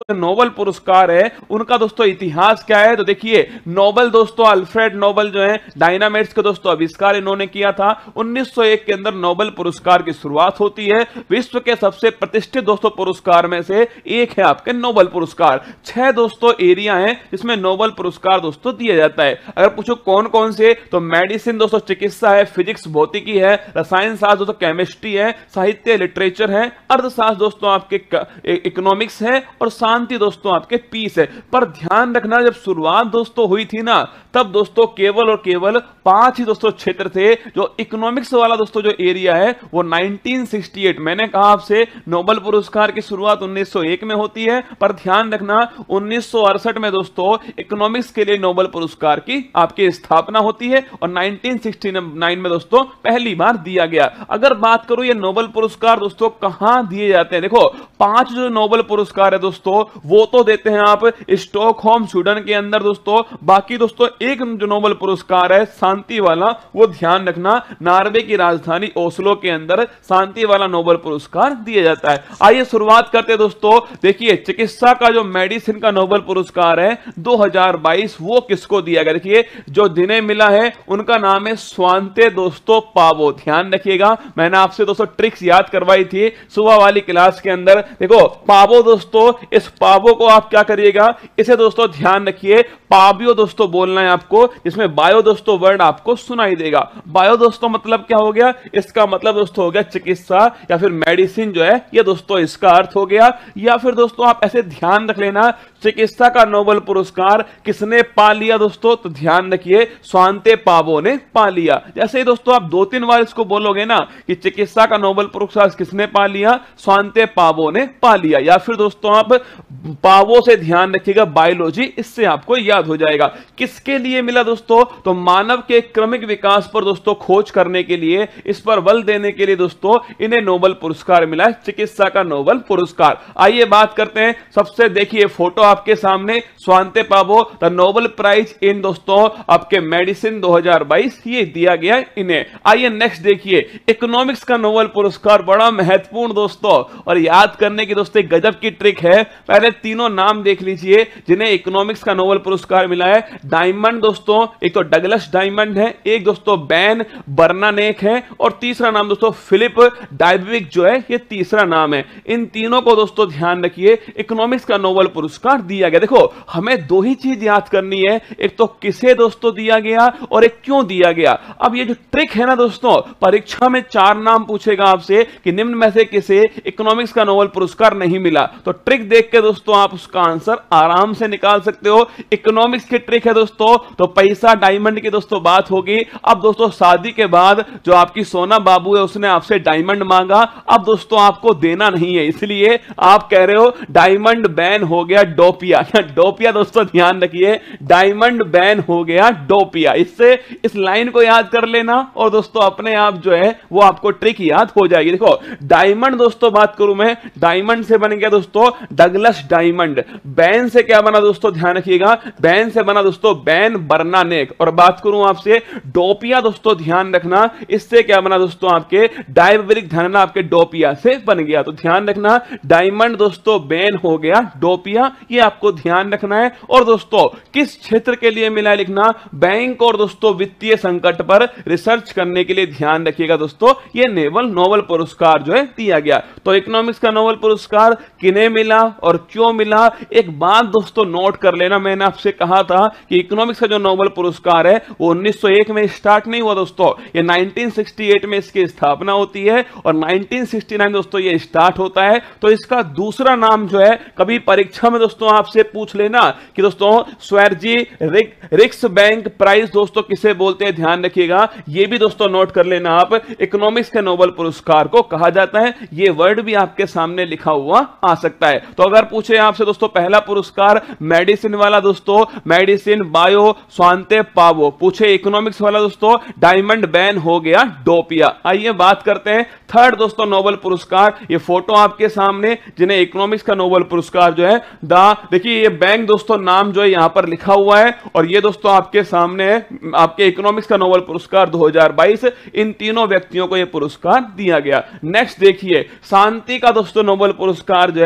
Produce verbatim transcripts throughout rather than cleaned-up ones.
Nobel पुरस्कार है उनका दोस्तों इतिहास क्या है। तो देखिए नोबेल दोस्तों अल्फ्रेड नोबेल जो है डायनामाइट्स के दोस्तों आविष्कार इन्होंने किया था। उन्नीस सौ एक के अंदर नोबेल पुरस्कार की शुरुआत होती है। विश्व के सबसे प्रतिष्ठित दोस्तों पुरस्कार में से एक है आपके नोबेल पुरस्कार। छह दोस्तों एरिया हैं जिसमें नोबेल पुरस्कार दोस्तों दिया जाता है। अगर पूछो कौन कौन से, तो मेडिसिन दोस्तों चिकित्सा है, फिजिक्स भौतिकी है, रसायन शास्त्र दोस्तों केमिस्ट्री है, साहित्य लिटरेचर है, अर्थशास्त्र दोस्तों आपके इकोनॉमिक्स है और शांति दोस्तों आपके पीस है। पर ध्यान रखना जब शुरुआत दोस्तों हुई थी ना तब दोस्तों केवल और केवल पांच ही दोस्तों क्षेत्र थे। जो इकोनॉमिक्स वाला दोस्तों जो एरिया है वो नाइनटीन सिक्सटी एट, मैंने कहा आपसे नोबेल पुरस्कार की शुरुआत उन्नीस सौ एक में होती है, पर ध्यान रखना उन्नीस सौ अड़सठ में दोस्तों इकोनॉमिक्स के लिए नोबेल पुरस्कार की आपकी स्थापना होती है और नाइनटीन सिक्सटी नाइन में दोस्तों पहली बार दिया गया। अगर बात करूं ये नोबेल पुरस्कार दोस्तों कहां दिए जाते हैं, देखो पांच जो नोबेल पुरस्कार है दोस्तों वो तो देते हैं आप स्टॉकहोम स्वीडन के अंदर दोस्तों। बाकी दोस्तों एक जो नोबेल पुरस्कार है शांति वाला, वो ध्यान रखना नॉर्वे की राजधानी ओस्लो के अंदर शांति वाला नोबेल पुरस्कार दिया जाता है। आइए शुरुआत करते हैं दोस्तों। देखिए चिकित्सा का जो मेडिसिन का नोबेल पुरस्कार है दो हज़ार बाईस वो किसको दिया गया, देखिए जो जिन्हें मिला है उनका नाम है स्वांते दोस्तों पावो। ध्यान रखिएगा मैंने आपसे दोस्तों ट्रिक्स याद करवाई थी सुबह वाली क्लास के अंदर। देखो पावो दोस्तों, इस पावो को आप क्या करिएगा, इसे दोस्तों ध्यान रखिए पावियो दोस्तों बोलना है आपको, जिसमें बायो दोस्तों वर्ड आपको सुनाई देगा। बायो दोस्तों मतलब क्या हो गया, इसका मतलब दोस्तों हो गया चिकित्सा या फिर मेडिसिन जो है ये दोस्तों इसका अर्थ हो गया। या फिर दोस्तों आप ऐसे ध्यान रख लेना चिकित्सा का नोबेल पुरस्कार किसने पा लिया दोस्तों, तो ध्यान रखिए स्वांते पावो ने पा लिया। जैसे ही दोस्तों आप दो तीन बार इसको बोलोगे ना कि चिकित्सा का नोबेल पुरस्कार किसने पा लिया, स्वांते पावो ने पा लिया। या फिर दोस्तों आप पावो से ध्यान रखिएगा बायोलॉजी, इससे आपको याद हो जाएगा। किसके लिए मिला दोस्तों, तो मानव के क्रमिक विकास पर दोस्तों खोज करने के लिए, इस पर बल देने के लिए दोस्तों इन्हें नोबेल पुरस्कार मिला है, चिकित्सा का नोबेल पुरस्कार। आइए बात करते हैं सबसे, देखिए फोटो आपके सामने Svante Paabo the Nobel prize in दोस्तों आपके मेडिसिन दो हज़ार बाईस ये दिया गया इन्हें। आइए नेक्स्ट देखिए इकोनॉमिक्स का नोबेल पुरस्कार, बड़ा महत्वपूर्ण दोस्तों और याद करने की दोस्तों गजब की ट्रिक है। पहले तीनों नाम देख लीजिए जिन्हें इकोनॉमिक्स का नोबेल पुरस्कार मिला है। डायमंड दोस्तों, एक तो डगलस डायमंड है, एक दोस्तों बैन बर्नानेक है और तीसरा नाम दोस्तों फिलिप डायबिक जो है ये तीसरा नाम है। इन तीनों को दोस्तों ध्यान रखिए इकोनॉमिक्स का नोबेल पुरस्कार दिया गया। देखो हमें दो ही चीज याद करनी है, एक तो किसे दोस्तों दिया गया और एक क्यों दिया गया। अब ये जो ट्रिक है ना दोस्तों, परीक्षा में चार नाम पूछेगा आपसे कि निम्न में से किसे इकोनॉमिक्स का नोबेल पुरस्कार नहीं मिला, तो ट्रिक देख के दोस्तों आप उसका आंसर आराम से निकाल सकते हो। इकोनॉमिक्स की ट्रिक है दोस्तों, तो पैसा डायमंड की दोस्तों बात होगी। अब दोस्तों शादी के बाद जो आपकी सोना बाबू है उसने आपसे डायमंड मांगा, अब दोस्तों आपको देना नहीं है, इसलिए आप कह रहे हो डायमंड बैन हो गया डोपिया। डोपिया दोस्तों ध्यान रखिए, डायमंड बैन हो गया डोपिया। इससे इस लाइन को याद कर लेना और दोस्तों अपने आप जो है वो आपको ट्रिक याद हो जाएगी। देखो डायमंड दोस्तों बात करूं मैं, डायमंड से बन गया दोस्तों डगलस डायमंड। बैन से क्या बना दोस्तों, ध्यान रखिएगा, बैन से बना दोस्तों बैन बर्नानेक। और बात करूं आपसे डोपिया दोस्तों, ध्यान रखना इससे क्या बना दोस्तों आपके डायबिक, ध्यान रखना आपके डोपिया से बन गया। तो ध्यान रखना डायमंड दोस्तों बैन हो गया डोपिया, ये आपको ध्यान रखना है। और दोस्तों किस क्षेत्र के लिए मिला है लिखना, बैंक और दोस्तों वित्तीय संकट पर रिसर्च करने के लिए ध्यान रखिएगा दोस्तों ये नेवल नोबेल पुरस्कार जो है दिया गया। तो इकोनॉमिक्स का नोबेल पुरस्कार किन्हें मिला और क्यों मिला, एक बात दोस्तों नोट कर लेना, मैंने आपसे कहा था कि इकोनॉमिक्स का जो नोबेल पुरस्कार है वो उन्नीस सौ एक में स्टार्ट नहीं हुआ दोस्तों, ये नाइनटीन सिक्सटी एट में इसकी स्थापना होती है और नाइनटीन सिक्सटी नाइन दोस्तों ये स्टार्ट होता है। तो इसका दूसरा नाम जो है, कभी परीक्षा में दोस्तों आपसे पूछ लेना कि दोस्तों स्वर्जी रिक, रिक्स बैंक प्राइज दोस्तों किसे बोलते हैं, ध्यान रखिएगा, ये भी दोस्तों नोट कर लेना आप, इकोनॉमिक्स के नोबेल पुरस्कार को कहा जाता है। ये वर्ड भी आपके सामने लिखा हुआ आ सकता है। तो अगर पूछे आपसे दोस्तों पहला पुरस्कार मेडिसिन वाला दोस्तों मेडिसिन बायो स्वांते पावो, पूछे इकोनॉमिक्स वाला दोस्तों डायमंड बैन हो गया डोपिया। आइए बात करते हैं थर्ड दोस्तों नोबेल पुरस्कार, ये फोटो आपके सामने जिन्हें इकोनॉमिक्स का नोबेल पुरस्कार जो है दा, देखिए ये बैंक दोस्तों नाम जो है यहां पर लिखा हुआ है और ये दोस्तों आपके सामने है आपके इकोनॉमिक्स का नोबेल पुरस्कार दो हज़ार बाईस, इन तीनों व्यक्तियों को यह पुरस्कार दिया गया। नेक्स्ट देखिए शांति का दोस्तों नोबेल पुरस्कार जो है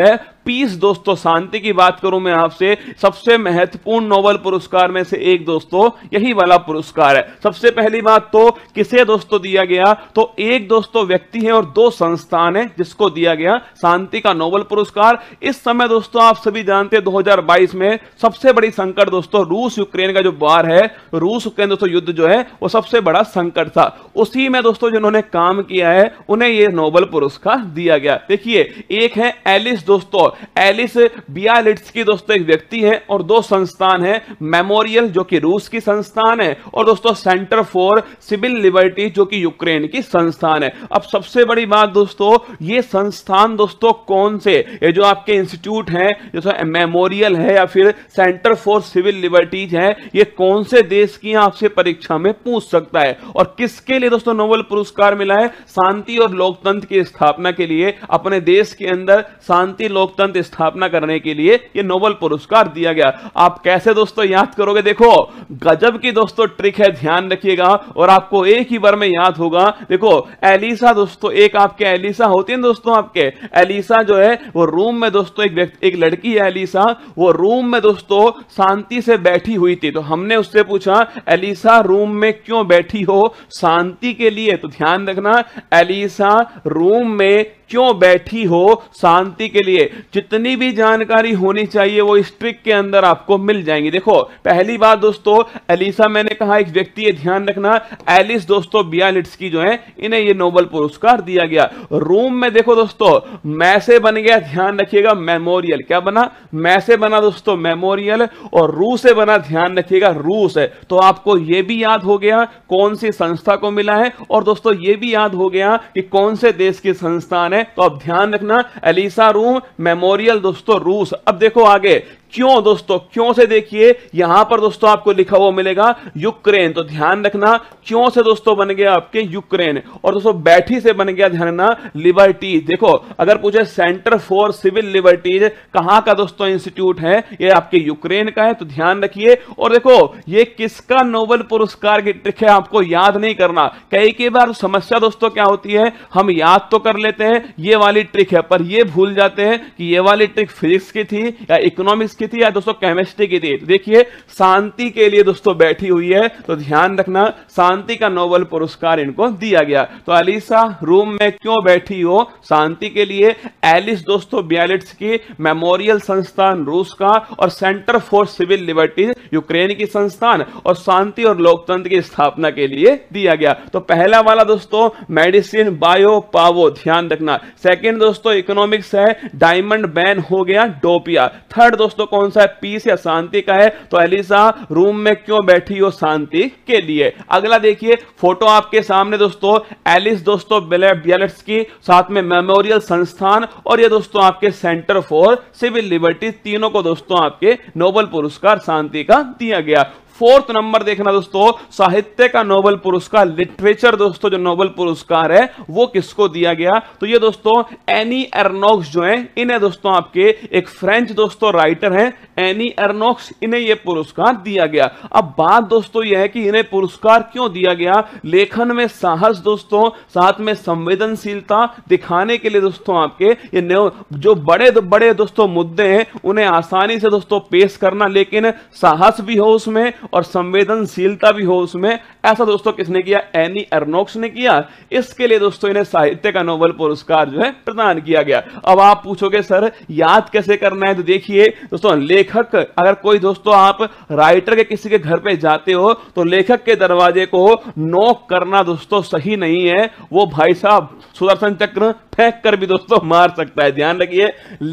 पीस दोस्तों, शांति की बात करूं मैं आपसे, सबसे महत्वपूर्ण नोबेल पुरस्कार में से एक दोस्तों यही वाला पुरस्कार है। सबसे पहली बात तो किसे दोस्तों दिया गया, तो एक दोस्तों व्यक्ति है और दो संस्थान है जिसको दिया गया शांति का नोबेल पुरस्कार। इस समय दोस्तों आप सभी जानते हैं दो हज़ार बाईस में सबसे बड़ी संकट दोस्तों रूस यूक्रेन का जो वार है, रूस यूक्रेन दोस्तों युद्ध जो है वो सबसे बड़ा संकट था। उसी में दोस्तों जिन्होंने काम किया है उन्हें यह नोबेल पुरस्कार दिया गया। देखिए एक है एलिस दोस्तों, एलिस बियालिट्स्की दोस्तों एक व्यक्ति है और दो संस्थान है, मेमोरियल जो कि रूस की संस्थान है और दोस्तों सेंटर फॉर सिविल लिबर्टी जो कि यूक्रेन की संस्थान है। अब सबसे बड़ी बात दोस्तों, ये संस्थान दोस्तों कौन से, ये जो आपके इंस्टीट्यूट हैं जैसे मेमोरियल है या फिर सेंटर फॉर सिविल लिबर्टीज है, ये कौन से देश की आपसे परीक्षा में पूछ सकता है। और किसके लिए दोस्तों नोबेल पुरस्कार मिला है, शांति और लोकतंत्र की स्थापना के लिए, अपने देश के अंदर शांति लोकतंत्र स्थापना करने के लिए ये नोबेल पुरस्कार दिया गया। आप कैसे दोस्तों याद करोगे, देखो गजब की दोस्तों ट्रिक है, ध्यान रखिएगा और आपको एक ही बार में याद होगा। देखो एलिसा दोस्तों, एक आपके एलिसा होती है दोस्तों, आपके एलिसा जो है वो रूम में दोस्तों एक व्यक्ति एक लड़की है एलिसा, वो रूम में दोस्तों शांति से बैठी हुई थी। तो हमने उससे पूछा एलिसा रूम में क्यों बैठी हो, शांति के लिए। तो ध्यान रखना एलिसा रूम में क्यों बैठी हो, शांति के लिए। जितनी भी जानकारी होनी चाहिए वो इस ट्रिक के अंदर आपको मिल जाएंगी। देखो पहली बात दोस्तों, एलिसा मैंने कहा एक व्यक्ति है, ध्यान रखना एलिस दोस्तों बियालिट्स्की जो है इन्हें ये नोबेल पुरस्कार दिया गया। रूम में देखो दोस्तों मैं से बन गया, ध्यान रखिएगा मेमोरियल, क्या बना, मैं से बना दोस्तों मेमोरियल, और रू से बना, ध्यान रखिएगा रूस है। तो आपको यह भी याद हो गया कौन सी संस्था को मिला है और दोस्तों यह भी याद हो गया कि कौन से देश की संस्थान है। तो अब ध्यान रखना एलिसा रूम मेमोरियल दोस्तों रूस। अब देखो आगे क्यों दोस्तों, क्यों से देखिए यहां पर दोस्तों आपको लिखा हुआ मिलेगा यूक्रेन। तो ध्यान रखना क्यों से दोस्तों बन गया आपके यूक्रेन, और दोस्तों बैठी से बन गया ध्यान रखना लिबर्टीज। देखो अगर पूछे सेंटर फॉर सिविल लिबर्टीज कहां का दोस्तों इंस्टीट्यूट है, ये आपके यूक्रेन का है। तो ध्यान रखिए और देखो ये किसका नोबेल पुरस्कार की ट्रिक है, आपको याद नहीं करना। कई कई बार समस्या दोस्तों क्या होती है, हम याद तो कर लेते हैं ये वाली ट्रिक है पर ये भूल जाते हैं कि ये वाली ट्रिक फिजिक्स की थी या इकोनॉमिक्स की थी या दोस्तों केमिस्ट्री की थी। तो देखिए शांति के लिए दोस्तों बैठी हुई है, तो ध्यान रखना शांति का नोबेल पुरस्कार इनको दिया गया। तो एलिसा रूम में क्यों बैठी हो, शांति के लिए। एलिस दोस्तों बियालिट्स्की मेमोरियल संस्थान रूस का, और Centre for Civil Liberties Ukraine की संस्थान, और शांति और लोकतंत्र की स्थापना के लिए दिया गया। तो पहला वाला दोस्तों मेडिसिन बायो पावो, ध्यान रखना। सेकंड दोस्तों इकोनॉमिक्स है, डायमंड बैन हो गया डोपिया। थर्ड दोस्तों कौन सा है, पीस या शांति का है। तो एलिसा रूम में क्यों बैठी हो, शांति के लिए। अगला देखिए फोटो आपके सामने दोस्तों, एलिस दोस्तों बियालिट्स्की, साथ में मेमोरियल संस्थान, और ये दोस्तों आपके सेंटर फॉर सिविल लिबर्टी, तीनों को दोस्तों आपके नोबेल पुरस्कार शांति का दिया गया। फोर्थ नंबर देखना दोस्तों, साहित्य का नोबेल पुरस्कार, लिटरेचर दोस्तों जो नोबेल पुरस्कार है वो किसको दिया गया, तो ये दोस्तों एनी एर्नोक्स जो है, इन्हें दोस्तों आपके एक फ्रेंच दोस्तों राइटर हैं एनी एर्नोक्स, इन्हें ये पुरस्कार दिया गया। अब बात दोस्तों यह है कि इन्हें पुरस्कार क्यों दिया गया, लेखन में साहस दोस्तों, साथ में संवेदनशीलता दिखाने के लिए दोस्तों आपके ये जो बड़े बड़े दोस्तों मुद्दे हैं उन्हें आसानी से दोस्तों पेश करना, लेकिन साहस भी हो उसमें और संवेदनशीलता भी हो उसमें, ऐसा दोस्तों किसने किया, एनी एर्नोक्स ने किया। इसके लिए दोस्तों इन्हें साहित्य का नोबेल पुरस्कार जो है प्रदान किया गया। अब आप पूछोगे सर याद कैसे करना है, तो देखिए दोस्तों लेखक, अगर कोई दोस्तों आप राइटर के किसी के घर पे जाते हो तो लेखक के दरवाजे को नॉक करना दोस्तों सही नहीं है, वो भाई साहब सुदर्शन चक्र फेंक कर भी दोस्तों मार सकता है। ध्यान रखिए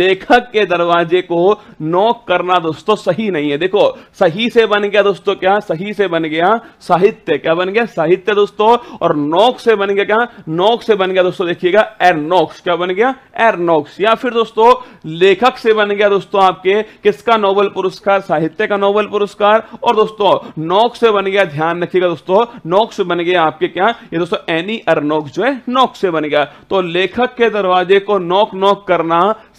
और के दरवाजे को नॉक करना दोस्तों सही नहीं है। देखो सही से बन गया दोस्तों क्या, सही से बन गया साहित्य, क्या बन गया साहित्य दोस्तों, और नॉक से बन गया क्या, नॉक से बन गया दोस्तों देखिएगा एर्नोक्स, क्या बन गया एर्नोक्स। या फिर दोस्तों लेखक से बन गया दोस्तों आपके किसका नोबेल पुरस्कार, साहित्य का नोबेल पुरस्कार, और दोस्तों नॉक से बन गया, ध्यान रखिएगा दोस्तों, नॉक से बन गया आपके क्या, ये दोस्तों एनी एर्नोक्स जो है नॉक से बन गया। तो लेखक के दरवाजे को नॉक नॉक करना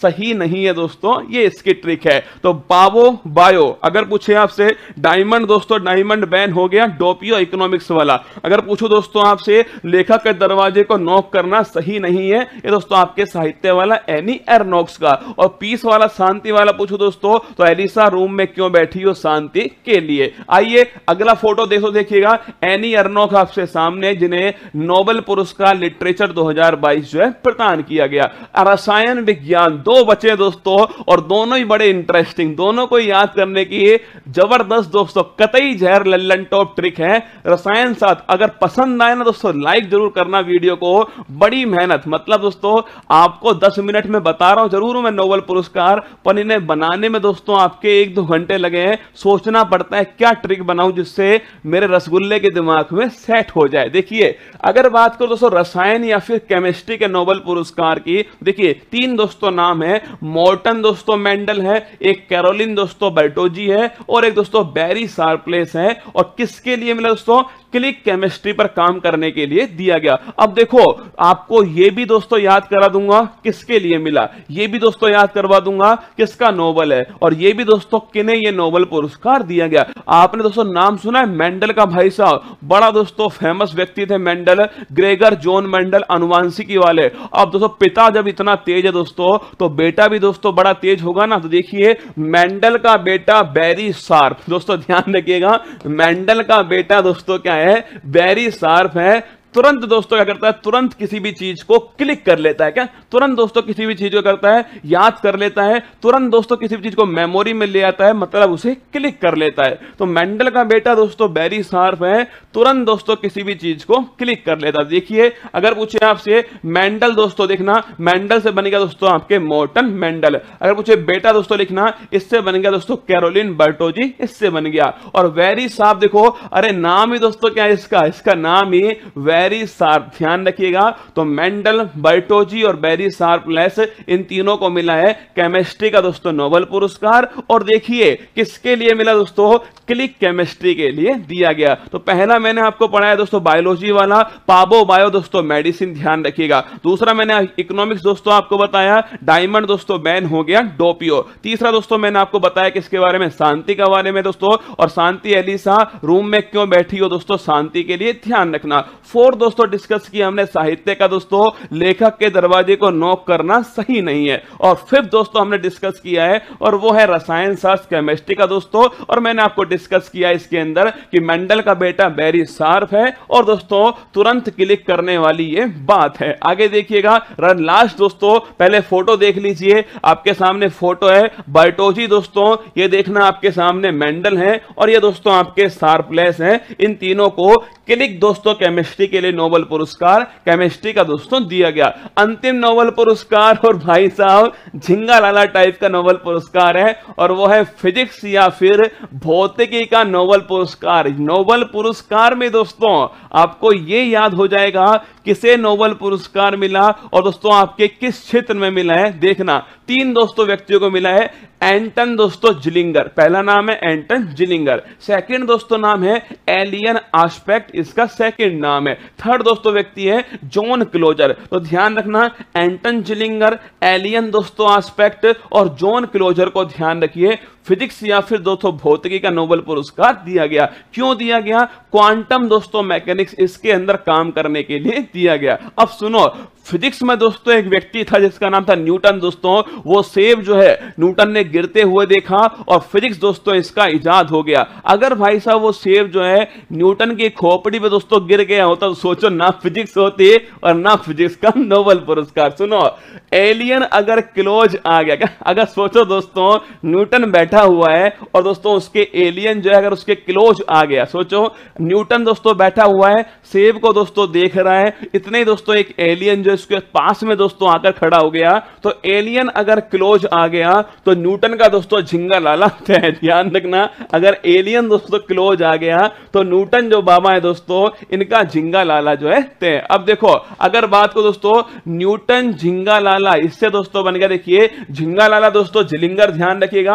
सही नहीं है दोस्तों, ये इसकी ट्रिक है। तो पावो बायो अगर पूछे आपसे, डायमंड दोस्तों डायमंड बैन हो गया, डोपियो इकोनॉमिक्स वाला। अगर पूछो दोस्तों आपसे लेखक के दरवाजे को नॉक करना सही नहीं है, ये दोस्तों आपके साहित्य वाला एनी एर्नोक्स का। और पीस वाला शांति वाला पूछो दोस्तों तो एलिसा रूम में क्यों बैठी हो, शांति के लिए। आइए अगला फोटो देखो, देखिएगा एनी एर्नोक आपसे सामने, जिन्हें नोबेल पुरस्कार लिटरेचर दो हज़ार बाईस जो है प्रदान किया गया। रसायन विज्ञान, दो बचे दोस्तों और दोनों ही बड़े इंटरेस्टिंग, दोनों को याद करने की जबरदस्त दोस्तों कतई जहर लल्लन टॉप ट्रिक है। रसायन साथ अगर पसंद आए ना दोस्तों लाइक जरूर करना वीडियो को, बड़ी मेहनत, मतलब दोस्तों आपको दस मिनट में बता रहा हूं जरूर मैं नोबेल पुरस्कार, पर इन्हें बनाने में दोस्तों आपके एक दो घंटे लगे हैं। सोचना पड़ता है क्या ट्रिक बनाऊं जिससे मेरे रसगुल्ले के दिमाग में सेट हो जाए। देखिए अगर बात करो दोस्तों रसायन या फिर केमिस्ट्री के नोबेल पुरस्कार की, देखिए तीन दोस्तों नाम है, मॉर्टन दोस्तों मेंडल है, एक कैरोलिन दोस्तों बर्टोजी है और एक दोस्तों बैरी शार्पलेस है। और किसके लिए मिला दोस्तों, क्लिक केमिस्ट्री पर काम करने के लिए दिया गया। अब देखो आपको यह भी दोस्तों याद करा दूंगा किसके लिए मिला, यह भी दोस्तों याद करवा दूंगा किसका नोबेल है, और यह भी दोस्तों किन्हें यह नोबेल पुरस्कार दिया गया। आपने दोस्तों नाम सुना है मेंडल का, भाई साहब बड़ा दोस्तों फेमस व्यक्ति थे मेंडल, ग्रेगर जॉन मेंडल, अनुवांशिकी वाले। अब दोस्तों पिता जब इतना तेज है दोस्तों तो बेटा भी दोस्तों बड़ा तेज होगा ना। तो देखिए मेंडल का बेटा बैरी शार्प, दोस्तों ध्यान रखिएगा मेंडल का बेटा दोस्तों क्या है, बैरी शार्प है। तुरंत दोस्तों क्या करता है, तुरंत किसी भी चीज को क्लिक कर लेता है। क्या तुरंत दोस्तों किसी भी चीज को करता है, याद कर लेता है, तुरंत दोस्तों किसी भी चीज को मेमोरी में ले आता है, मतलब उसे क्लिक कर लेता है। तो मेंडल का बेटा दोस्तों बैरी शार्प है, तुरंत दोस्तों किसी भी चीज को क्लिक कर लेता है। देखिए अगर पूछे आपसे मेंडल दोस्तों देखना, मेंडल से बन गया दोस्तों आपके मॉर्टन मेंडल। अगर पूछे बेटा दोस्तों लिखना, इससे बन गया दोस्तों कैरोलिन बर्टोजी, इससे बन गया। और बैरी शार्प देखो, अरे नाम ही दोस्तों क्या है इसका, इसका नाम ही बैरी शार्प, ध्यान रखिएगा। तो मेंडल, बर्टोजी और बैरी शार्पलेस, इन तीनों को मिला है केमिस्ट्री का दोस्तों नोबेल पुरस्कार। और देखिए किसके लिए मिला दोस्तों, क्लिक केमिस्ट्री के लिए दिया गया। तो पहला मैंने आपको पढ़ाया दोस्तों बायोलॉजी वाला, पाबो बायो दोस्तों मेडिसिन, ध्यान रखिएगा। दूसरा मैंने इकोनॉमिक्स दोस्तों आपको बताया, डायमंड दोस्तों बैन हो गया, डोपियो। तीसरा दोस्तों मैंने आपको बताया किसके बारे में, शांति के बारे में दोस्तों, और शांति एलिसा रूम में क्यों बैठी हो दोस्तों, शांति के लिए, ध्यान रखना। फोर्थ दोस्तों डिस्कस किया हमने साहित्य का दोस्तों, लेखक के दरवाजे को नॉक करना सही नहीं है। और फिफ्थ दोस्तों हमने डिस्कस किया है और वो है रसायन शास्त्र केमिस्ट्री का दोस्तों, और मैंने आपको डिस्कस किया इसके अंदर कि मेंडल का बेटा बैरी शार्प है और दोस्तों तुरंत क्लिक करने वाली ये बात है। आगे देखिएगा लास्ट दोस्तों, पहले फोटो देख लीजिए, आपके सामने फोटो है बर्टोजी दोस्तों, ये देखना आपके सामने मेंडल है और ये दोस्तों आपके शार्पलेस हैं। इन तीनों को क्लिक दोस्तों केमिस्ट्री के लिए नोबेल पुरस्कार केमिस्ट्री का दोस्तों दिया गया। अंतिम नोबेल पुरस्कार और भाई साहब झिंगा लाला टाइप का नोबेल पुरस्कार है, और वो है फिजिक्स या फिर भौतिकी का नोबेल पुरस्कार। नोबेल पुरस्कार में दोस्तों आपको ये याद हो जाएगा किसे नोबेल पुरस्कार मिला और दोस्तों आपके किस क्षेत्र में मिला है। देखना तीन दोस्तों व्यक्तियों को मिला है, एंटन दोस्तों जिलिंगर, पहला नाम है एंटन जिलिंगर, सेकंड दोस्तों नाम है एलियन आस्पेक्ट, इसका सेकंड नाम है, थर्ड दोस्तों व्यक्ति है जॉन क्लोजर। तो ध्यान रखना एंटन जिलिंगर, एलियन दोस्तों आस्पेक्ट और जॉन क्लोजर को ध्यान रखिए। फिजिक्स या फिर दोस्तों भौतिकी का नोबेल पुरस्कार दिया गया। क्यों दिया गया, क्वांटम दोस्तों मैकेनिक्स इसके अंदर काम करने के लिए दिया गया। अब सुनो, फिजिक्स में दोस्तों एक व्यक्ति था जिसका नाम था न्यूटन दोस्तों, वो सेब जो है न्यूटन ने गिरते हुए देखा और फिजिक्स दोस्तों इसका इजाद हो गया। अगर भाई साहब वो सेब जो है न्यूटन की खोपड़ी पे दोस्तों गिर गया होता तो सोचो ना फिजिक्स होती और ना फिजिक्स का नोबेल पुरस्कार। सुनो, एलियन अगर क्लोज आ गया, क्या अगर सोचो दोस्तों न्यूटन बैठा हुआ है और दोस्तों उसके एलियन जो है अगर उसके क्लोज आ गया, सोचो न्यूटन दोस्तों बैठा हुआ है, सेब को दोस्तों देख रहा है, इतने ही दोस्तों एक एलियन जो इसके पास में दोस्तों आकर खड़ा हो गया, तो एलियन अगर क्लोज आ गया तो न्यूटन का दोस्तों झिंगा लाला तय। ध्यान रखना, अगर एलियन दोस्तों क्लोज आ गया तो न्यूटन जो बाबा है दोस्तों इनका झिंगा लाला जो है तय। अब देखो अगर बात को दोस्तों न्यूटन झिंगा लाला, इससे दोस्तों बन गया, देखिए झिंगा लाला दोस्तों जिलिंगर, ध्यान रखिएगा, और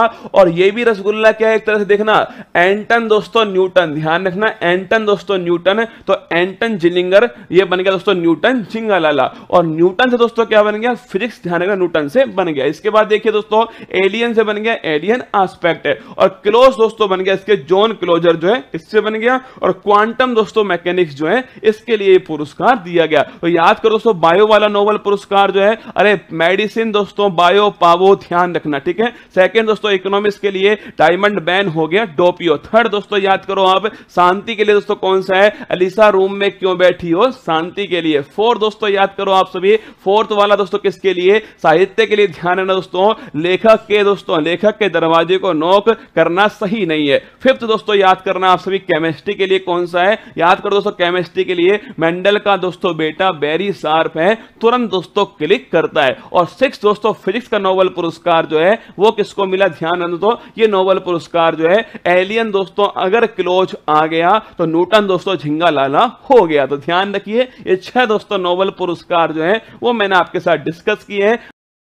और ये भी रसगुल्ला क्या है एक तरह से देखना, एंटन दोस्तों न्यूटन, ध्यान रखना एंटन दोस्तों न्यूटन, तो एंटन जिलिंगर ये बन गया दोस्तों न्यूटन जिंगालाला, और न्यूटन से दोस्तों क्या बन गया, फिजिक्स, ध्यान रखना न्यूटन से बन गया। इसके बाद देखिए दोस्तों एलियन से बन गया एलियन एस्पेक्ट, और क्लोज दोस्तों बन गया इसके जॉन क्लोजर जो है इससे बन गया, और क्वांटम दोस्तों मैकेनिक्स जो है इसके लिए पुरस्कार दिया गया। तो याद करो दोस्तों बायो वाला नोबेल पुरस्कार जो है, अरे मेडिसिन दोस्तों बायो पावो, ध्यान रखना, ठीक है। सेकंड दोस्तों इकोनॉमिक्स के लिए डायमंड बैन हो गया डोपियो। थर्ड दोस्तों याद करो आप शांति के लिए दोस्तों कौन सा है, अलीसा रूम में क्यों बैठी हो, शांति के लिए। फोर्थ दोस्तों याद करो आप सभी, फोर्थ वाला दोस्तों किसके लिए, साहित्य के लिए, ध्यान रखना दोस्तों लेखक के दोस्तों लेखक के दरवाजे को नॉक करना सही नहीं है। फिफ्थ दोस्तों याद करना आप सभी केमिस्ट्री के लिए कौन सा है, याद करो दोस्तों केमिस्ट्री के लिए मेंडल का दोस्तों बेटा बेरी शार्प है, तुरंत दोस्तों क्लिक करता है। और सिक्स दोस्तों फिजिक्स का नोबेल पुरस्कार जो है वो किसको मिला, ध्यान रखना तो ये नोबेल पुरस्कार जो है एलियन दोस्तों अगर क्लोज आ गया तो न्यूटन दोस्तों झिंगालाला हो गया। तो ध्यान रखिए ये छह दोस्तों नोबेल पुरस्कार जो है वो मैंने आपके साथ डिस्कस किए हैं।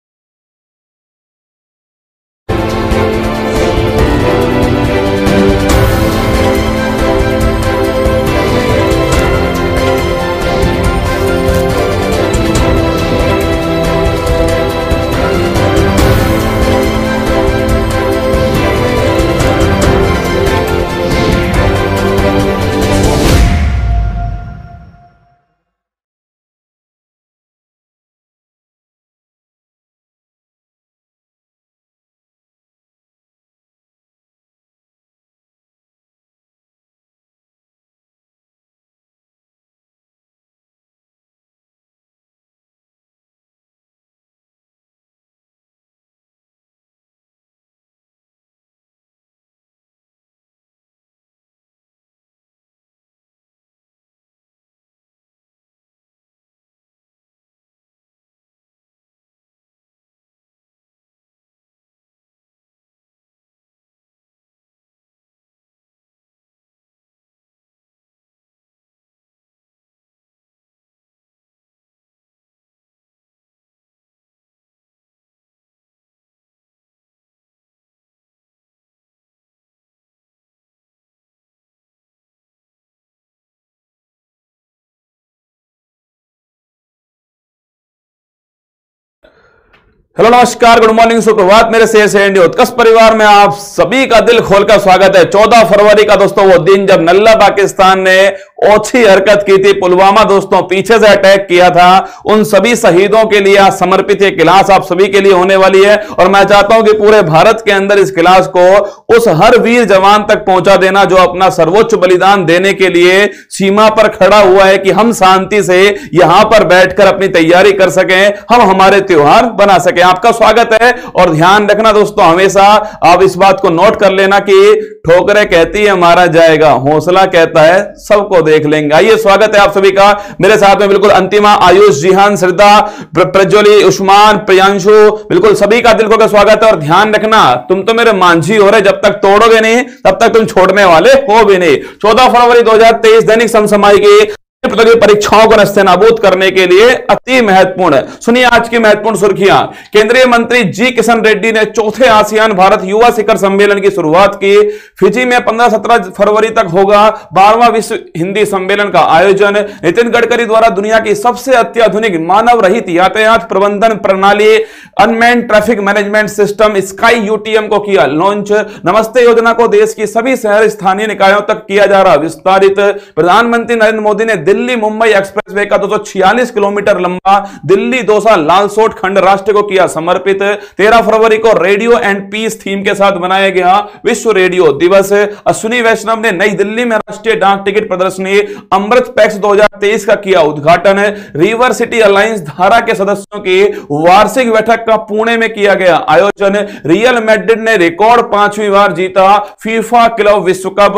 हेलो नमस्कार, गुड मॉर्निंग, सुप्रभात मेरे शेर से इंडिया उत्कर्ष परिवार में आप सभी का दिल खोलकर स्वागत है। चौदह फरवरी का दोस्तों वो दिन जब नल्ला पाकिस्तान ने ओछी हरकत की थी, पुलवामा दोस्तों पीछे से अटैक किया था, उन सभी शहीदों के लिए आज समर्पित एक क्लास आप सभी के लिए होने वाली है। और मैं चाहता हूं कि पूरे भारत के अंदर इस क्लास को उस हर वीर जवान तक पहुंचा देना जो अपना सर्वोच्च बलिदान देने के लिए सीमा पर खड़ा हुआ है, कि हम शांति से यहां पर बैठकर अपनी तैयारी कर सकें, हम हमारे त्योहार बना सकें। आपका स्वागत है। और ध्यान रखना दोस्तों, हमेशा आप इस बात को नोट कर लेना कि ठोकरें कहती है मारा जाएगा, हौसला कहता है सबको देख लेंगे। आइए, स्वागत है आप सभी का। मेरे साथ में बिल्कुल अंतिमा, आयुष, जिहान, श्रद्धा, प्रज्वली, उस्मान, प्रियांशु, बिल्कुल सभी का दिल को स्वागत है। और ध्यान रखना, तुम तो मेरे मांझी हो रहे, जब तक तोड़ोगे नहीं तब तक तुम छोड़ने वाले हो भी नहीं। चौदह फरवरी दो हजार तेईस दैनिक समसामयिकी प्रतियोगी परीक्षाओं को नस्तेनाबूद करने के लिए अति महत्वपूर्ण। सुनिए आज की महत्वपूर्ण सुर्खियां। केंद्रीय मंत्री जी किशन रेड्डी ने चौथे आसियान भारत युवा शिखर सम्मेलन की शुरुआत की। फिजी में पंद्रह सत्रह फरवरी तक होगा बारहवां विश्व हिंदी सम्मेलन का आयोजन। नितिन गडकरी द्वारा दुनिया की सबसे अत्याधुनिक मानव रहित यातायात प्रबंधन प्रणाली unmanned traffic management system sky UTM को किया लॉन्च। नमस्ते योजना को देश की सभी शहर स्थानीय निकायों तक किया जा रहा विस्तारित। प्रधानमंत्री नरेंद्र मोदी ने दिल्ली मुंबई एक्सप्रेसवे का दो सौ छियालीस किलोमीटर लंबा दिल्ली दौसा लालसोट खंड राष्ट्र को किया समर्पित। तेरह फरवरी को रेडियो एंड पीस थीम के साथ मनाया गया विश्व रेडियो दिवस। अश्विनी वैष्णव ने नई दिल्ली में राष्ट्रीय डाक टिकट प्रदर्शनी अमृत पैक्स दो हजार तेईस का किया उद्घाटन। रिवर सिटी अलायंस धारा के सदस्यों की वार्षिक बैठक का पुणे में किया गया आयोजन। रियल मैड्रिड ने रिकॉर्ड पांचवी बार जीता फीफा क्लब विश्व कप।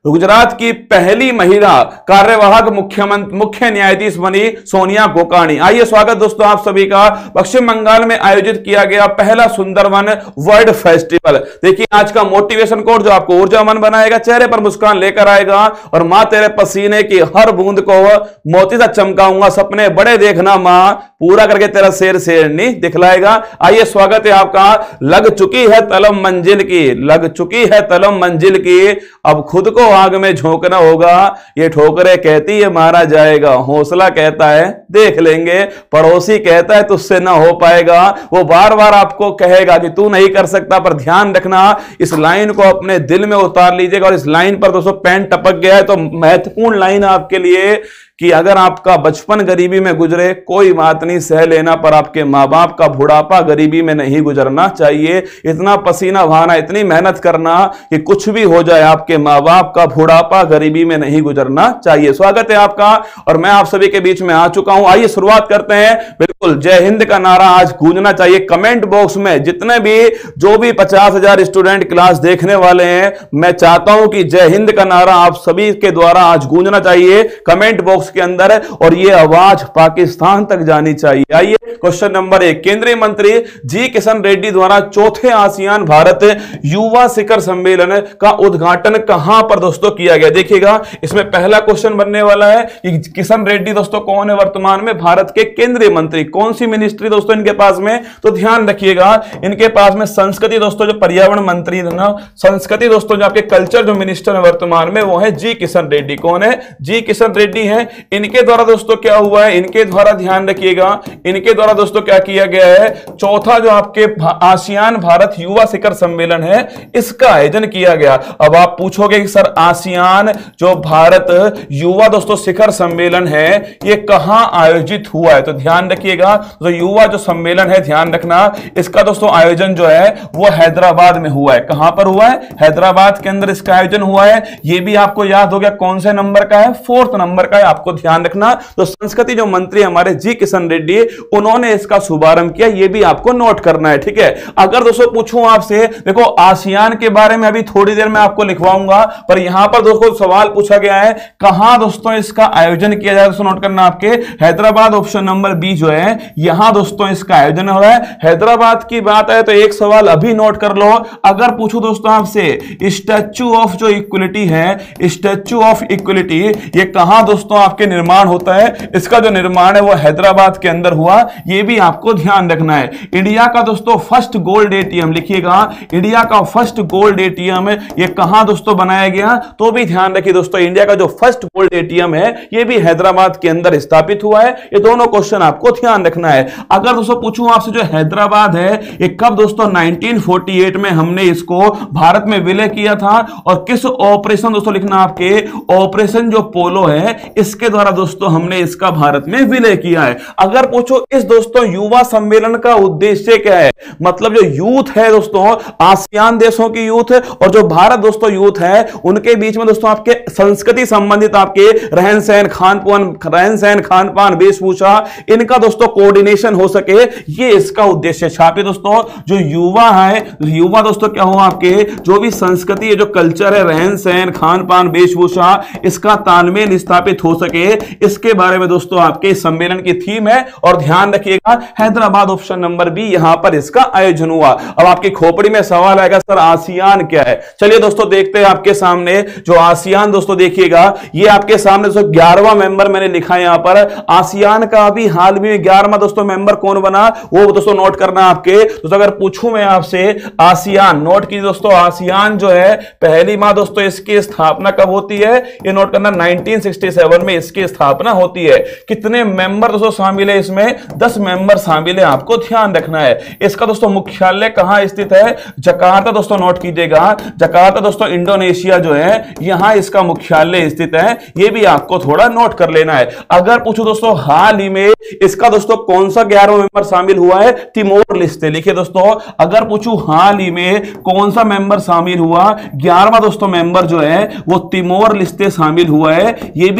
गुजरात की पहली महिला कार्यवाहक मुख्यमंत्री मुख्य न्यायाधीश बनी सोनिया गोकाणी। आइए स्वागत दोस्तों आप सभी का। पश्चिम बंगाल में आयोजित किया गया पहला सुंदरवन वर्ल्ड फेस्टिवल। देखिए आज का मोटिवेशन कोड जो आपको ऊर्जावान बनाएगा, चेहरे पर मुस्कान लेकर आएगा और मां तेरे पसीने की हर बूंद को मोती सा चमकाऊंगा, सपने बड़े देखना मां, पूरा करके तेरा शेर शेरनी दिखलाएगा। आइए स्वागत है आपका। लग चुकी है तलम मंजिल की, लग चुकी है तलम मंजिल की, अब खुद को आग में झोंकना होगा। ये ठोकरे कहती है मारा जाएगा, हौसला कहता है देख लेंगे, पड़ोसी कहता है तुझसे ना हो पाएगा। वो बार बार आपको कहेगा कि तू नहीं कर सकता, पर ध्यान रखना इस लाइन को अपने दिल में उतार लीजिएगा। और इस लाइन पर दोस्तों पेन टपक गया है तो महत्वपूर्ण लाइन आपके लिए कि अगर आपका बचपन गरीबी में गुजरे कोई बात नहीं, सह लेना, पर आपके माँ बाप का बुढ़ापा गरीबी में नहीं गुजरना चाहिए। इतना पसीना बहाना, इतनी मेहनत करना कि कुछ भी हो जाए, आपके माँ बाप का बुढ़ापा गरीबी में नहीं गुजरना चाहिए। स्वागत है आपका और मैं आप सभी के बीच में आ चुका हूं। आइए शुरुआत करते हैं। बिल्कुल जय हिंद का नारा आज गूंजना चाहिए। कमेंट बॉक्स में जितने भी जो भी पचास हजार स्टूडेंट क्लास देखने वाले हैं, मैं चाहता हूं कि जय हिंद का नारा आप सभी के द्वारा आज गूंजना चाहिए कमेंट बॉक्स के अंदर, और ये आवाज पाकिस्तान तक जानी चाहिए। आइए क्वेश्चन नंबर एक। केंद्रीय मंत्री जी किशन रेड्डी द्वारा चौथे आसियान भारत युवा शिखर सम्मेलन का उद्घाटन कहां पर दोस्तों किया गया? देखिएगा इसमें पहला क्वेश्चन बनने वाला है कि किशन रेड्डी दोस्तों कौन है वर्तमान में भारत के केंद्रीय मंत्री, कौन सी मिनिस्ट्री दोस्तों इनके पास में? तो ध्यान रखिएगा इनके पास में संस्कृति दोस्तों, जो पर्यावरण मंत्री ना, संस्कृति दोस्तों जो आपके कल्चर जो मिनिस्टर है वर्तमान में वो है जी किशन रेड्डी। कौन है? जी किशन रेड्डी है। इनके द्वारा दोस्तों क्या हुआ है? इनके द्वारा ध्यान रखिएगा, इनके द्वारा दोस्तों क्या किया गया है? चौथा जो आपके आसियान भारत युवा शिखर सम्मेलन है इसका आयोजन किया गया। अब आप पूछोगे कि सर आसियान जो भारत युवा दोस्तों शिखर सम्मेलन है ये कहां आयोजित हुआ है? तो ध्यान रखिएगा तो युवा जो सम्मेलन है, ध्यान रखना इसका दोस्तों आयोजन जो है वो हैदराबाद में हुआ है। कहां पर हुआ है? हैदराबाद के अंदर इसका आयोजन हुआ है। ये भी आपको याद हो गया कौन से नंबर का है? फोर्थ नंबर का है, आपको ध्यान रखना। तो संस्कृति जो मंत्री हमारे जी किशन रेड्डी उन्होंने इसका शुभारंभ किया, ये भी आपको नोट करना है, ठीक है। अगर दोस्तों पूछूं आपसे, देखो आसियान के बारे में अभी थोड़ी देर में आपको लिखवाऊंगा, पर यहां पर दोस्तों सवाल पूछा गया है कहां दोस्तों इसका आयोजन किया जाए, दोस्तों नोट करना आपके हैदराबाद, ऑप्शन नंबर बी जो है यहां दोस्तों इसका आयोजन हो रहा है। हैदराबाद की बात है तो एक सवाल अभी नोट कर लो। अगर पूछूं दोस्तों आपसे स्टैच्यू ऑफ जो इक्वलिटी है, स्टैच्यू ऑफ इक्वलिटी ये कहां दोस्तों आपके निर्माण होता है? इसका जो निर्माण है वो हैदराबाद के अंदर हुआ, ये भी आपको ध्यान रखना है। इंडिया का दोस्तों फर्स्ट गोल्ड एटीएम लिखिएगा, इंडिया का फर्स्ट गोल्ड एटीएम ये कहां दोस्तों बनाया गया? तो भी ध्यान रखिए दोस्तों इंडिया का जो फर्स्ट गोल्ड एटीएम है ये भी हैदराबाद के अंदर स्थापित हुआ है। ये दोनों क्वेश्चन आपको ध्यान रखना है। अगर दोस्तों पूछूं आपसे जो हैदराबाद है ये कब दोस्तों नाइनटीन फोर्टी एट में हमने इसको भारत में विलय किया था, और किस ऑपरेशन दोस्तों लिखना आपके, ऑपरेशन जो पोलो है इसके द्वारा दोस्तों हमने इसका भारत में विलय किया है। अगर पूछो इस दोस्तों युवा सम्मेलन का उद्देश्य क्या है, मतलब जो यूथ है दोस्तों आसियान देशों की यूथ और जो भारत दोस्तों यूथ है उनके बीच में दोस्तों आपके संस्कृति संबंधित आपके रहन सहन खान पान रहन सहन खान पान वेशभूषा इनका दोस्तों कोऑर्डिनेशन हो सके, ये इसका उद्देश्य। छापिए दोस्तों जो युवा है, युवा दोस्तों क्या हुआ आपके जो भी संस्कृति है, जो कल्चर है, रहन सहन खान पान वेशभूषा, इसका तालमेल स्थापित हो सके, इसके बारे में दोस्तों आपके सम्मेलन की थीम है। और ध्यान रखिएगा हैदराबाद ऑप्शन नंबर बी यहां पर इसका आयोजन हुआ। अब आपकी खोपड़ी में सवाल आएगा सर आसियान क्या है? चलिए दोस्तों देखते हैं आपके सामने जो आसियान दोस्तों देखिएगा ये आपके सामने दोस्तों ग्यारहवां मेंबर मैंने लिखा है यहां पर। आसियान का अभी हाल में ग्यारहवां दोस्तों मेंबर कौन बना वो दोस्तों नोट करना आपके। तो अगर पूछूं मैं आपसे आसियान, नोट की दोस्तों आसियान जो है पहली बार दोस्तों इसकी स्थापना कब होती है? ये नोट करना नाइनटीन सिक्सटी सेवन में इसकी स्थापना होती है। कितने मेंबर दोस्तों शामिल है इसमें? दस मेंबर शामिल है, आपको ध्यान रखना है। इसका दोस्तों मुख्यालय कहां स्थित है? जकार्ता दोस्तों नोट कीजिएगा, जकार्ता दोस्तों इंडोनेशिया जो है यहां इसका मुख्यालय स्थित है, ये भी आपको थोड़ा नोट कर लेना है। अगर पूछो दोस्तों हाल ही में इसका दोस्तों कौन सा ग्यारहवां मेंबर शामिल हुआ है? Timor Leste. लिखिए दोस्तों अगर पूछूं हाल ही में कौन सा मेंबर शामिल हुआ, ग्यारहवां दोस्तों मेंबर जो है वो तिमोर लेस्ते शामिल हुआ है, ये भी आपको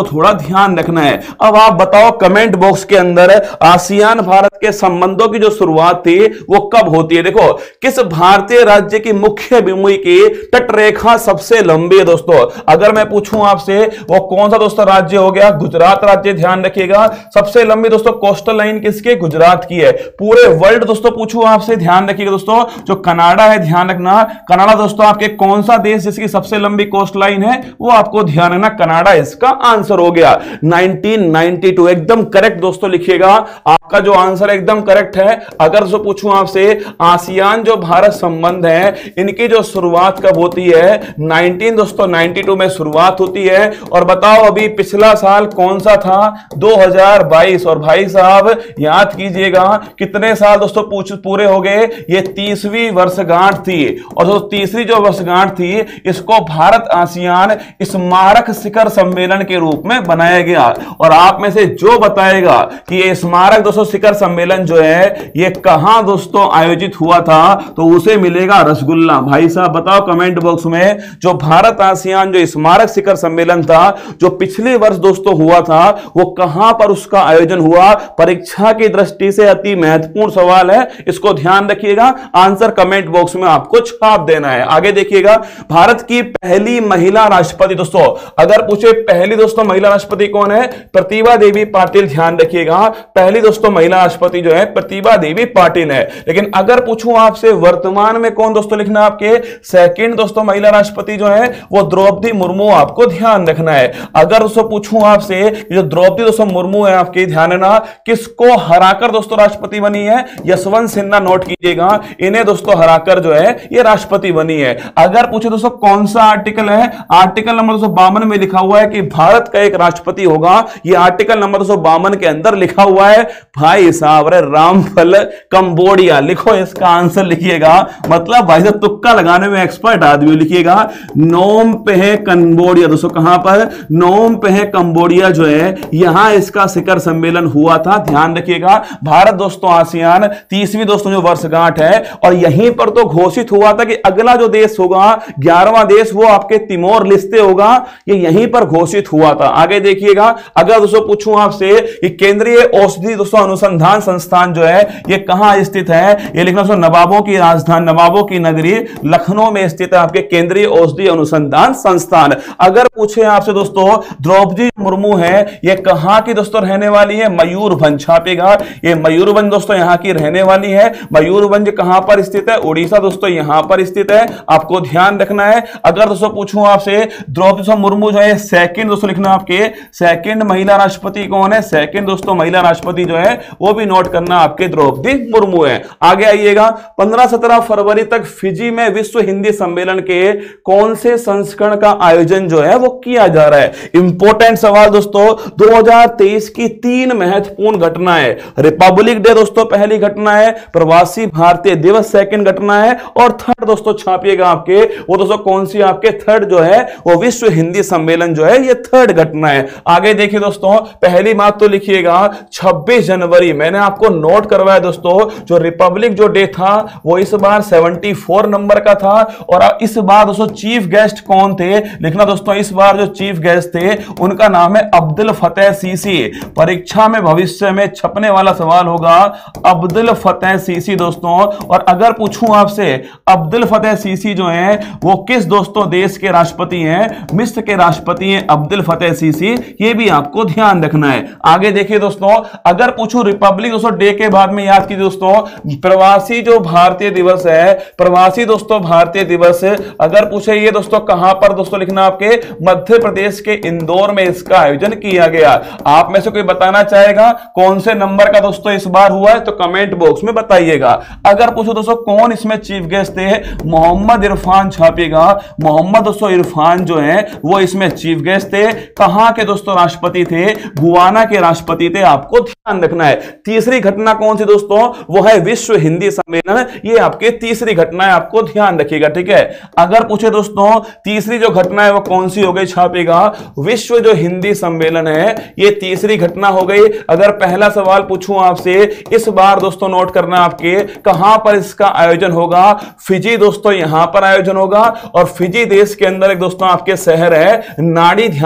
थोड़ा ध्यान रखना है। अब आप बताओ कमेंट बॉक्स के अंदर आसियान भारत के संबंधों की जो शुरुआत थी वो कब होती है। देखो, किस भारतीय राज्य की मुख्य भूमि की तटरेखा सबसे लंबी है दोस्तों। अगर मैं पूछूं आपसे वो कौन सा दोस्तों राज्य हो गया, गुजरात राज्य। ध्यान रखिएगा, सबसे लंबी दोस्तों कोस्टल लाइन किसकी, गुजरात की है। पूरे वर्ल्ड दोस्तों पूछूं आपसे, ध्यान रखिएगा दोस्तों, जो कनाडा है, ध्यान रखना, कनाडा दोस्तों आपके कौन सा देश जिसकी सबसे लंबी कोस्ट लाइन है, वो आपको ध्यान रखना, कनाडा इसका आंसर हो गया। नाइनटीन नाइंटी टू एकदम करेक्ट दोस्तों लिखिएगा, आपका जो आंसर एकदम करेक्ट है। अगर जो पूछूं आपसे आसियान जो भारत संबंध है इनकी जो शुरुआत कब होती है, नाइनटीन दोस्तों नाइंटी टू में शुरुआत होती है। और बताओ अभी पिछला साल कौन सा था, दो हज़ार बाईस। और भाई साहब याद कीजिएगा कितने साल दोस्तों पूछ पूरे हो गए, ये तीसवीं वर्षगांठ थी। और जो तीसरी जो वर्षगांठ थी इसको भारत आसियान स्मारक शिखर सम्मेलन के रूप में बनाया गया। और आप में से जो बताएगा कि ये स्मारक दोस्तों शिखर सम्मेलन जो है ये कहां दोस्तों आयोजित हुआ था, तो उसे मिलेगा रसगुल्ला। भाई साहब बताओ कमेंट बॉक्स में, जो भारत आसियान जो स्मारक शिखर सम्मेलन था जो पिछले वर्ष दोस्तों हुआ था वो कहां पर उसका आयोजन हुआ। परीक्षा की दृष्टि से अति महत्वपूर्ण सवाल है, इसको ध्यान रखिएगा। आंसर कमेंट बॉक्स में आपको छाप देना है। आगे देखिएगा, भारत की पहली महिला राष्ट्रपति दोस्तों, अगर पूछे पहली दोस्तों महिला राष्ट्रपति कौन है, प्रतिभा देवी पाटिल। ध्यान रखिएगा, पहली दोस्तों महिला राष्ट्रपति जो है प्रतिभा देवी पाटिल है। लेकिन अगर पूछूं आपसे वर्तमान में कौन दोस्तों लिखना, आपके सेकंड दोस्तों महिला राष्ट्रपति जो है वो द्रौपदी मुर्मू, आपको ध्यान रखना है। अगर दोस्तों पूछूं आपसे जो द्रौपदी दोस्तों मुर्मू है आपके, ध्यान रखना, किसको हराकर दोस्तों राष्ट्रपति बनी है, यशवंत सिन्हा, नोट कीजिएगा, इन्हें दोस्तों हराकर जो है ये राष्ट्रपति बनी है। अगर पूछे दोस्तों कौन सा आर्टिकल है, आर्टिकल नंबर दो सौ बावन में लिखा हुआ है कि भारत का एक राष्ट्रपति होगा, ये आर्टिकल नंबर दो सौ बावन के अंदर लिखा हुआ है। भाई साहब रे रामफल कंबोडिया लिखो, इसका आंसर लिखिएगा, मतलब भाई साहब तुक्का लगाने में एक्सपर्ट आदमी लिखिएगा, नोम पेह कंबोडिया। दोस्तों कहां पर, नोम पेह कंबोडिया जो है यहां इसका शिखर सम्मेलन हुआ था। ध्यान रखिएगा, भारत दोस्तों आसियान तीसवीं दोस्तों जो वर्षगांठ है, और यहीं पर तो घोषित हुआ था कि अगला जो देश होगा ग्यारहवां देश वो आपके तिमोर लिस्ते होगा, ये यहीं पर घोषित हुआ था। आगे देखिएगा, अगर दोस्तों पूछूं आपसे कि केंद्रीय औषधि दोस्तों अनुसंधान संस्थान जो है ये कहां स्थित है, ये लिखना दोस्तों नवाबों की राजधानी, नवाबों की नगरी लखनऊ में स्थित है आपके केंद्रीय औषधि अनुसंधान संस्थान। अगर पूछे आपसे दोस्तों द्रौपदी मुर्मू है ये कहां की दोस्तों रहने वाली है, मयूरभंज, छापेगा, ये मयूरभंज दोस्तों यहां की रहने वाली है। मयूरभंज कहां पर स्थित है, उड़ीसा दोस्तों यहां पर स्थित है, आपको ध्यान रखना है। अगर दोस्तों पूछूं आपसे द्रौपदी मुर्मू जो है सेकंड दोस्तों लिखना, आपके सेकंड महिला राष्ट्रपति कौन है, सेकंड दोस्तों महिला राष्ट्रपति जो है वो भी नोट करना, आपके द्रौपदी मुर्मू है। आगे आइएगा, पंद्रह सत्रह फरवरी तक फिजी में विश्व हिंदी सम्मेलन के कौन से संस्करण का आयोजन जो है वो किया जा रहा है। इंपॉर्टेंट सवाल दोस्तों, दो हज़ार तेईस की तीन महत्वपूर्ण घटनाएं, रिपब्लिक डे दोस्तों पहली घटना है, प्रवासी भारतीय दिवस सेकंड घटना है, और थर्ड दोस्तों छापिएगा आपके, वो दोस्तों कौन सी, आपके थर्ड जो है वो विश्व हिंदी सम्मेलन जो है ये थर्ड घटना है। आगे देखिए दोस्तों, पहली बात तो लिखिएगा छब्बीस जनवरी, मैंने आपको नोट करवाया दोस्तों, जो रिपब्लिक जो डे था वो इस बार चौहत्तर नंबर का था। और इस बार दोस्तों चीफ गेस्ट कौन थे, लिखना दोस्तों, इस बार जो चीफ गेस्ट थे उनका नाम है अब्दुल फतेह सीसी। परीक्षा में भविष्य में छपने वाला सवाल होगा अब्दुल फतेह सीसी दोस्तों। और अगर पूछूं आपसे अब्दुल फतेह सीसी जो है वो किस दोस्तों देश के राष्ट्रपति हैं, मिस्र के राष्ट्रपति हैं अब्दुल फतेह सीसी, ये भी आपको ध्यान रखना है। आगे देखिए दोस्तों, अगर पूछूं रिपब्लिक दोस्तों डे के बाद में याद कीजिए दोस्तों, प्रवासी जो भारतीय दिवस है, प्रवासी दोस्तों भारतीय दिवस, अगर पूछे ये दोस्तों कहां पर दोस्तों लिखना, आपके मध्य प्रदेश के इंदौर में इसका आयोजन किया गया। आप में से कोई बताना चाहेगा कौन से नंबर का दोस्तों इस बार हुआ है, तो कमेंट बॉक्स में बताइएगा। अगर पूछो दोस्तों कौन इसमें चीफ गेस्ट थे, मोहम्मद इरफान, छापिएगा, मोहम्मद दोस्तों इरफान जो है वो इसमें चीफ गेस्ट थे। कहां के दोस्तों राष्ट्रपति थे, गुयाना के राष्ट्रपति थे, आपको ध्यान रखना है। तीसरी घटना कौन सी दोस्तों, वो है विश्व हिंदी सम्मेलन, ये आपके तीसरी घटना है, आपको ध्यान रखिएगा, ठीक है। अगर पूछे दोस्तों तीसरी जो घटना है वो कौन सी हो गई, छापेगा, विश्व जो हिंदी सम्मेलन है ये तीसरी घटना हो गई। अगर पहला सवाल पूछूं आपसे, इस बार दोस्तों नोट करना आपके कहां पर इसका आयोजन होगा, फिजी दोस्तों यहां पर आयोजन होगा, और फिजी देश के अंदर एक दोस्तों आपके शहर है नाड़ी, ध्यान रखिएगा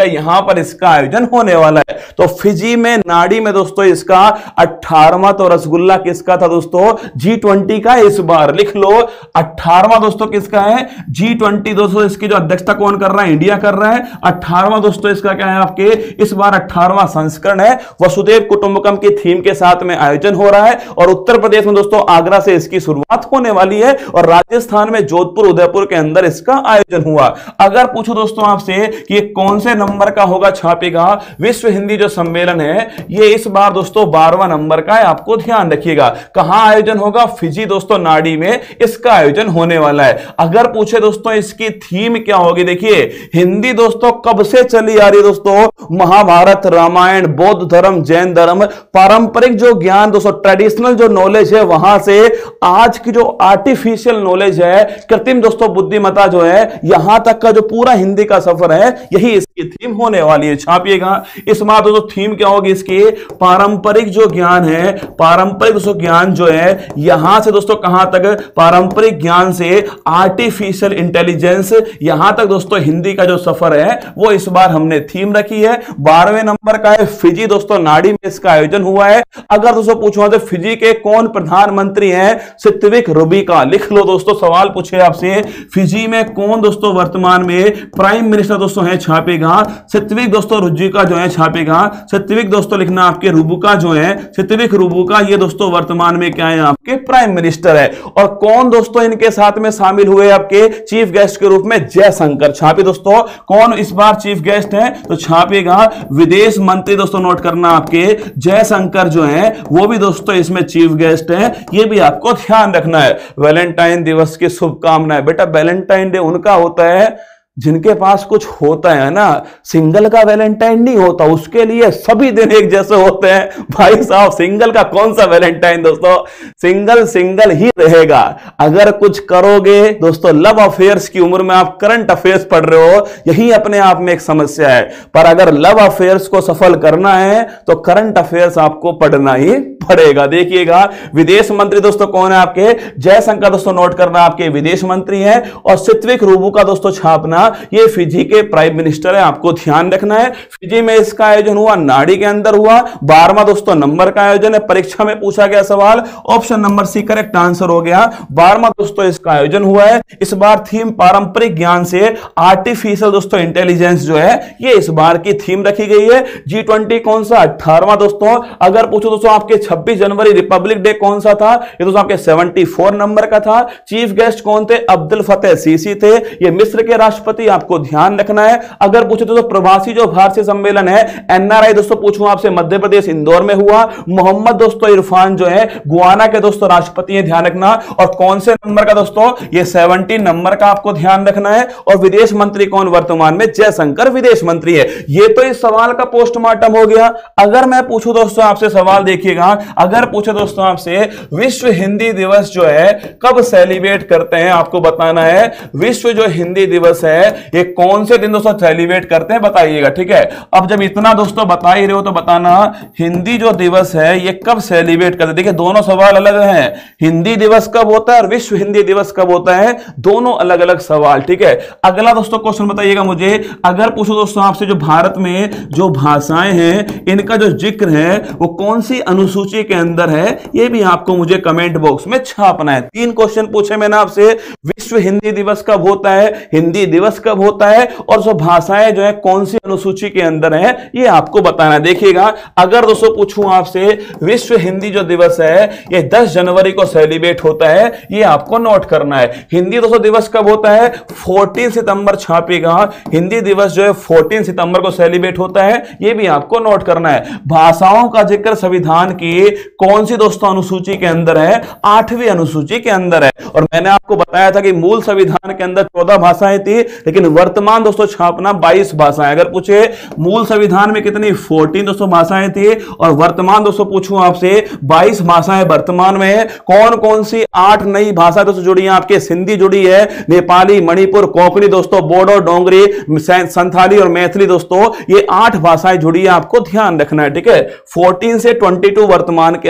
यहां पर इसका आयोजन होने वाला है। तो फिजी में नाड़ी में दोस्तों इसका अठारहवां तो रसगुल्ला किसका था दोस्तों, जी ट्वेंटी का। इस बार लिख लो अठारहवां दोस्तों किसका है, जी ट्वेंटी। दोस्तों इसकी जो अध्यक्षता कौन कर रहा है, इंडिया कर रहा है। अठारहवां दोस्तों इसका क्या है आपके, इस बार अठारहवां संस्करण है। वसुदेव कुटुंबकम की थीम के साथ में आयोजन हो रहा है और उत्तर प्रदेश में दोस्तों आगरा से इसकी शुरुआत होने वाली है और राजस्थान में जोधपुर उदयपुर के अंदर इसका आयोजन हुआ। अगर पूछो दोस्तों आपसे कि ये कौन से नंबर का होगा छापेगा, विश्व हिंदी जो सम्मेलन है ये इस बार दोस्तों बारहवां नंबर का है, आपको ध्यान रखिएगा। कहां आयोजन होगा, फिजी दोस्तों नाड़ी में इसका आयोजन होने वाला है। अगर पूछे दोस्तों इसकी थीम क्या होगी, देखिए हिंदी दोस्तों कब से चली आ रही है दोस्तों, महाभारत, रामायण, बौद्ध धर्म, जैन धर्म, पारंपरिक जो ज्ञान दोस्तों ट्रेडिशनल जो नॉलेज है वहां से आज की जो आर्टिफिशियल नॉलेज है, कृत्रिम दोस्तों बुद्धिमत्ता जो है, यहां तक का जो पूरा हिंदी का सफर है यही इसकी थीम होने वाली है। छापिएगा इस बार दोस्तों थीम क्या होगी इसकी, पारंपरिक जो ज्ञान है, पारंपरिक दोस्तों ज्ञान जो है यहां से दोस्तों कहां तक, पारंपरिक ज्ञान से आर्टिफिशियल इंटेलिजेंस, यहां तक दोस्तों हिंदी का जो सफर है वो इस बार हमने थीम रखी है। बारहवें नंबर का है, फिजी दोस्तों नाड़ी में इसका आयोजन हुआ है। अगर दोस्तों पूछो तो फिजी के कौन प्रधानमंत्री हैं, सित्विक रुबिका। लिख लो दोस्तों, सवाल पूछे आपसे फिजी में कौन दोस्तों वर्तमान में प्राइम मिनिस्टर दोस्तों है, छापेगा सित्विक दोस्तों रुबिका जो है, छापेगा सित्विक दोस्तों लिखना आपके रुबिका जो है, सित्विक रुबिका ये दोस्तों वर्तमान में क्या है आपके प्राइम मिनिस्टर है। और कौन दोस्तों इनके साथ में शामिल हुए आपके चीफ गेस्ट के रूप में, जयशंकर। छापे दोस्तों कौन इस बार चीफ गेस्ट है, तो छापेगा विदेश मंत्री दोस्तों, नोट करना आपके जयशंकर जो है वो भी दोस्तों इसमें चीफ गेस्ट है, ये भी आपको ध्यान रखना है। वैलेंटाइन दिवस की शुभकामनाएं। बेटा वैलेंटाइन डे उनका होता है जिनके पास कुछ होता है ना, सिंगल का वैलेंटाइन नहीं होता, उसके लिए सभी दिन एक जैसे होते हैं। भाई साहब सिंगल का कौन सा वैलेंटाइन दोस्तों, सिंगल सिंगल ही रहेगा। अगर कुछ करोगे दोस्तों, लव अफेयर्स की उम्र में आप करंट अफेयर्स पढ़ रहे हो, यही अपने आप में एक समस्या है। पर अगर लव अफेयर्स को सफल करना है तो करंट अफेयर्स आपको पढ़ना ही पड़ेगा। देखिएगा विदेश मंत्री दोस्तों कौन है आपके, जयशंकर दोस्तों, नोट करना आपके विदेश मंत्री हैं। और सित्विक रुबिका दोस्तों छापना, ये फिजी के प्राइम मिनिस्टर है, आपको ध्यान रखना है। फिजी में इसका आयोजन हुआ, नाड़ी के अंदर हुआ, बारहवां दोस्तों नंबर का आयोजन है। परीक्षा में पूछा गया सवाल, option number C correct answer हो गया। बारहवां दोस्तों इसका आयोजन हुआ है। इस बार थीम पारंपरिक ज्ञान से आर्टिफिशियल दोस्तों इंटेलिजेंस जो है ये इस बार की थीम रखी गई है। जी ट्वेंटी कौन सा, अठारहवां दोस्तों। अगर पूछो दोस्तों आपके छब्बीस जनवरी रिपब्लिक डे कौन सा था, ये दोस्तों आपके चौहत्तर नंबर का था। चीफ गेस्ट कौन थे, अब्दुल फतेह सीसी थे, ये मिस्र के राष्ट्रपति, आपको ध्यान रखना है। अगर पूछे तो, तो प्रवासी जो भारतीय सम्मेलन है एनआरआई दोस्तों पूछूं आपसे, मध्य प्रदेश इंदौर में हुआ। मोहम्मद दोस्तों इरफान जो है गुआना के दोस्तों राष्ट्रपति हैं, ध्यान रखना। और कौन से नंबर का दोस्तों, ये सत्रह नंबर का आपको ध्यान रखना है। और विदेश मंत्री कौन वर्तमान में, जयशंकर विदेश मंत्री है। ये तो इस सवाल का पोस्टमार्टम हो गया। अगर मैं पूछूं दोस्तों आपसे सवाल, देखिएगा अगर पूछे दोस्तों आपसे विश्व हिंदी दिवस जो है कब सेलिब्रेट करते हैं, आपको बताना है। विश्व जो हिंदी दिवस है ये कौन से दिन दोस्तों सेलिब्रेट करते हैं, बताइएगा, ठीक है। अब जब इतना दोस्तों बता ही रहे हो तो बताना हिंदी जो दिवस है ये कब सेलिब्रेट करते हैं। देखिए दोनों सवाल अलग हैं, हिंदी दिवस कब होता है और विश्व हिंदी दिवस कब होता है, दोनों अलग अलग सवाल, ठीक है। अगला दोस्तों क्वेश्चन बताइएगा मुझे, अगर पूछो दोस्तों आपसे जो भारत में जो भाषाएं हैं इनका जो जिक्र है वो कौन सी अनुसूची के अंदर है, ये भी आपको मुझे कमेंट बॉक्स में छापना है। तीन क्वेश्चन पूछे मैंने आपसे, विश्व हिंदी दिवस कब होता है, हिंदी दिवस कब होता है, और जो भाषाएं जो है कौन सी अनुसूची के अंदर है, ये आपको बताना है। देखिएगा अगर दोस्तों पूछूं आपसे विश्व हिंदी जो दिवस है ये दस जनवरी को सेलिब्रेट होता है, ये आपको नोट करना है। हिंदी दोस्तों दिवस कब होता है, चौदह सितंबर, छापेगा हिंदी दिवस जो है चौदह सितंबर को सेलिब्रेट होता है, ये भी आपको नोट करना है। भाषाओं का जिक्र संविधान की कौन सी दोस्तों अनुसूची के अंदर है, आठवीं अनुसूची के अंदर है। और मैंने आपको बताया था कि मूल संविधान के अंदर चौदह भाषाएं थी, लेकिन वर्तमान दोस्तों छापना बाईस भाषाएं। अगर पूछे मूल संविधान में कितनी, चौदह दोस्तों भाषाएं थी, और वर्तमान दोस्तों पूछूं आपसे बाईस भाषाएं वर्तमान में है। कौन कौन सी आठ नई भाषा दोस्तों जुड़ी है आपके, सिंधी जुड़ी है, नेपाली, मणिपुर, कोंकणी दोस्तों, बोडो, डोंगरी, संथाली और मैथिली दोस्तों, ये आठ भाषाएं जुड़ी है, आपको ध्यान रखना है, ठीक है। चौदह से बाईस वर्तमान के अंदर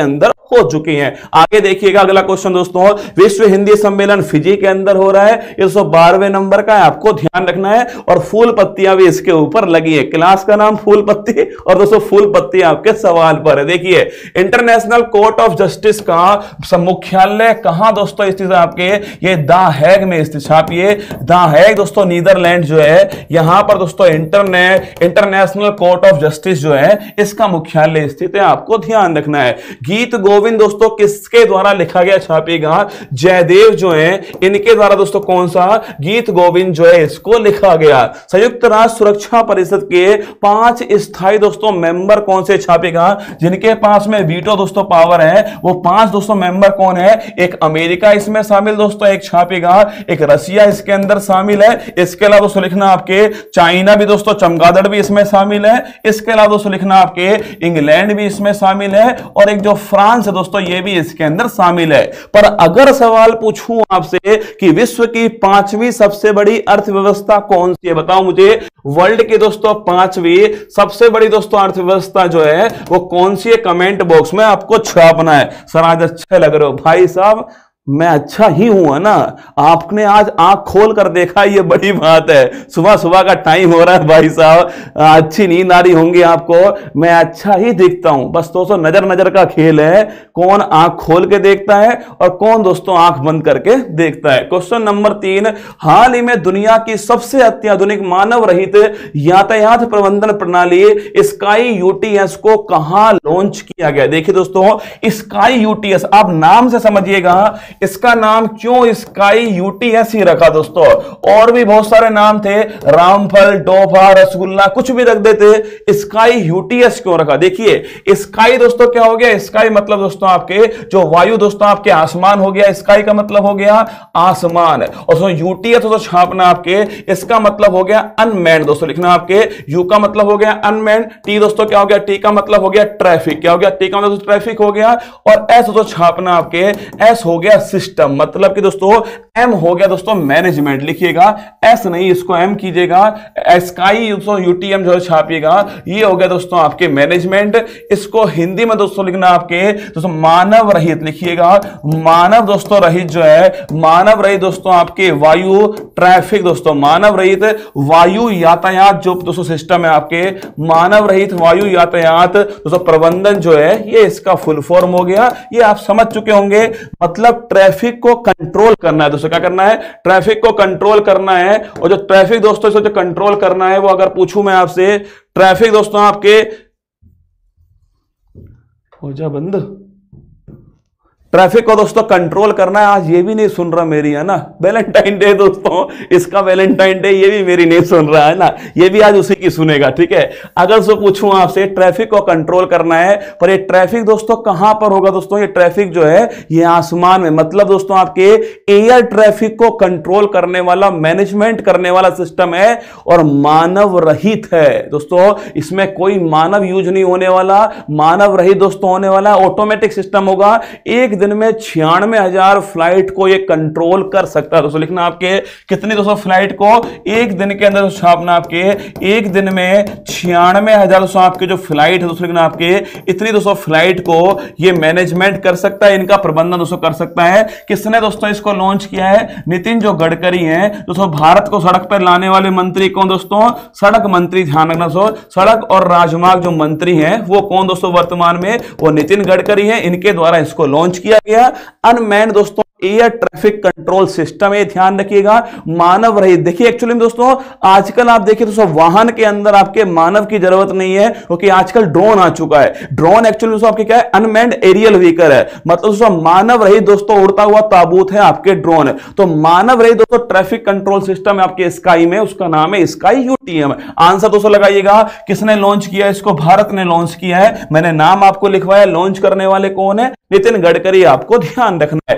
हो चुकी हैं। आगे देखिएगा अगला क्वेश्चन दोस्तों, विश्व हिंदी सम्मेलन फिजी के अंदर हो रहा है, एक सौ बारहवें नंबर का है, आपको ध्यान रखना है। और फूल पत्तियां भी इसके ऊपर लगी है, क्लास का नाम फूल पत्ती और दोस्तों फूल पत्तियां आपके सवाल पर है। देखिए इंटरनेशनल कोर्ट ऑफ जस्टिस का मुख्यालय कहां दोस्तों स्थित है आपके, ये द हैग में स्थित। छापिए द हैग दोस्तों, नीदरलैंड जो है, यहां पर दोस्तों internet international court of justice जो है इसका मुख्यालय स्थित है, आपको ध्यान रखना है। गीत गोविंद दोस्तों किसके द्वारा लिखा गया, छापिएगा जयदेव जो है इनके द्वारा दोस्तों कौन सा गीत गोविंद जो है इसको लिखा गया। संयुक्त राष्ट्र सुरक्षा परिषद के पांच स्थायी दोस्तों मेंबर कौन से, छापेगा जिनके पास में वीटो दोस्तों पावर है, वो पांच दोस्तों मेंबर कौन है, एक अमेरिका इसमें शामिल दोस्तों, एक छापेगा एक रसिया इसके अंदर शामिल है, इसके अलावा दोस्तों लिखना आपके चाइना भी दोस्तों, चमगादड़ भी इसमें शामिल है, इसके अलावा दोस्तों लिखना आपके इंग्लैंड भी इसमें शामिल है, और एक जो फ्रांस है दोस्तों ये भी इसके अंदर शामिल है। पर अगर सवाल पूछूं आपसे कि विश्व की पांचवी सबसे बड़ी अर्थव्यवस्था कौन सी है, बताओ मुझे वर्ल्ड की दोस्तों पांचवी सबसे बड़ी दोस्तों अर्थव्यवस्था जो है वो कौन सी है, कमेंट बॉक्स में आपको छापना है। सर आज अच्छे लग रहे हो भाई साहब, मैं अच्छा ही हूं ना, आपने आज आंख खोल कर देखा, ये बड़ी बात है। सुबह सुबह का टाइम हो रहा है भाई साहब, अच्छी नींद आ रही होंगी आपको, मैं अच्छा ही दिखता हूं। बस दोस्तों नजर नजर का खेल है, कौन आंख खोल के देखता है और कौन दोस्तों आंख बंद करके देखता है। क्वेश्चन नंबर तीन, हाल ही में दुनिया की सबसे अत्याधुनिक मानव रहित यातायात प्रबंधन प्रणाली स्काई यूटीएस को कहां लॉन्च किया गया। देखिए दोस्तों स्काई यूटीएस, आप नाम से समझिएगा इसका नाम क्यों स्काई यूटीएस ही रखा दोस्तों, और भी बहुत सारे नाम थे, रामफल, डोभा, रसगुल्ला, कुछ भी रख देते, स्काई यूटीएस क्यों रखा। देखिए स्काई दोस्तों क्या हो गया, स्काई मतलब दोस्तों आपके जो वायु दोस्तों आपके आसमान हो गया, स्काई का मतलब हो गया आसमान, और यूटीएस दोस्तों छापना आपके, इसका मतलब हो गया अनमैन्ड दोस्तों, लिखना आपके यू का मतलब हो गया अनमैन्ड, टी दोस्तों क्या हो गया, टी का मतलब हो गया ट्रैफिक, क्या हो गया, टी का मतलब ट्रैफिक हो गया, और एस दोस्तों छापना आपके, एस हो गया सिस्टम, मतलब कि दोस्तों एम हो गया दोस्तों मैनेजमेंट, लिखिएगा एस नहीं इसको एम कीजिएगा, स्काई दोस्तों यूटीएम जो छापिएगा, ये हो गया दोस्तों आपके मैनेजमेंट। इसको हिंदी में दोस्तों लिखना आपके दोस्तों मानव रहित, लिखिएगा मानव दोस्तों रहित जो है, मानव रहित दोस्तों आपके वायु ट्रैफिक दोस्तों, मानव रहित वायु यातायात जो दोस्तों सिस्टम है आपके, मानव रहित वायु यातायात दोस्तों प्रबंधन जो है, ये इसका फुल फॉर्म हो गया। ये आप समझ चुके होंगे, मतलब ट्रैफिक को कंट्रोल करना है दोस्तों, क्या करना है, ट्रैफिक को कंट्रोल करना है। और जो ट्रैफिक दोस्तों जो कंट्रोल करना है वो अगर पूछूं मैं आपसे, ट्रैफिक दोस्तों आपके हो जा बंद, ट्रैफिक को दोस्तों कंट्रोल करना है। आज ये भी नहीं सुन रहा मेरी, है ना, वैलेंटाइन डे दोस्तों, इसका वैलेंटाइन डे, ये भी मेरी नहीं सुन रहा है ना, ये भी आज उसी की सुनेगा, ठीक है। अगर सो पूछूं आपसे ट्रैफिक को कंट्रोल करना है, पर ये ट्रैफिक दोस्तों कहां पर होगा दोस्तों, ये ट्रैफिक जो है ये आसमान में, मतलब दोस्तों आपके एयर ट्रैफिक को कंट्रोल करने वाला, मैनेजमेंट करने वाला सिस्टम है, और मानव रहित है दोस्तों, इसमें कोई मानव यूज नहीं होने वाला, मानव रहित दोस्तों होने वाला, ऑटोमेटिक सिस्टम होगा। एक दिन में छियानवे हजार फ्लाइट को ये कंट्रोल कर सकता है दोस्तों, लिखना आपके कितनी दोस्तों फ्लाइट को एक दिन के अंदर छापना आपके, एक दिन में छियानवे हजार दोस्तों आपके जो फ्लाइट है दोस्तों, लिखना आपके इतनी दोस्तों फ्लाइट को ये मैनेजमेंट कर सकता है, इनका प्रबंधन दोस्तों कर सकता है। किसने दोस्तों इसको लॉन्च किया है, नितिन जो गडकरी हैं दोस्तों, भारत को सड़क पर लाने वाले मंत्री कौन दोस्तों, सड़क मंत्री, ध्यान रखना दोस्तों, सड़क और राजमार्ग जो मंत्री हैं वो कौन दोस्तों वर्तमान में, वो नितिन गडकरी हैं, इनके द्वारा इसको लॉन्च किया गया। अनमैन्ड दोस्तों एयर ट्रैफिक कंट्रोल सिस्टम है, ध्यान रखिएगा, मानव रहित। देखिए एक्चुअली में दोस्तों आजकल आप देखिए दोस्तों वाहन के अंदर आपके मानव की जरूरत नहीं है, क्योंकि आजकल ड्रोन आ चुका है। ड्रोन एक्चुअली दोस्तों आपके क्या है, अनमैन्ड एरियल व्हीकल है, मतलब दोस्तों मानव रहित दोस्तों उड़ता हुआ ताबूत है आपके ड्रोन। तो मानव रहित दोस्तों ट्रैफिक कंट्रोल सिस्टम है आपके स्काई में, उसका नाम है स्काई यूटीएम। आंसर दोस्तों लगाइएगा, किसने लॉन्च किया इसको, भारत ने लॉन्च किया है। मैंने नाम आपको लिखवाया, लॉन्च करने वाले कौन है, नितिन गडकरी, आपको ध्यान रखना है। अब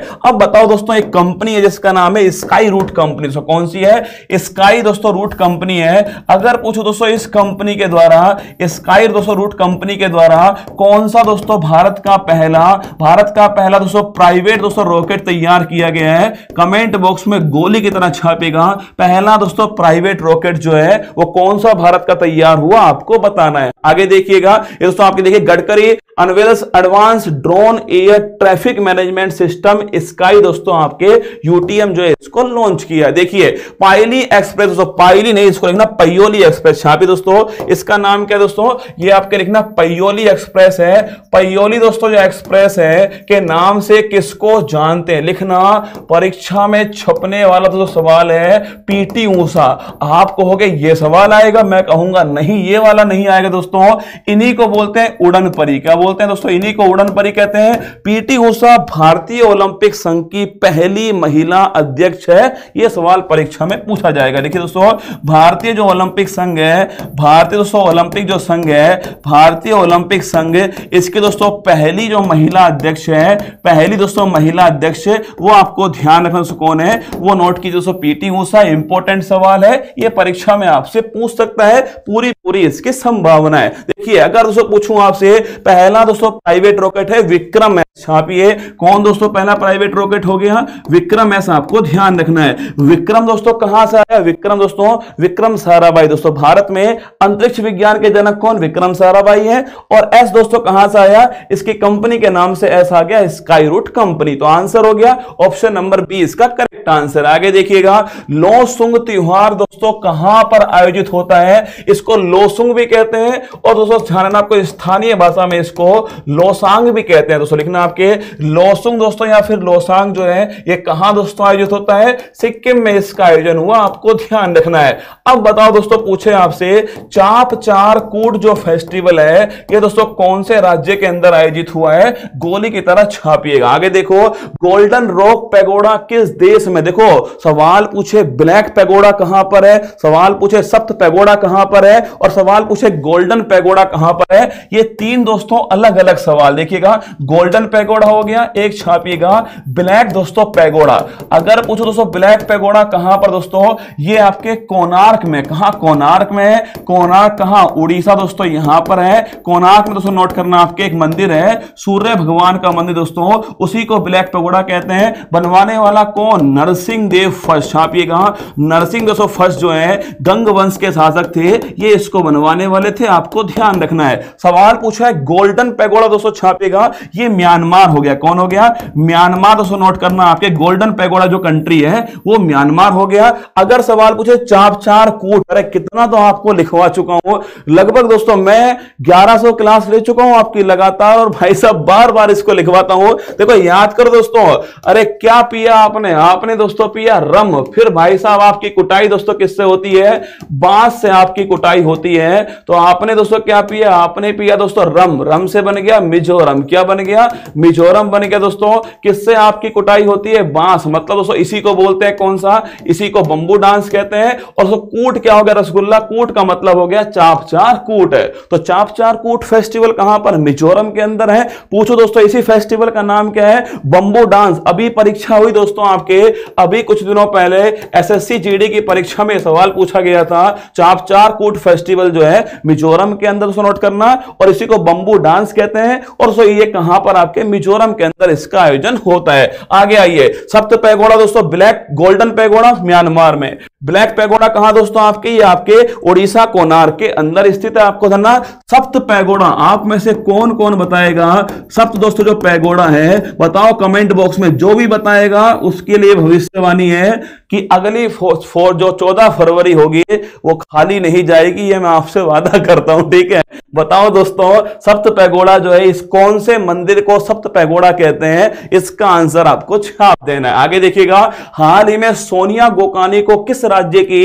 बताओ दोस्तों, एक कंपनी है जिसका नाम है स्काई रूट कंपनी। दोस्तों कौन सी है? स्काई दोस्तों रूट कंपनी है। अगर पूछो दोस्तों इस कंपनी के द्वारा, स्काई दोस्तों रूट कंपनी के द्वारा कौन सा दोस्तों भारत का पहला भारत का पहला दोस्तों प्राइवेट दोस्तों रॉकेट तैयार किया गया है, कमेंट बॉक्स में गोली की तरह छापेगा। पहला दोस्तों प्राइवेट रॉकेट जो है वो कौन सा भारत का तैयार हुआ, आपको बताना है। आगे देखिएगा दोस्तों, आपके देखिए Gadkari unveils advance drone air traffic management system sky दोस्तों आपके यूटीएम जो है इसको लॉन्च किया। देखिए पायली एक्सप्रेस दोस्तों, पायली नहीं इसको लिखना पयोली एक्सप्रेस। छापी दोस्तों, इसका नाम क्या है दोस्तों? ये आपके लिखना पयोली एक्सप्रेस है। पयोली दोस्तों जो एक्सप्रेस है के नाम से किसको जानते हैं? लिखना, परीक्षा में छपने वाला दोस्तों सवाल है पीटी ऊषा। आप कहोगे ये सवाल आएगा, मैं कहूंगा नहीं ये वाला नहीं आएगा दोस्तों। इन्हीं को बोलते हैं उड़न परी। क्या बोलते हैं दोस्तों? इन्हीं को उड़न परी कहते हैं। पीटी ऊषा भारतीय ओलंपिक संघ की पहली महिला अध्यक्ष है। यह सवाल परीक्षा में पूछा जाएगा। देखिए दोस्तों, भारतीय जो ओलंपिक संघ है, भारतीय दोस्तों ओलंपिक जो संघ है, भारतीय ओलंपिक संघ, इसके दोस्तों पहली जो महिला अध्यक्ष है, पहली दोस्तों महिला अध्यक्ष, वो आपको ध्यान रखना कौन है वो नोट कीजिए दोस्तों, पीटी ऊषा। इंपॉर्टेंट सवाल है, ये परीक्षा में आपसे पूछ सकता है, पूरी पूरी इसकी संभावना है। देखिए अगर दोस्तों पूछूं आपसे, पहला दोस्तों प्राइवेट रॉकेट है विक्रम एस। छापिए कौन दोस्तों पहला प्राइवेट रॉकेट हो गया? विक्रम एस। आपको ध्यान रखना है। विक्रम दोस्तों कहां से आया? विक्रम दोस्तों विक्रम साराभाई। दोस्तों भारत में अंतरिक्ष विज्ञान के जनक कौन? विक्रम साराभाई है। और एस दोस्तों कहां से आया? इसकी कंपनी के नाम से एस आ गया, स्काई रूट कंपनी। तो आंसर हो गया ऑप्शन नंबर बी इसका करेक्ट आंसर। आगे देखिएगा, लोसुंग त्योहार दोस्तों कहां पर आयोजित होता है? इसको लोसुंग भी कहते हैं और दोस्तों ध्यान आपको स्थानीय भाषा में इसको लोसांग भी कहते हैं। दोस्तों लिखना आपके लोसुंग दोस्तों या फिर लोसांग जो है ये कहां दोस्तों आयोजित होता है? सिक्किम में इसका आयोजन हुआ, आपको ध्यान रखना है। अब बताओ दोस्तों, पूछे आपसे चाप चार कूट जो फेस्टिवल है ये दोस्तों कौन से राज्य के अंदर आयोजित हुआ है? गोली की तरह छापिएगा। आगे देखो, गोल्डन रॉक पैगोडा किस देश में? देखो सवाल पूछे ब्लैक पैगोडा कहां पर है, सवाल पूछे सप्त पैगोडा कहां पर है, और सवाल पूछे गोल्डन पैगोडा कहां पर है। ये तीन दोस्तों अलग अलग सवाल। देखिएगा, गोल्डन पैगोडा हो गया एक, छापिएगा ब्लैक दोस्तों पैगोडा। अगर पूछो दोस्तों ब्लैक पैगोडा कहां पर दोस्तों? ये आपके कोणार्क में। कहां? कोणार्क में है। कोणार्क कहां? उड़ीसा दोस्तों यहां पर है। कोणार्क में दोस्तों नोट करना, आपके एक मंदिर है सूर्य भगवान का मंदिर दोस्तों, उसी को ब्लैक पैगोडा कहते हैं। बनवाने वाला कौन? नरसिंह देव फर्स्ट। छापिएगा, नरसिंह दोस्तों फर्स्ट जो है गंग वंश के शासक थे, ये इसको बनवाने वाले थे, आपको ध्यान रखना है। सवाल पूछा है गोल्डन पैगोडा दोस्तों, छापेगा ये म्यांमार हो गया। कौन हो गया? म्यांमार दोस्तों नोट करना, आपके गोल्डन पैगोडा जो कंट्री है वो म्यांमार हो गया। अगर सवाल पूछे चापचार कूट, अरे कितना तो आपको लिखवा चुका हूं, लगभग दोस्तों मैं ग्यारह सौ क्लास ले चुका हूं आपकी लगातार, और भाई साहब बार बार इसको लिखवाता हूं। देखो याद करो दोस्तों, अरे क्या पिया आपने? आपने दोस्तों पिया रम। फिर भाई साहब आपकी कुटाई दोस्तों किससे होती है? बांस से आपकी कुटाई होती है। तो आपने दोस्तों क्या पिया? आपने पिया दोस्तों रम। रम से बन गया मिजोरम। क्या बन गया? मिजोरम बन गया दोस्तों। किससे आपकी कुटाई होती है? बांस। मतलब दोस्तों इसी को बोलते हैं कौन सा? इसी को बंबू डांस कहते हैं। और दोस्तों कूट क्या हो गया? रसगुल्ला। कूट का मतलब हो गया चापचार कूट है। तो चापचार कूट फेस्टिवल कहां पर? मिजोरम के अंदर है। पूछो दोस्तों इसी फेस्टिवल का नाम क्या है? Bamboo dance. अभी परीक्षा हुई दोस्तों आपके, अभी कुछ दिनों पहले एसएससी जीडी की परीक्षा में सवाल पूछा गया था। चापचार कूट फेस्टिवल जो है मिजोरम के अंदर दोस्तों नोट करना, और इसी को बंबू डांस कहते हैं। और दोस्तों ये कहां पर? आपके मिजोरम के अंदर इसका आयोजन होता है। आगे आइए, सप्त पैगोडा दोस्तों ब्लैक, गोल्डन पैगोडा म्यांमार में। ब्लैक पैगोडा कहां दोस्तों आपके? ये आपके उड़ीसा कोणार्क के अंदर स्थित है। आपको धरना सप्त पैगोडा आप में से कौन कौन बताएगा सप्त दोस्तों जो पैगोडा है? बताओ कमेंट बॉक्स में। जो भी बताएगा उसके लिए भविष्यवाणी है कि अगली फो, फो, जो चौदह फरवरी होगी वो खाली नहीं जाएगी, ये मैं आपसे वादा करता हूं। ठीक है, बताओ दोस्तों सप्त पैगोडा जो है इस कौन से मंदिर को सप्त पैगोडा कहते हैं? इसका आंसर आपको छाप देना है। आगे देखिएगा, हाल ही में सोनिया गोकानी को किस राज्य की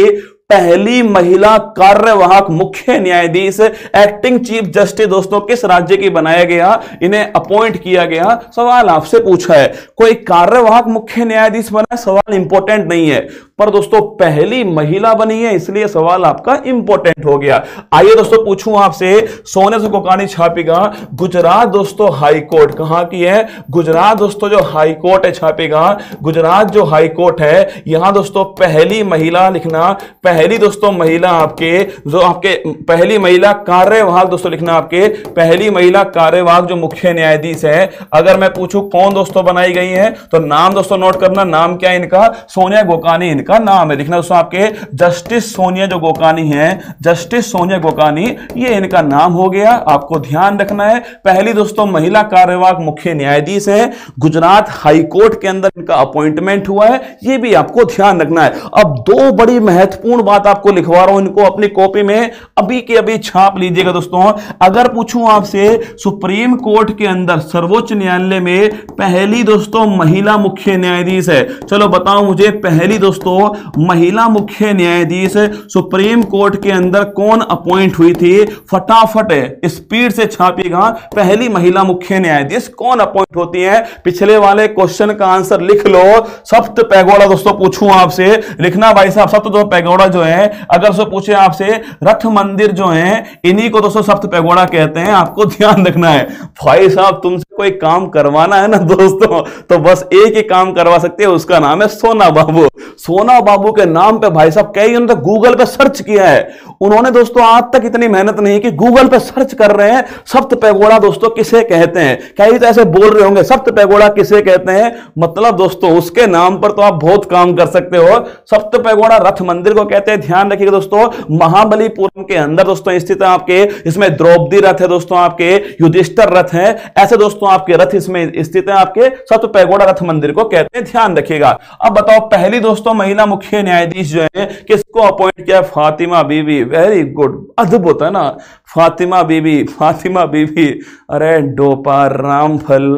पहली महिला कार्यवाहक मुख्य न्यायाधीश, एक्टिंग चीफ जस्टिस दोस्तों किस राज्य की बनाया गया, इन्हें अपॉइंट किया गया। सवाल आपसे पूछा है कोई कार्यवाहक मुख्य न्यायाधीश बना, सवाल इंपॉर्टेंट नहीं है, पर दोस्तों पहली महिला बनी है इसलिए सवाल आपका इंपॉर्टेंट हो गया। आइए दोस्तों पूछूं आपसे, सोने से कोकानी छापेगा गुजरात दोस्तों हाई कोर्ट कहां की है, गुजरात दोस्तों जो हाई कोर्ट है छापेगा, गुजरात जो हाई कोर्ट है यहां दोस्तों पहली महिला लिखना, पहली दोस्तों महिला आपके जो आपके पहली महिला कार्यवाहक दोस्तों लिखना, आपके पहली महिला कार्यवाहक जो मुख्य न्यायाधीश है। अगर मैं पूछूं कौन दोस्तों बनाई गई है तो नाम दोस्तों नोट करना, नाम क्या है इनका, सोनिया गोकानी का नाम है, लिखना दोस्तों आपके जस्टिस सोनिया जो गोकानी है, जस्टिस सोनिया गोकानी ये इनका नाम हो गया। आपको ध्यान रखना है पहली दोस्तों महिला कार्यवाहक मुख्य न्यायाधीश है, गुजरात हाई कोर्ट के अंदर इनका अपॉइंटमेंट हुआ है, ये भी आपको ध्यान रखना है। अब दो बड़ी महत्वपूर्ण बात आपको लिखवा रहा हूं, इनको अपनी कॉपी में अभी के अभी छाप लीजिएगा दोस्तों। अगर पूछूं आपसे सुप्रीम कोर्ट के अंदर सर्वोच्च न्यायालय में पहली दोस्तों महिला मुख्य न्यायाधीश है, चलो बताओ मुझे पहली दोस्तों महिला मुख्य न्यायाधीश सुप्रीम कोर्ट के अंदर कौन अपॉइंट हुई थी, फटाफट स्पीड से छापिएगा, पहली महिला मुख्य न्यायाधीश कौन अपॉइंट होती है। पिछले वाले क्वेश्चन का आंसर लिख लो, सप्त पैगोड़ा दोस्तों पूछूं आपसे, लिखना भाई साहब सप्त दो पैगोड़ा जो है, अगर सो पूछे आपसे रथ मंदिर जो है इन्हीं को दोस्तों सप्त पैगोड़ा कहते हैं, आपको ध्यान रखना है। भाई साहब तुमसे कोई काम करवाना है ना दोस्तों तो बस एक ही काम करवा सकते हैं, उसका नाम है सोना बाबू। सोना बाबू के नाम पे भाई साहब कई उन्होंने तो गूगल पे सर्च किया है, उन्होंने दोस्तों आज तक इतनी मेहनत नहीं की, गूगल पे सर्च कर रहे हैं सप्त पैगोड़ा दोस्तों किसे कहते हैं। कई तो ऐसे बोल रहे होंगे सप्त पैगोड़ा किसे कहते हैं, मतलब दोस्तों उसके नाम पर तो आप बहुत काम कर सकते हो। सप्त पैगोड़ा रथ मंदिर को कहते हैं, ध्यान रखिएगा दोस्तों, महाबलीपुरम के अंदर दोस्तों स्थित है आपके, इसमें द्रौपदी रथ है दोस्तों, आपके युधिष्ठिर रथ है, ऐसे दोस्तों आपके रथ इसमें स्थित है, आपके सप्त पैगोड़ा रथ मंदिर को कहते हैं, ध्यान रखिएगा। अब बताओ पहली दोस्तों महिला मुख्य न्यायाधीश जो है किसको अपॉइंट किया, फातिमा बीबी, वेरी गुड, अद्भुत है ना, फातिमा बीबी, फातिमा बीबी, अरे डोपा रामफल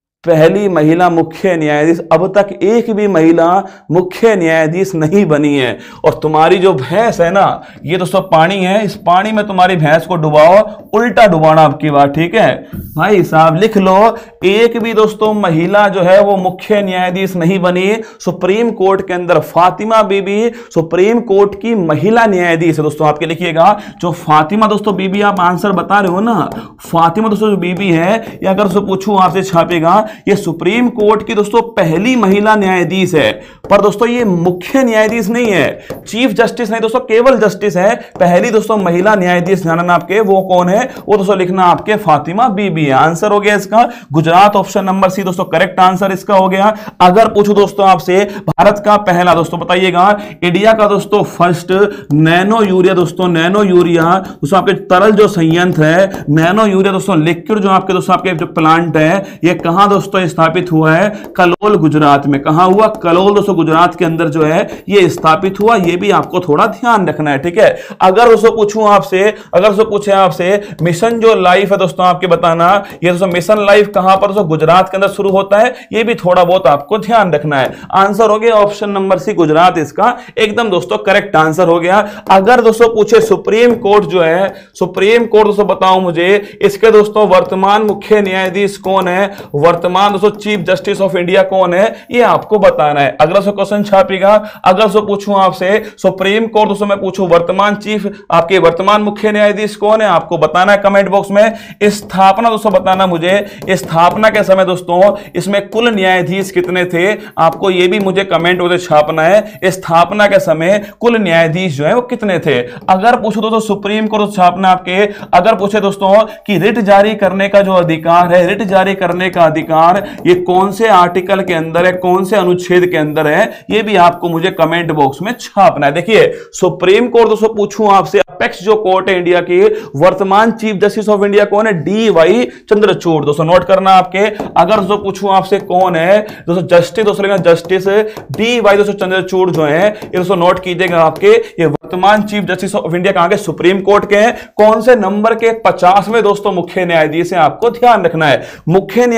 पहली महिला मुख्य न्यायाधीश, अब तक एक भी महिला मुख्य न्यायाधीश नहीं बनी है। और तुम्हारी जो भैंस है ना ये दोस्तों पानी है, इस पानी में तुम्हारी भैंस को डुबाओ, उल्टा डुबाना आपकी बात, ठीक है भाई साहब लिख लो, एक भी दोस्तों महिला जो है वो मुख्य न्यायाधीश नहीं बनी सुप्रीम कोर्ट के अंदर। फातिमा बीबी सुप्रीम कोर्ट की महिला न्यायाधीश है दोस्तों, आपके लिखिएगा जो फातिमा दोस्तों बीबी, आप आंसर बता रहे हो ना, फातिमा दोस्तों जो बीबी है या अगर उसको पूछूं आपसे छापेगा, ये सुप्रीम कोर्ट की दोस्तों पहली महिला न्यायाधीश है, पर दोस्तों ये मुख्य न्यायाधीश नहीं है, चीफ जस्टिस नहीं दोस्तों, केवल जस्टिस है। पहली दोस्तों महिला न्यायाधीश जानना आपके वो कौन है, वो दोस्तों लिखना आपके फातिमा बीबी है। आंसर हो गया इसका गुजरात, ऑप्शन नंबर सी दोस्तों करेक्ट आंसर इसका हो गया। अगर पूछूं दोस्तों आपसे भारत का पहला दोस्तों बताइएगा, इंडिया का दोस्तों फर्स्ट नैनो यूरिया दोस्तों, नैनो यूरिया दोस्तों आपके तरल जो संयंत्र है, नैनो यूरिया दोस्तों लिक्विड जो आपके दोस्तों आपके जो प्लांट है ये कहां दोस्तों स्थापित हुआ है, कलोल गुजरात में। कहां हुआ, कलोल दोस्तों गुजरात के अंदर जो है ये स्थापित हुआ, ये भी आपको थोड़ा ध्यान रखना है, ठीक है। अगर उसको पूछूं आपसे, अगर उसको पूछे आपसे मिशन जो लाइफ है दोस्तों आपके बताना, ये दोस्तों मिशन लाइफ कहां पर दोस्तों गुजरात के अंदर शुरू होता है, ये भी थोड़ा बहुत आपको ध्यान रखना है। आंसर हो गया ऑप्शन नंबर सी गुजरात, इसका एकदम दोस्तों करेक्ट आंसर हो गया। अगर दोस्तों पूछे सुप्रीम कोर्ट जो है, सुप्रीम कोर्ट दोस्तों बताओ मुझे इसके दोस्तों वर्तमान मुख्य न्यायाधीश कौन है, वर्तमान दोस्तों चीफ जस्टिस ऑफ इंडिया कौन है, ये आपको बताना है। अगला सो क्वेश्चन छापेगा, अगर सो पूछूं आपसे सुप्रीम कोर्ट दोस्तों मैं पूछूं वर्तमान चीफ आपके वर्तमान मुख्य न्यायाधीश कौन है, आपको बताना है कमेंट बॉक्स में। स्थापना दोस्तों बताना मुझे, स्थापना के समय दोस्तों इसमें कुल न्यायाधीश कितने थे, आपको ये भी मुझे कमेंट बॉक्स में छापना है, स्थापना के समय कुल न्यायाधीश जो है वो कितने थे। अगर पूछो दोस्तों सुप्रीम कोर्ट छापना आपके, अगर पूछे दोस्तों कि रिट जारी करने का जो अधिकार है, रिट जारी करने का अधिकार ये कौन से आर्टिकल के अंदर है, कौन से अनुच्छेद के अंदर है, ये भी आपको मुझे कमेंट बॉक्स में छापना है। देखिए सुप्रीम कोर्ट दोस्तों पूछूं आपसे, अपेक्स जो कोर्ट है इंडिया की, वर्तमान चीफ जस्टिस ऑफ इंडिया कौन है, डी वाई चंद्रचूड़ दोस्तों नोट करना आपके। अगर दोस्तों पूछूं आपसे कौन है दोस्तों जस्टिस, दोस्तों जस्टिस डी वाई दोस्तों चंद्रचूड़ जो है ये दोस्तों नोट कीजिएगा आपके, ये वर्तमान चीफ जस्टिस ऑफ इंडिया कहां के, सुप्रीम कोर्ट के हैं। कौन से नंबर के, पचासवें दोस्तों मुख्य न्यायाधीश है, आपको ध्यान रखना है। मुख्य न्यायाधीश को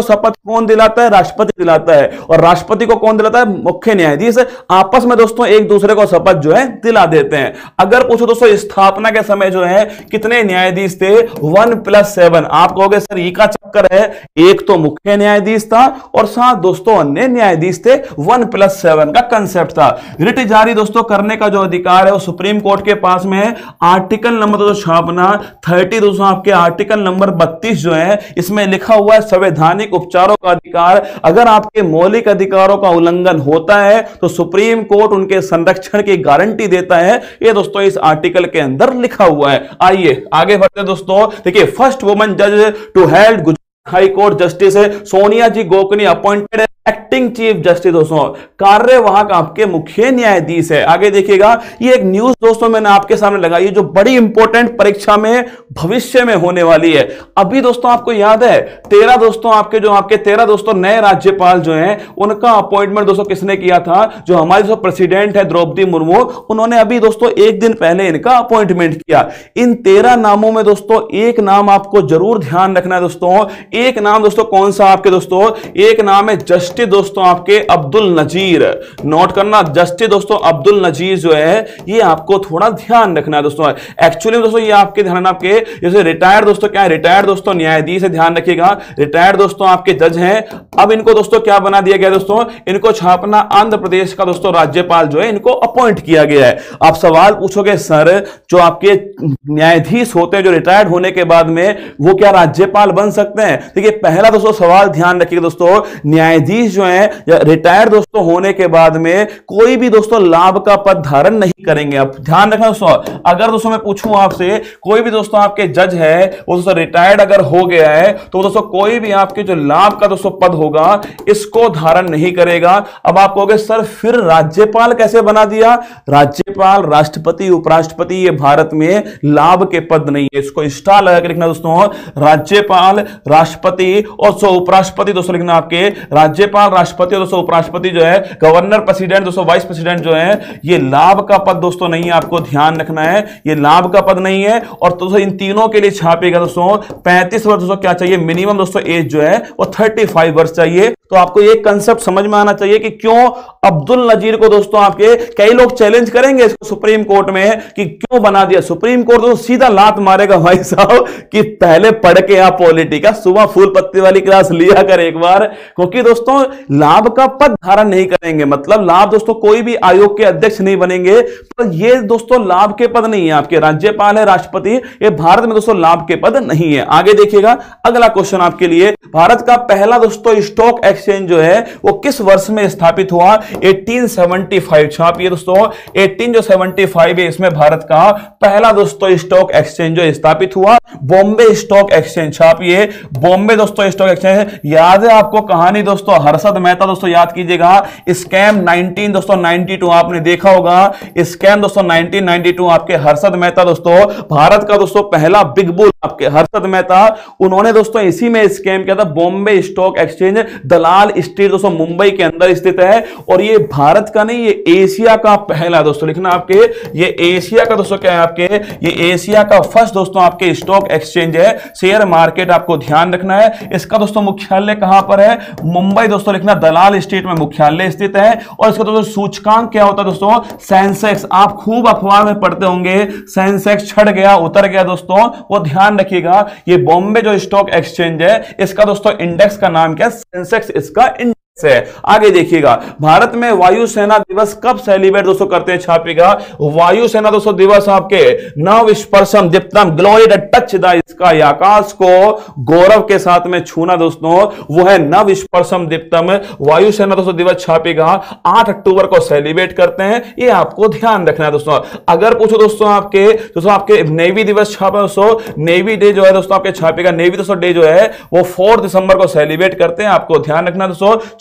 शपथ कौन दिलाता है? राष्ट्रपति दिलाता है। और राष्ट्रपति को कौन दिलाता है? मुख्य न्यायाधीश। आपस में दोस्तों एक दूसरे को शपथ जो है दिला देते हैं। अगर पूछो दोस्तों स्थापना के समय जो है कितने न्यायाधीश थे? One plus seven. आप कहोगे सर ये का चक्कर है, एक तो मुख्य न्यायाधीश था और साथ दोस्तों अन्य न्यायाधीश थे, वन प्लस सेवन का कंसेप्ट था। रिट जारी दोस्तों करने का जो अधिकार है वो सुप्रीम कोर्ट के पास में है। आर्टिकल नंबर दोस्तों छापना थर्टी दोस्तों आपके आर्टिकल नंबर बत्तीस जो है इसमें लिखा हुआ है संवैधानिक उपचारों का अधिकार। अगर आपके मौलिक अधिकारों का उल्लंघन होता है तो सुप्रीम कोर्ट उनके संरक्षण की गारंटी देता है। ये दोस्तों इस आर्टिकल के अंदर लिखा हुआ है। आइए आगे बढ़ते हैं दोस्तों। देखिए फर्स्ट वुमन जज to held Gujarat high court justice है Sonia ji Gokani appointed acting chief justice. दोस्तों कार्यवाहक आपके मुख्य न्यायाधीश है। आगे देखिएगा ये एक न्यूज दोस्तों मैंने आपके सामने लगाई है जो बड़ी इंपॉर्टेंट परीक्षा में भविष्य में होने वाली है। अभी दोस्तों आपको याद है तेरह दोस्तों आपके जो आपके तेरह दोस्तों नए राज्यपाल जो हैं उनका अपॉइंटमेंट दोस्तों किसने किया था? जो हमारे जो प्रेसिडेंट है द्रौपदी मुर्मू, उन्होंने अभी दोस्तों एक दिन पहले इनका अपॉइंटमेंट किया। इन तेरह नामों में दोस्तों एक नाम आपको जरूर ध्यान रखना है दोस्तों। एक नाम दोस्तों कौन सा आपके दोस्तों? एक नाम है जस्टिस दोस्तों आपके अब्दुल नजीर। नोट करना जस्टिस दोस्तों अब्दुल नजीर जो है ये आपको थोड़ा ध्यान रखना है दोस्तों। एक्चुअली दोस्तों ये आपके ध्यान आपके जैसे रिटायर्ड दोस्तों क्या है? रिटायर्ड दोस्तों न्यायाधीश है, ध्यान रखिएगा। रिटायर्ड दोस्तों आपके जज हैं। अब इनको दोस्तों क्या बना दिया गया दोस्तों? इनको छापना आंध्र प्रदेश का दोस्तों राज्यपाल जो है इनको अपॉइंट किया गया है। आप सवाल पूछोगे सर जो आपके न्यायाधीश होते हैं जो रिटायर्ड होने के बाद में वो क्या राज्यपाल बन सकते हैं? देखिए पहला दोस्तों सवाल ध्यान रखिएगा दोस्तों, न्यायाधीश जो है रिटायर्ड दोस्तों होने के बाद में कोई भी दोस्तों लाभ का पद धारण नहीं करेंगे। अब ध्यान रखना दोस्तों, अगर दोस्तों मैं पूछूं आपसे कोई भी दोस्तों आपके जज है वो दोस्तों रिटायर्ड अगर हो गया है तो दोस्तों कोई भी आपके जो लाभ का दोस्तों पद होगा इसको धारण नहीं करेगा। अब आप कहोगे सर फिर राज्यपाल कैसे बना दिया? राज्यपाल, राष्ट्रपति, उपराष्ट्रपति ये भारत में लाभ के पद नहीं है। इसको स्टार लगा के लिखना दोस्तों, राज्यपाल, राष्ट्रपति और सो उपराष्ट्रपति दोस्तों लिखना आपके राज्यपाल, राष्ट्रपति और दोस्तों उपराष्ट्रपति जो है गवर्नर, प्रेसिडेंट दोस्तों वाइस प्रेसिडेंट जो है ये लाभ का पद दोस्तों नहीं है। आपको ध्यान रखना है ये लाभ का पद नहीं है। और दोस्तों इन तीनों के लिए छापेगा दोस्तों पैंतीस वर्ष दोस्तों क्या चाहिए? मिनिमम दोस्तों एज जो है वो पैंतीस वर्ष चाहिए। तो आपको ये कंसेप्ट समझ में आना चाहिए कि क्यों अब्दुल नजीर को दोस्तों आपके कई लोग चैलेंज करेंगे इसको सुप्रीम कोर्ट में कि क्यों बना दिया। सुप्रीम कोर्ट दोस्तों सीधा लात मारेगा भाई साहब कि पहले पढ़ के आप पॉलिटी का सुबह फूल पत्ती वाली क्लास लिया कर एक बार, क्योंकि दोस्तों लाभ का पद धारण नहीं करेंगे मतलब लाभ दोस्तों कोई भी आयोग के अध्यक्ष नहीं बनेंगे। तो ये दोस्तों लाभ के पद नहीं है। आपके राज्यपाल है, राष्ट्रपति, ये भारत में दोस्तों लाभ के पद नहीं है। आगे देखिएगा अगला क्वेश्चन आपके लिए, भारत का पहला दोस्तों स्टॉक एक्सचेंज जो है वो किस वर्ष में स्थापित हुआ? अठारह सौ पचहत्तर। छापिए दोस्तों अठारह सौ पचहत्तर है इसमें भारत का पहला दोस्तों स्टॉक एक्सचेंज जो स्थापित हुआ, बॉम्बे स्टॉक एक्सचेंज। छापिए बॉम्बे दोस्तों स्टॉक एक्सचेंज। याद है आपको कहानी दोस्तों हर्षद मेहता दोस्तों, याद कीजिएगा स्कैम नाइनटीन दोस्तों बानवे आपने देखा होगा। स्कैम दोस्तों नाइनटीन नाइंटी टू आपके हर्षद मेहता दोस्तों भारत का दोस्तों पहला बिग बुल आपके हर्षद मेहता, उन्होंने दोस्तों इसी में स्कैम किया था। Bombay stock exchange Dalal street दोस्तों मुंबई के अंदर स्थित है और ये भारत का नहीं, ये एशिया का पहला दोस्तों लिखना आपके, ये एशिया का दोस्तों क्या है आपके, ये एशिया का फर्स्ट दोस्तों आपके स्टॉक एक्सचेंज है, शेयर मार्केट। आपको ध्यान रखना है इसका दोस्तों मुख्यालय कहां पर है? मुंबई दोस्तों लिखना, दलाल स्ट्रीट में मुख्यालय स्थित है। और इसका दोस्तों सूचकांक क्या होता है दोस्तों? सेंसेक्स। आप खूब अखबार में पढ़ते होंगे सेंसेक्स चढ़ गया उतर गया दोस्तों, वो ध्यान रखिएगा। ये बॉम्बे जो स्टॉक एक्सचेंज है इसका दोस्तों इंडेक्स का नाम क्या है? सेंसेक्स इसका इंडेक्स है। आगे देखिएगा भारत में वायुसेना दिवस कब सेलिब्रेट दोस्तों करते हैं? छापेगा वायुसेना दोस्तों दिवस आपके नव स्पर्शम दीप्तम ग्लोरी टच द स्काई, आकाश को गौरव के साथ में छूना दोस्तों वो है नव स्पर्शम दीप्तम वायुसेना दोस्तों दिवस। छापेगा आठ अक्टूबर को सेलिब्रेट करते हैं, ये आपको ध्यान रखना है दोस्तों। अगर पूछो दोस्तों आपके दोस्तों आपके नेवी दिवस छापा दोस्तों, नेवी डे जो है दोस्तों आपके छापेगा नेवी दोस्तों डे जो है वो फोर दिसंबर को सेलिब्रेट करते हैं, आपको ध्यान रखना दोस्तों।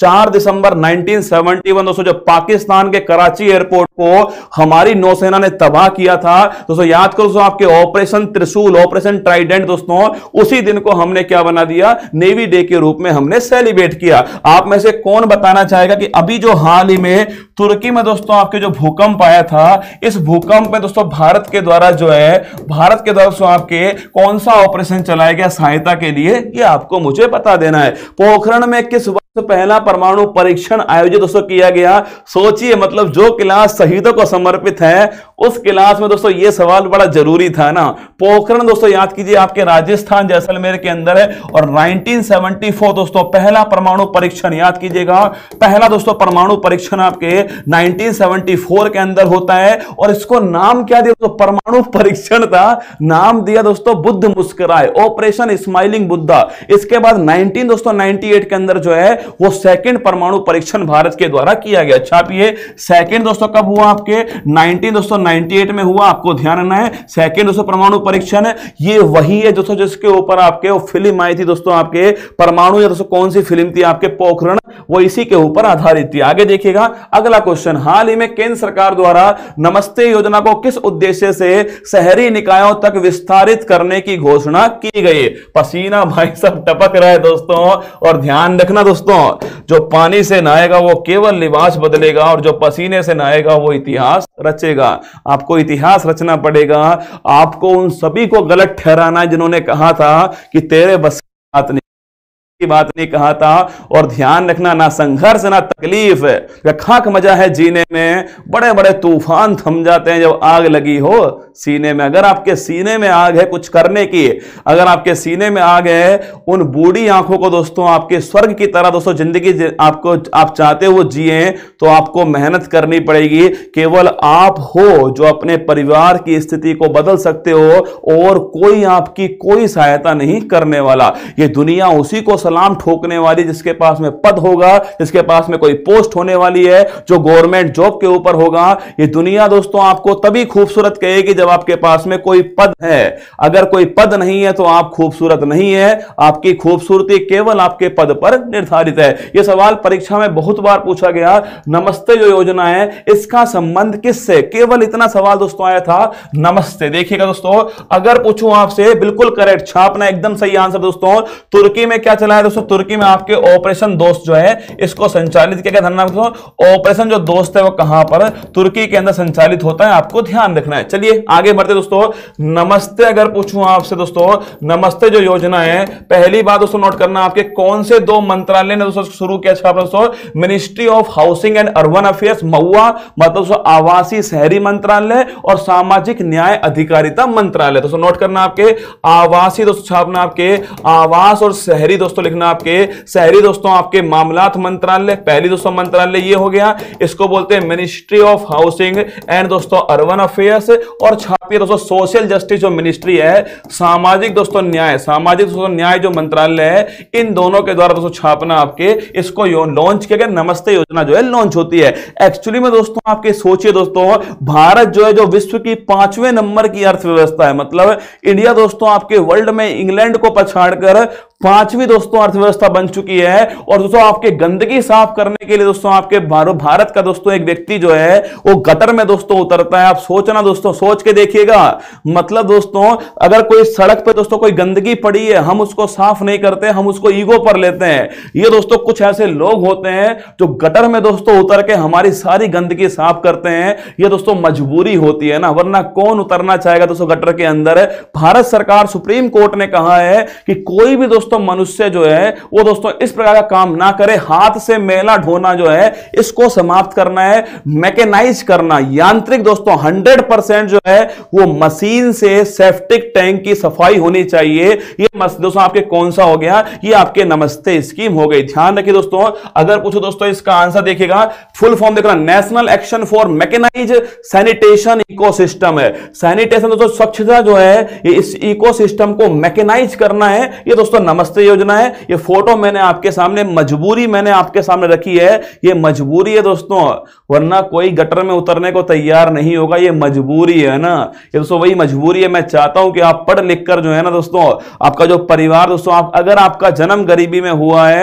चार दिसंबर नाइनटीन सेवेंटी वन दोस्तों जब पाकिस्तान के कराची एयरपोर्ट को हमारी नौसेना ने तबाह किया था दोस्तों, याद करो दोस्तों आपके ऑपरेशन त्रिशूल, ऑपरेशन ट्राइडेंट दोस्तों, उसी दिन को हमने क्या बना दिया, नेवी डे के रूप में हमने सेलिब्रेट किया। आप में से कौन बताना चाहेगा कि अभी जो हाल ही में तुर्की में दोस्तों आपके जो भूकंप आया था, इस भूकंप में दोस्तों भारत के द्वारा जो है, भारत के द्वारा दोस्तों आपके कौन सा ऑपरेशन चलाया गया सहायता के लिए, ये आपको मुझे बता देना है। पोखरण में किस तो पहला परमाणु परीक्षण आयोजित दोस्तों किया गया? सोचिए, मतलब जो क्लास शहीदों को समर्पित है उस क्लास में दोस्तों ये सवाल बड़ा जरूरी था ना। पोखरण दोस्तों याद कीजिए आपके राजस्थान जैसलमेर के अंदर है, और नाइनटीन सेवेंटी फोर दोस्तों पहला परमाणु परीक्षण, याद कीजिएगा, पहला दोस्तों परमाणु परीक्षण आपके नाइनटीन सेवेंटी फोर के अंदर होता है। और इसको नाम क्या दिया दोस्तों? परमाणु परीक्षण था, नाम दिया दोस्तों बुद्ध मुस्कुराए, ऑपरेशन स्माइलिंग बुद्धा। इसके बाद नाइनटीन दोस्तों नाइनटी एट के अंदर जो है वो सेकंड परमाणु परीक्षण भारत के द्वारा किया गया। छापिए, सेकंड दोस्तों कब हुआ आपके? नाइनटीन दोस्तों नाइनटी एट में हुआ, आपको ध्यान रखना है। सेकंड दोस्तों परमाणु परीक्षण ये वही है दोस्तों जिसके ऊपर आपके वो फिल्म आई थी दोस्तों, आपके परमाणु, या दोस्तों कौन सी फिल्म थी आपके? पोखरण, वो इसी के ऊपर आधारित थी। आगे देखिएगा अगला क्वेश्चन, हाल ही में केंद्र सरकार द्वारा नमस्ते योजना को किस उद्देश्य से शहरी निकायों तक विस्तारित करने की घोषणा की गई? पसीना भाई सब टपक रहा है दोस्तों, और ध्यान रखना दोस्तों, जो पानी से नहाएगा वो केवल लिबास बदलेगा, और जो पसीने से नहाएगा वो इतिहास रचेगा। आपको इतिहास रचना पड़ेगा, आपको उन सभी को गलत ठहराना है जिन्होंने कहा था कि तेरे बस की बात नहीं की बात नहीं कहा था। और ध्यान रखना, ना संघर्ष ना तकलीफ, खाक मजा है जीने में, बड़े बड़े तूफान थम जाते हैं जब आग लगी हो सीने में। अगर आपके सीने में आग है कुछ करने की, अगर आपके सीने में आग है, उन बूढ़ी आंखों को दोस्तों आपके स्वर्ग की तरह दोस्तों जिंदगी आपको आप चाहते हो जिए, तो आपको मेहनत करनी पड़ेगी। केवल आप हो जो अपने परिवार की स्थिति को बदल सकते हो, और कोई आपकी कोई सहायता नहीं करने वाला। ये दुनिया उसी को सलाम ठोकने वाली जिसके पास में पद होगा, जिसके पास में कोई पोस्ट होने वाली है, जो गवर्नमेंट जॉब के ऊपर होगा। ये दुनिया दोस्तों आपको तभी खूबसूरत कहेगी जब आपके पास में कोई पद है। अगर कोई पद नहीं है तो आप खूबसूरत नहीं है, आपकी खूबसूरती केवल आपके पद पर निर्धारित है। यह सवाल परीक्षा में बहुत बार पूछा गया। नमस्ते जो योजना है इसका संबंध किससे? केवल इतना सवाल दोस्तों आया था, नमस्ते। देखिएगा दोस्तों, अगर पूछूं आपसे, बिल्कुल करेक्ट, छापना एकदम सही आंसर दोस्तों। तुर्की में क्या चला है दोस्तों? तुर्की में आपके ऑपरेशन दोस्त जो है इसको संचालित किया गया। ध्यान दोस्तों, ऑपरेशन जो दोस्त है वो कहां पर? तुर्की के अंदर संचालित होता है, आपको ध्यान रखना है। चलिए आगे बढ़ते दोस्तों। नमस्ते अगर पूछूं आपसे दोस्तों, नमस्ते जो योजना है, पहली बात दोस्तों नोट करना, आपके कौन से दो मंत्रालय ने दोस्तों शुरू किया? दोस्तों, ministry of housing and urban affairs MoHUA, मतलब दोस्तों आवासीय शहरी मंत्रालय, और सामाजिक न्याय अधिकारिता मंत्रालय। दोस्तों नोट करना, आपके आवासीय दोस्तों छापना, आपके आवास और शहरी दोस्तों लिखना, आपके शहरी दोस्तों आपके मामलात मंत्रालय, पहली दोस्तों मंत्रालय ये हो गया, इसको बोलते हैं मिनिस्ट्री ऑफ हाउसिंग एंड दोस्तों अर्बन अफेयर्स। और छापिए दोस्तों, सोशल जस्टिस जो मिनिस्ट्री है, सामाजिक दोस्तों न्याय, सामाजिक दोस्तों न्याय जो मंत्रालय है, इन दोनों के द्वारा दोस्तों छापना आपके इसको लॉन्च किया गया। नमस्ते योजना जो है लॉन्च होती है। एक्चुअली में दोस्तों आपके सोचिए दोस्तों, भारत जो है जो विश्व की पांचवें नंबर की अर्थव्यवस्था है, मतलब इंडिया दोस्तों आपके वर्ल्ड में इंग्लैंड को पछाड़कर पांचवी दोस्तों अर्थव्यवस्था बन चुकी है। और दोस्तों आपके गंदगी साफ करने के लिए दोस्तों आपके भारत का दोस्तों एक व्यक्ति जो है वो गटर में दोस्तों उतरता है। आप सोचना दोस्तों, सोच के देखिएगा, मतलब दोस्तों अगर कोई सड़क पे दोस्तों कोई गंदगी पड़ी है, हम उसको साफ नहीं करते, हम उसको ईगो पर लेते हैं। ये दोस्तों कुछ ऐसे लोग होते हैं जो गटर में दोस्तों उतर के हमारी सारी गंदगी साफ करते हैं। ये दोस्तों मजबूरी होती है ना, वरना कौन उतरना चाहेगा दोस्तों गटर के अंदर। भारत सरकार, सुप्रीम कोर्ट ने कहा है कि कोई भी दोस्तों मनुष्य जो है वो दोस्तों इस प्रकार का काम ना करे। हाथ से मैला ढोना जो है इसको समाप्त करना है, मैकेनाइज करना, यांत्रिक दोस्तों हंड्रेड परसेंट जो है वो मशीन से सेप्टिक टैंक की सफाई होनी चाहिए। ये दोस्तों आपके कौन सा हो गया? ये आपके नमस्ते स्कीम हो गई। ध्यान रखिए दोस्तों, अगर पूछो दोस्तों इसका आंसर देखिएगा, फुल फॉर्म देखना, national action for mechanise sanitation ecosystem है। सैनिटेशन दोस्तों स्वच्छता जो है, इस इकोसिस्टम को मैकेनाइज करना है, ये दोस्तों नमस्ते योजना है। ये फोटो मैंने आपके सामने, मजबूरी मैंने आपके सामने रखी है, ये मजबूरी है दोस्तों, वरना कोई गटर में उतरने को तैयार नहीं होगा। ये मजबूरी है ना, ये दोस्तों वही मजबूरी है। मैं चाहता हूं कि आप पढ़ लिख कर जो है ना दोस्तों, आपका जो परिवार दोस्तों, आप अगर आपका जन्म गरीबी में हुआ है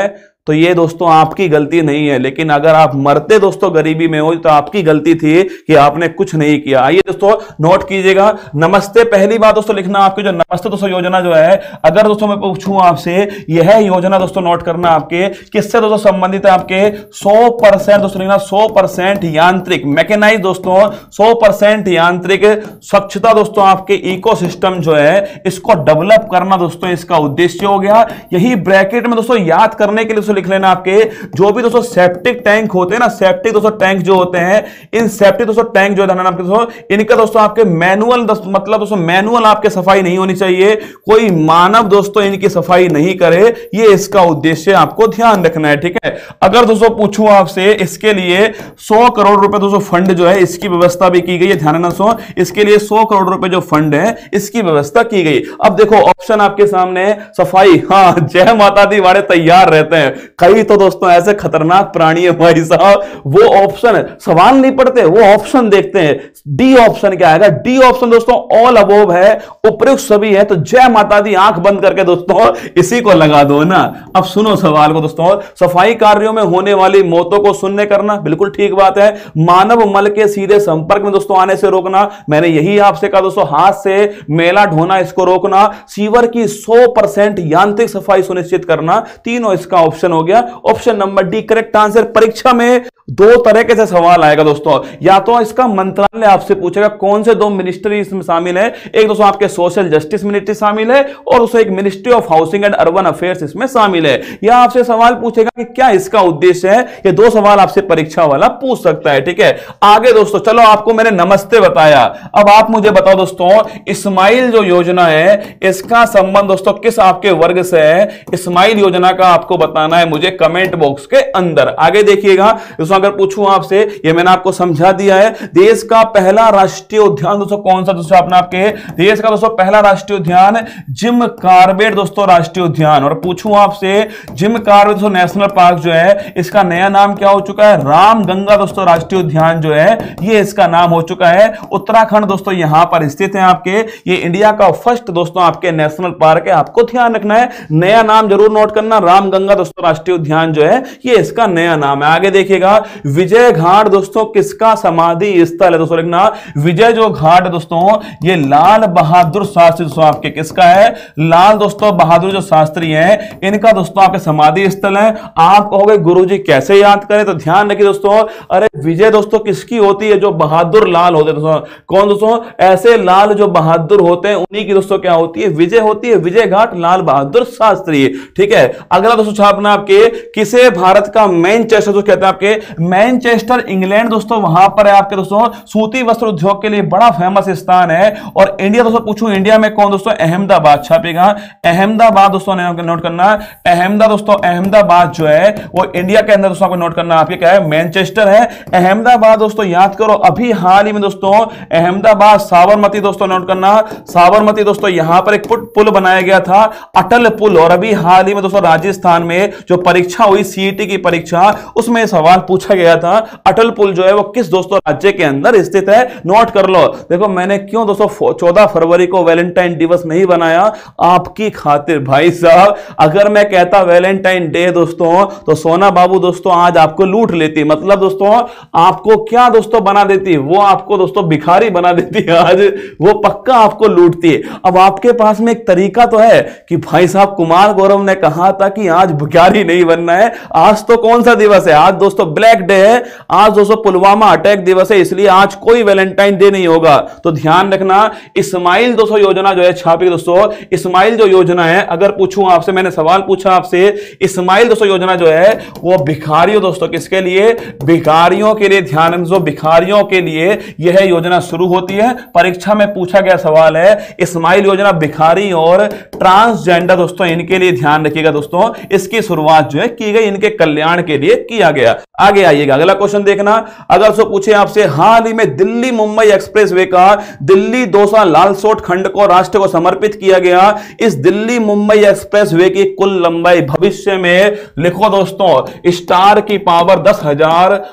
तो ये दोस्तों आपकी गलती नहीं है, लेकिन अगर आप मरते दोस्तों गरीबी में हो तो आपकी गलती थी कि आपने कुछ नहीं किया। आइए दोस्तों नोट कीजिएगा, नमस्ते पहली बात दोस्तों लिखना आपकी जो नमस्ते दोस्तों योजना जो है, अगर दोस्तों मैं पूछूं आपसे यह योजना दोस्तों नोट करना आपके किससे दोस्तों संबंधित है, आपके सौ परसेंट दोस्तों लिखना सौ परसेंट यांत्रिक मैकेनाइज दोस्तों सौ परसेंट यांत्रिक स्वच्छता दोस्तों आपके इकोसिस्टम जो है इसको डेवलप करना दोस्तों इसका उद्देश्य हो गया। यही ब्रैकेट में दोस्तों याद करने के लिए लिख लेना आपके जो भी दोस्तों सेप्टिक टैंक होते हैं ना, सेप्टिक दोस्तों टैंक जो होते हैं, इन सेप्टिक दोस्तों टैंक जो है आपके दोस्तों इनका दोस्तों आपके मैनुअल मतलब दोस्तों मैनुअल आपके सफाई नहीं होनी चाहिए, कोई मानव दोस्तों इनकी सफाई नहीं करे, ये इसका उद्देश्य आपको ध्यान रखना है। ठीक है, अगर दोस्तों पूछूं आपसे इसके लिए सौ करोड़ रुपए दोस्तों फंड जो है इसकी व्यवस्था भी की गई है, ध्यान रखना सो इसके लिए सौ करोड़ रुपए जो फंड है इसकी व्यवस्था की गई। अब देखो ऑप्शन आपके सामने सफाई, हाँ जय माता दी वाले तैयार रहते हैं, कई तो दोस्तों ऐसे खतरनाक प्राणी है भाई साहब, वो ऑप्शन सवाल नहीं पढ़ते वो ऑप्शन देखते हैं। डी ऑप्शन क्या आएगा, डी ऑप्शन दोस्तों ऑल अबोव है, उपयुक्त सभी है, तो जय माता दी आंख बंद करके दोस्तों इसी को लगा दो ना। अब सुनो सवाल को दोस्तों, सफाई कार्यों में होने वाली मौतों को शून्य करना, बिल्कुल ठीक बात है। मानव मल के सीधे संपर्क में दोस्तों आने से रोकना, मैंने यही आपसे कहा दोस्तों, हाथ से मेला ढोना इसको रोकना, सीवर की सौ परसेंट यांत्रिक सफाई सुनिश्चित करना, तीनों इसका ऑप्शन हो गया। Option number D correct answer. परीक्षा में दो तरीके से सवाल आएगा दोस्तों, या तो इसका मंत्रालय आपसे पूछेगा कौन से दो मिनिस्ट्री इसमें शामिल है, एक दोस्तों आपके सोशल जस्टिस मिनिस्ट्री शामिल है और दोस्तों एक ministry of housing and urban affairs इसमें शामिल है, या आपसे सवाल पूछेगा कि क्या इसका उद्देश्य है। ये दो सवाल आपसे परीक्षा वाला पूछ सकता है। ठीक है, आगे दोस्तों चलो, आपको मैंने नमस्ते बताया, अब आप मुझे बताओ दोस्तों इस्माइल जो योजना है इसका संबंध दोस्तों किस आपके वर्ग से है, इस्माइल योजना का आपको बताना है मुझे कमेंट बॉक्स के अंदर। आगे देखिएगा दोस्तों, अगर पूछूं आपसे, ये मैंने आपको समझा दिया है, देश का पहला राष्ट्रीय उद्यान दोस्तों कौन सा दोस्तों अपना आपके देश का दोस्तों पहला राष्ट्रीय उद्यान जिम कॉर्बेट दोस्तों राष्ट्रीय उद्यान। और पूछूं आपसे जिम कॉर्बेट दोस्तों नेशनल पार्क जो है इसका नया नाम क्या हो चुका है, रामगंगा दोस्तों राष्ट्रीय उद्यान जो है ये इसका नाम हो चुका है। उत्तराखंड दोस्तों यहां पर स्थित है आपके, ये इंडिया का फर्स्ट दोस्तों आपके नेशनल पार्क है, आपको ध्यान रखना है, नया नाम जरूर नोट करना, रामगंगा दोस्तों राष्ट्रीय उद्यान जो है ये इसका नया नाम है। आगे देखिएगा, विजय घाट दोस्तों किसका समाधि स्थल है दोस्तों, लिखना विजय जो घाट है दोस्तों ये लाल बहादुर शास्त्री दोस्तों आपके किसका है, लाल दोस्तों बहादुर जो शास्त्री हैं इनका दोस्तों आपके समाधि स्थल है। आप कहोगे गुरुजी कैसे याद करें, तो ध्यान रखिए दोस्तों, अरे विजय दोस्तों किसकी होती है, जो बहादुर लाल होते हैं दोस्तों, कौन दोस्तों, ऐसे लाल जो बहादुर होते हैं उन्हीं की दोस्तों क्या होती है, विजय होती है, विजय घाट लाल बहादुर शास्त्री। ठीक है, अगला दोस्तों छापना आपके किसे भारत का मैनचेस्टर जो कहते हैं आपके, मैनचेस्टर इंग्लैंड दोस्तों वहां पर है आपके दोस्तों, सूती वस्त्र उद्योग के लिए बड़ा फेमस स्थान है। और इंडिया दोस्तों पूछूं इंडिया में कौन दोस्तों, अहमदाबाद छापेगा, अहमदाबाद दोस्तों नोट करना, अहमदा दोस्तों अहमदाबाद जो है वो इंडिया के अंदर दोस्तों को नोट करना, आपके क्या है मैनचेस्टर है, अहमदाबाद दोस्तों याद करो। अभी हाल ही में दोस्तों अहमदाबाद साबरमती दोस्तों नोट करना, साबरमती दोस्तों यहां पर एक पुल बनाया गया था अटल पुल, और अभी हाल ही में दोस्तों राजस्थान में जो परीक्षा हुई सीईटी की परीक्षा उसमें सवाल पूछा गया था, अटल पुल जो है वो किस दोस्तों राज्य के अंदर स्थित है, नोट कर लो। देखो मैंने क्यों दोस्तों चौदह फरवरी को वैलेंटाइन दिवस नहीं बनाया, आपकी खातिर भाई साहब। अगर मैं कहता वैलेंटाइन डे दोस्तों तो सोना बाबू दोस्तों आज आपको लूट लेती, मतलब दोस्तों आपको क्या दोस्तों बना देती, वो आपको दोस्तों भिखारी बना देती है, आज वो पक्का आपको लूटती है। अब आपके पास में एक तरीका तो है कि भाई साहब कुमार गौरव ने कहा था कि आज भिखारी नहीं बनना है, आज तो कौन सा दिवस है, आज दोस्तों ब्लैक डे है, आज दोस्तों पुलवामा अटैक दिवस है, इसलिए आज कोई वैलेंटाइन डे नहीं होगा। तो ध्यान रखना, इस्माइल दोस्तों योजना जो है छापी दोस्तों, इस्माइल जो योजना है, अगर पूछूं आपसे, मैंने सवाल पूछा आपसे, इस्माइल दोस्तों योजना जो है वो भिखारियों दोस्तों किसके लिए, भिखारियों के लिए, ध्यान रखो भिखारियों के लिए यह योजना शुरू होती है। परीक्षा में पूछा गया सवाल है, इस्माइल योजना भिखारी और ट्रांसजेंडर दोस्तों इनके लिए, ध्यान रखिएगा दोस्तों, इसकी शुरुआत जो है की गई, इनके कल्याण के लिए किया गया। आगे आइएगा, अगला क्वेश्चन देखना, अगर सो पूछे आपसे हाल ही में दिल्ली मुंबई एक्सप्रेसवे का दिल्ली दौसा लालसोट खंड को राष्ट्र को समर्पित किया गया, इस दिल्ली मुंबई एक्सप्रेसवे की कुल लंबाई भविष्य में लिखो दोस्तों, स्टार की पावर दस हजार, परीक्षा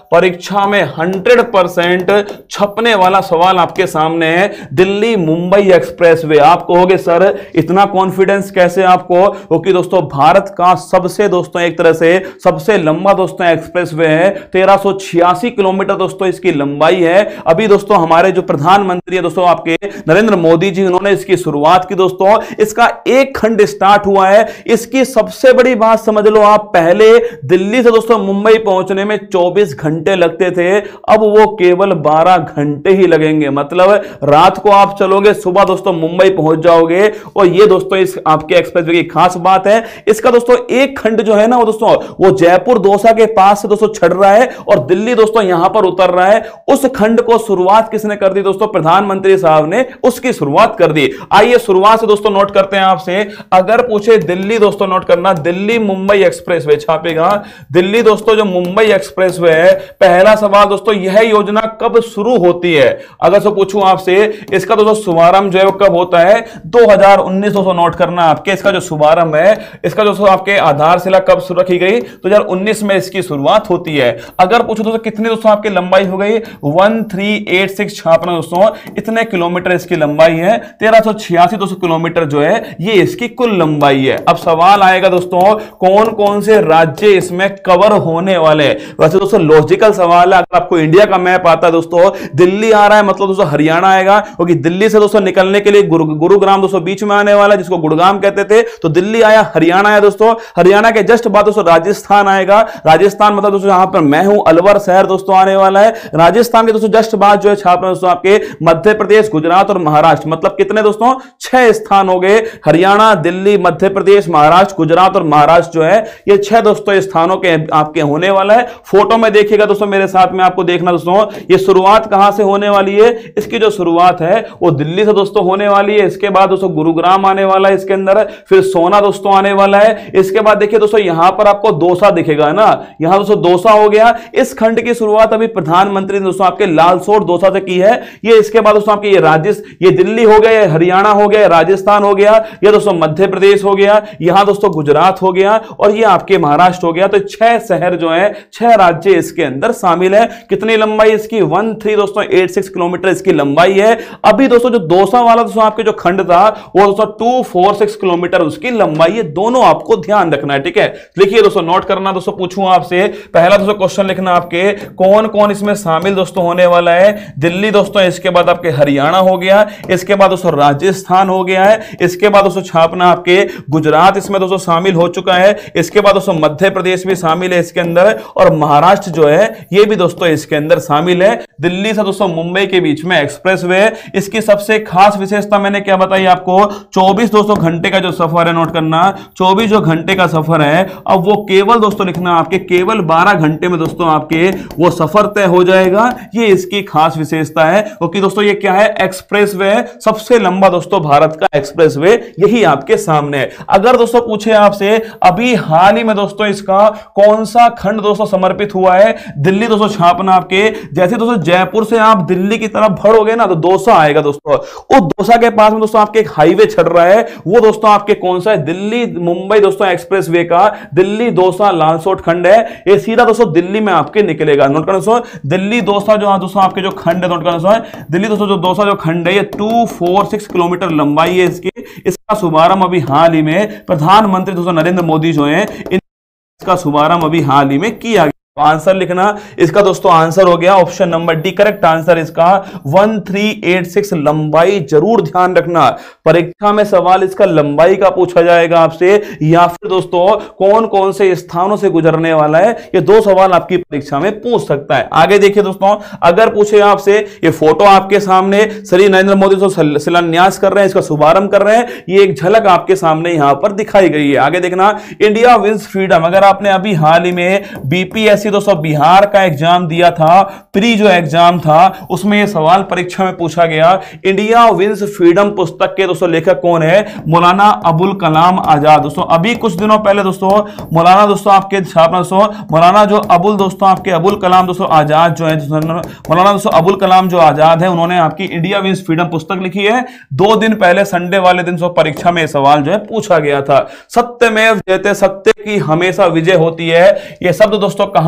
परीक्षा में हंड्रेड परसेंट छपने वाला सवाल आपके सामने है। दिल्ली मुंबई एक्सप्रेसवे। आप कहोगे सर इतना कॉन्फिडेंस कैसे आपको, क्योंकि दोस्तों भारत का सबसे दोस्तों एक तरह से सबसे लंबा दोस्तों एक्सप्रेसवे है। तेरह सौ छियासी किलोमीटर दोस्तों इसकी लंबाई है। अभी दोस्तों हमारे जो प्रधानमंत्री है दोस्तों आपके नरेंद्र मोदी जी, उन्होंने इसकी शुरुआत की दोस्तों। इसका एक खंड स्टार्ट हुआ है। इसकी सबसे बड़ी बात समझ लो आप, पहले दिल्ली से दोस्तों मुंबई पहुंचने में चौबीस घंटे लगते थे, अब वो केवल बारह घंटे ही लगेंगे। मतलब रात को आप चलोगे, सुबह दोस्तों मुंबई पहुंच जाओगे। और ये दोस्तों इस आपके एक्सप्रेसवे की खास बात है। इसका दोस्तों एक खंड जो है ना वो दोस्तों वो जयपुर दौसा के पास से दोस्तों छड़ रहा है और दिल्ली दोस्तों यहां पर उतर रहा है। उस खंड को शुरुआत किसने कर दी दोस्तों? प्रधानमंत्री साहब ने उसकी शुरुआत कर दी। आइए शुरुआत से दोस्तों नोट करते हैं आपसे। अगर पूछे दिल्ली दोस्तों, नोट करना, दिल्ली मुंबई एक्सप्रेसवे छापेगा। दिल्ली दोस्तों जो मुंबई एक्सप्रेसवे है, पहला सवाल दोस्तों यह योजना कब शुरू होती है? अगर से पूछूं आपसे इसका दोस्तों शुभारंभ जो है वो कब होता है? दो हज़ार उन्नीस दोस्तों नोट करना आपके। इसका जो शुभारंभ है, इसका दोस्तों आपके आधारशिला कब शुरू रखी गई? दो हज़ार उन्नीस में इसकी शुरुआत होती है। अगर पूछो दोस्तों कितनी दोस्तों आपकी लंबाई हो गई? वन थ्री एट सिक्स छापना दोस्तों, इतने किलोमीटर इसकी लंबाई है। तेरह सौ छियासी दोस्तों किलोमीटर जो है ये इसकी कुल लंबाई है। अब सवाल आएगा दोस्तों कौन कौन से राज्य इसमें कवर होने वाले? वैसे दोस्तों लॉजिकल सवाल है। अगर आपको इंडिया का मैप आता है दोस्तों, दिल्ली आ रहा है मतलब दोस्तों हरियाणा आएगा, क्योंकि दिल्ली से दोस्तों निकलने के लिए गुरु, गुरुग्राम दोस्तों बीच में आने वाला है, जिसको गुड़गाम कहते थे। तो दिल्ली आया, हरियाणा आया दोस्तों, हरियाणा के जस्ट बाद दोस्तों राजस्थान आएगा। राजस्थान मतलब दोस्तों यहां पर मैं हूं, अलवर शहर दोस्तों आने वाला है। राजस्थान के दोस्तों जस्ट बाद जो है छापना दोस्तों आपके मध्य प्रदेश, गुजरात और महाराष्ट्र। मतलब कितने दोस्तों? छह स्थान हो गए। हरियाणा, दिल्ली, मध्य प्रदेश, महाराष्ट्र, गुजरात और महाराष्ट्र जो है ये छह दोस्तों स्थानों के आपके होने वाला है। फोटो में देखिएगा दोस्तों मेरे साथ में, आपको देखना दोस्तों ये शुरुआत कहां से होने वाली है। इसकी जो शुरुआत है वो दिल्ली से दोस्तों होने वाली है। इसके बाद दोस्तों गुरुग्राम आने वाला है इसके अंदर, फिर सोना दोस्तों आने वाला है। इसके बाद देखिए दोस्तों यहां पर आपको दौसा दिखेगा ना, यहां दोस्तों दौसा हो गया। इस खंड की शुरुआत अभी प्रधानमंत्री ने दोस्तों आपके लालसोट दौसा से की है। ये इसके बाद दोस्तों आपके ये राजस्थान, ये दिल्ली हो गया, हरियाणा हो गया, राजस्थान हो गया, ये दोस्तों मध्य प्रदेश हो गया, यहां दोस्तों गुजरात हो गया और ये आपके महाराष्ट्र हो गया। तो छह शहर जो है, छह राज्य इसके अंदर शामिल है। कितनी लंबाई इसकी? वन थ्री दोस्तों एट सिक्स किलोमीटर इसकी लंबाई है। अभी दोस्तों जो दौसा वाला दोस्तों आपके जो खंड था वो दोस्तों टू फोर सिक्स किलोमीटर उसकी लंबाई है। दोनों आपको ध्यान रखना है, ठीक है। लिखिए दोस्तों, नोट करना दोस्तों। पूछूं आपसे पहला दोस्तों क्वेश्चन लिखना आपके, कौन कौन इसमें शामिल दोस्तों होने वाला है? दिल्ली दोस्तों, इसके बाद आपके हरियाणा हो गया, इसके बाद दोस्तों राजस्थान हो गया है, इसके बाद दोस्तों छापना आपके गुजरात इसमें दोस्तों शामिल हो चुका है, इसके बाद दोस्तों मध्य प्रदेश भी शामिल है इसके अंदर और महाराष्ट्र जो है ये भी दोस्तों इसके अंदर शामिल है। दिल्ली से दोस्तों मुंबई के बीच में एक्सप्रेसवे। इसकी सबसे खास विशेषता मैंने क्या बताई आपको? चौबीस दोस्तों घंटे का जो सफर है, नोट करना, चौबीस जो घंटे का सफर है, अब वो केवल दोस्तों लिखना आपके केवल बारह घंटे में दोस्तों आपके वो सफर तय हो जाएगा। ये इसकी खास विशेषता है, क्योंकि दोस्तों ये क्या है? एक्सप्रेसवे, सबसे लंबा दोस्तों भारत का एक्सप्रेसवे यही आपके सामने है। अगर दोस्तों पूछे आपसे अभी हाल ही में दोस्तों इसका कौन सा खंड दोस्तों समर्पित हुआ है? दिल्ली दोस्तों छापना आपके, जैसे दोस्तों जयपुर से आप दिल्ली की तरफ बढ़ोगे ना तो दौसा आएगा दोस्तों। उस दौसा के पास में दोस्तों आपके एक हाईवे चल रहा है, वो दोस्तों आपके कौन सा है? दिल्ली मुंबई दोस्तों एक्सप्रेसवे का दिल्ली दौसा लालसोट खंड है। ये सीधा दोस्तों दिल्ली में आपके निकलेगा। नोट करना दोस्तों, दिल्ली दौसा जो दोस्तों आपके जो खंड है, नोट करना दोस्तों, दिल्ली दोस्तों जो दौसा जो खंड है ये टू फोर सिक्स किलोमीटर लंबाई है इसकी। इसका शुभारंभ अभी हाल ही में प्रधानमंत्री दोस्तों नरेंद्र मोदी जो है इसका शुभारंभ अभी हाल ही में किया गया। आंसर लिखना इसका दोस्तों, आंसर हो गया option number D, correct answer इसका वन थ्री एट सिक्स। लंबाई जरूर ध्यान रखना, परीक्षा में सवाल इसका लंबाई का पूछा जाएगा आपसे, या फिर दोस्तों कौन कौन से स्थानों से गुजरने वाला है, ये दो सवाल आपकी परीक्षा में पूछ सकता है। आगे देखिए दोस्तों, अगर पूछे आपसे, ये फोटो आपके सामने श्री नरेंद्र मोदी दोस्तों शिलान्यास कर रहे हैं, इसका शुभारंभ कर रहे हैं, ये एक झलक आपके सामने यहां पर दिखाई गई है। आगे देखना, इंडिया विंस फ्रीडम। अगर आपने अभी हाल ही में बीपीएससी दोस्तों बिहार का एग्जाम दिया था, प्री जो एग्जाम था उसमें यह सवाल परीक्षा में पूछा गया, इंडिया विंस फ्रीडम पुस्तक के दोस्तों लेखक कौन है? मौलाना अबुल कलाम आजाद। दोस्तों अभी कुछ दिनों पहले दोस्तों मौलाना दोस्तों आपके छापना दोस्तों मौलाना जो अबुल दोस्तों आपके अबुल कलाम दोस्तों आजाद जो है, मौलाना दोस्तों अबुल कलाम जो आजाद है, उन्होंने आपकी इंडिया विंस फ्रीडम पुस्तक लिखी है। दो दिन पहले संडे वाले दिन परीक्षा में सवाल जो है पूछा गया था। सत्यमेव जयते, सत्य की हमेशा विजय होती है, यह शब्द दोस्तों कहां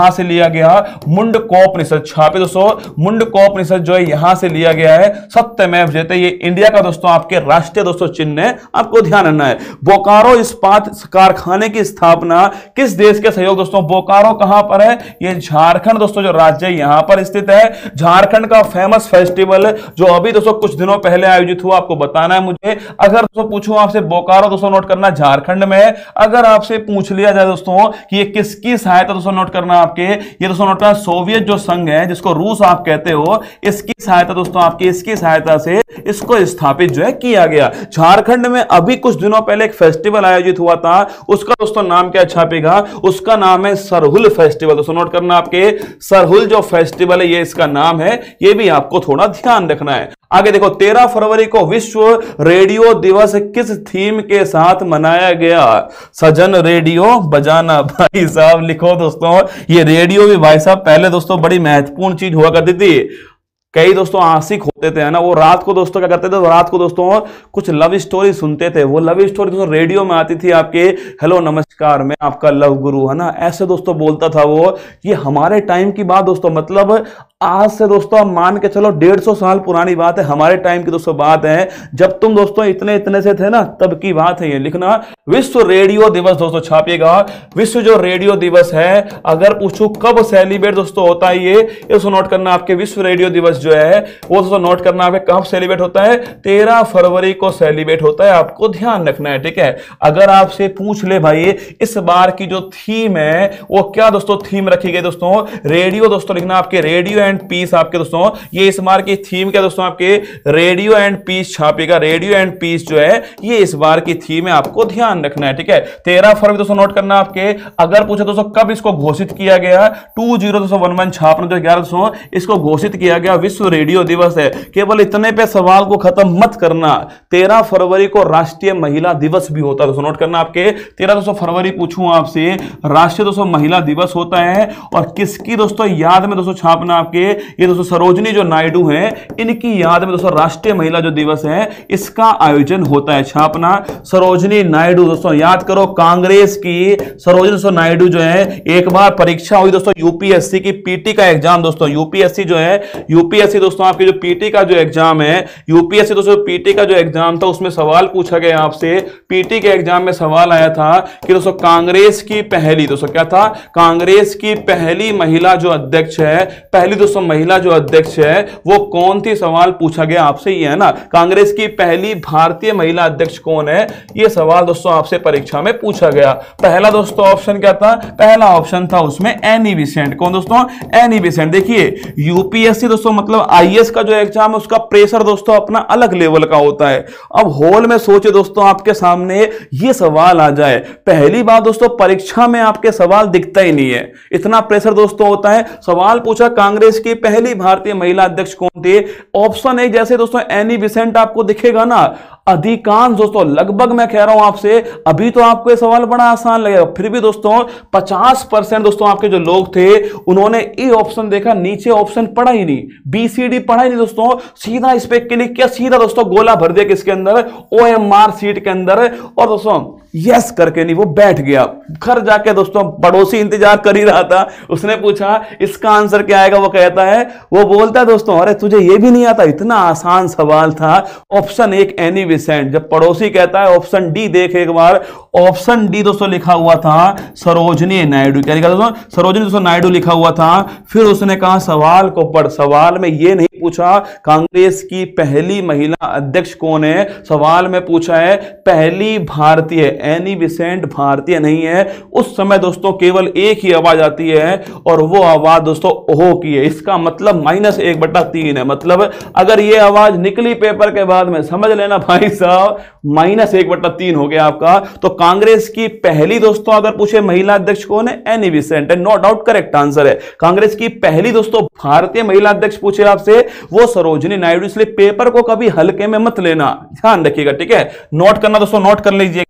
कहां से लिया गया, मुंडकोपनिषद छापे दोस्तों, मुंडकोपनिषद जो है यहां से लिया गया है। सत्यमेव जयते, ये इंडिया का दोस्तों आपके राष्ट्रीय दोस्तों चिन्ह है, आपको ध्यान रखना है। बोकारो इस्पात कारखाने की स्थापना किस देश के सहयोग दोस्तों, बोकारो कहां पर है, ये झारखंड दोस्तों जो राज्य है यहां पर स्थित है। झारखंड का फेमस फेस्टिवल जो अभी दोस्तों कुछ दिनों पहले आयोजित हुआ, आपको बताना है मुझे। अगर दोस्तों पूछूं आपसे, बोकारो दोस्तों नोट करना झारखंड में है। अगर आपसे पूछ लिया जाए दोस्तों कि ये किसकी सहायता, दोस्तों नोट करना आपके, ये दोस्तों नोट करना सोवियत जो संघ है जिसको रूस आप कहते हो, इसकी सहायता दोस्तों आपकी, इसकी सहायता से इसको स्थापित जो है किया गया। झारखंड में अभी कुछ दिनों पहले एक फेस्टिवल आयोजित हुआ था, उसका दोस्तों नाम क्या छापेगा, उसका नाम है सरहुल फेस्टिवल। दोस्तों नोट करना आपके, सरहुल जो फेस्टिवल है ये इसका नाम है, ये भी आपको थोड़ा ध्यान रखना है। आगे देखो, तेरह फरवरी को विश्व रेडियो दिवस किस थीम के साथ मनाया गया, सजन रेडियो बजाना। भाई साहब लिखो दोस्तों, ये रेडियो भी भाई साहब पहले दोस्तों बड़ी महत्वपूर्ण चीज हुआ करती थी। कई दोस्तों आशिक होते थे ना, वो रात को दोस्तों क्या करते थे, वो रात को दोस्तों कुछ लव स्टोरी सुनते थे। वो लव स्टोरी दोस्तों रेडियो में आती थी आपके, हेलो नमस्कार मैं आपका लव गुरु, है ना, ऐसे दोस्तों बोलता था वो। ये हमारे टाइम की बात दोस्तों, मतलब आज से दोस्तों आप मान के चलो डेढ़ सौ साल पुरानी बात है, हमारे टाइम की दोस्तों बात है, जब तुम दोस्तों इतने इतने से थे ना, तब की बात है ये। लिखना विश्व रेडियो दिवस दोस्तों छापिएगा, विश्व जो रेडियो दिवस है, अगर पूछूं कब सेलिब्रेट दोस्तों होता है ये, इसको नोट करना आपके, विश्व रेडियो दिवस जो है वो दोस्तों नोट करना है कब सेलिब्रेट होता है, तेरह फरवरी को सेलिब्रेट होता है, आपको ध्यान रखना है, ठीक है। अगर आपसे पूछ ले भाई इस बार की जो थीम है वो क्या दोस्तों थीम रखी गई दोस्तों, रेडियो दोस्तों लिखना आपके, रेडियो एंड पीस आपके दोस्तों, ये इस बार की थीम क्या दोस्तों आपके, रेडियो एंड पीस छापेगा, रेडियो एंड पीस जो है ये इस बार की थीम है, आपको ध्यान रखना है, ठीक है। तेरह फरवरी दोस्तों नोट करना आपके। अगर पूछे दोस्तों कब इसको घोषित किया गया, टू जीरो दोस्तों वन वन छापना जो ग्यारह दोस्तों इसको घोषित किया गया, विश्व रेडियो दिवस है। केवल इतने पे सवाल को खत्म मत करना, तेरह फरवरी को राष्ट्रीय महिला दिवस भी होता है दोस्तों, नोट करना आपके, तेरह दोस्तों फरवरी पूछूं आपसे, राष्ट्रीय दोस्तों महिला दिवस होता है। और किसकी दोस्तों याद में दोस्तों छापना आपके, ये दोस्तों सरोजनी जो नायडू हैं, इनकी याद में दोस्तों राष्ट्रीय महिला जो दिवस है इसका आयोजन होता है, छापना सरोजनी नायडू दोस्तों, याद करो कांग्रेस की सरोजनी दोस्तों नायडू जो है, एक बार परीक्षा हुई दोस्तों यूपीएससी की, पीटी का एग्जाम दोस्तों, यूपीएससी जो है, यूपीएससी दोस्तों आपकी जो पीटी का जो एग्जाम है, यूपीएससी दोस्तों पीटी का जो एग्जाम था उसमें सवाल पूछा गया आपसे, पीटी के एग्जाम में सवाल आया था कि दोस्तों कांग्रेस की पहली दोस्तों क्या था, कांग्रेस की पहली महिला जो अध्यक्ष है, पहली दोस्तों महिला जो अध्यक्ष है वो कौन थी, सवाल पूछा गया आपसे, ये है ना, कांग्रेस की पहली भारतीय महिला अध्यक्ष कौन है, ये सवाल दोस्तों आपसे परीक्षा में पूछा गया। पहला दोस्तों ऑप्शन क्या था, पहला ऑप्शन था उसमें एनी बेसेंट, कौन दोस्तों, एनी बेसेंट। देखिए यूपीएससी दोस्तों मतलब आईएएस का जो एग्जाम है उसका प्रेशर दोस्तों अपना अलग लेवल का होता है। अब होल में सोचे दोस्तों आपके सामने ये सवाल आ जाए, पहली बात दोस्तों परीक्षा में आपके सवाल दिखता ही नहीं है, इतना प्रेशर दोस्तों होता है। सवाल पूछा कांग्रेस की पहली भारतीय महिला अध्यक्ष कौन थी, ऑप्शन एक जैसे दोस्तों एनी बेसेंट आपको दिखेगा ना, अधिकांश दोस्तों लगभग मैं कह रहा हूं आपसे, अभी तो आपको ये सवाल बड़ा आसान लगेगा, फिर भी दोस्तों पचास परसेंट दोस्तों आपके जो लोग थे उन्होंने ए ऑप्शन देखा, नीचे ऑप्शन पढ़ा ही नहीं, बी सी डी पढ़ा ही नहीं दोस्तों, सीधा इस पे क्लिक किया, सीधा दोस्तों गोला भर दिया किसके अंदर, ओ एम आर सीट के अंदर, और दोस्तों यस करके नहीं वो बैठ गया। घर जाके दोस्तों पड़ोसी इंतजार कर ही रहा था, उसने पूछा इसका आंसर क्या आएगा, वो कहता है, वो बोलता है दोस्तों अरे तुझे ये भी नहीं आता, इतना आसान सवाल था, ऑप्शन एक एनी बेसेंट। जब पड़ोसी कहता है ऑप्शन डी देख एक बार, ऑप्शन डी दोस्तों लिखा हुआ था सरोजनी नायडू, क्या लिखा दोस्तों, सरोजनी दोस्तों नायडू लिखा हुआ था। फिर उसने कहा सवाल को पढ़, सवाल में ये नहीं पूछा कांग्रेस की पहली महिला अध्यक्ष कौन है, सवाल में पूछा है पहली भारतीय, एनी बेसेंट भारतीय नहीं है। उस समय दोस्तों केवल एक ही आवाज आती है और वो आवाज दोस्तों ओहो की है, इसका मतलब माइनस एक बटा तीन है, मतलब अगर ये आवाज निकली पेपर के बाद में समझ लेना भाई साहब माइनस एक बटा तीन हो गया आपका। तो कांग्रेस की पहली दोस्तों अगर पूछे महिला अध्यक्ष कौन है, एनी बेसेंट है, नो डाउट करेक्ट आंसर है। कांग्रेस की पहली दोस्तों भारतीय महिला अध्यक्ष पूछे आपसे वो सरोजनी नायडू, इसलिए पेपर को कभी हल्के में मत लेना, ध्यान रखिएगा, ठीक है। नोट करना दोस्तों, नोट कर लीजिएगा,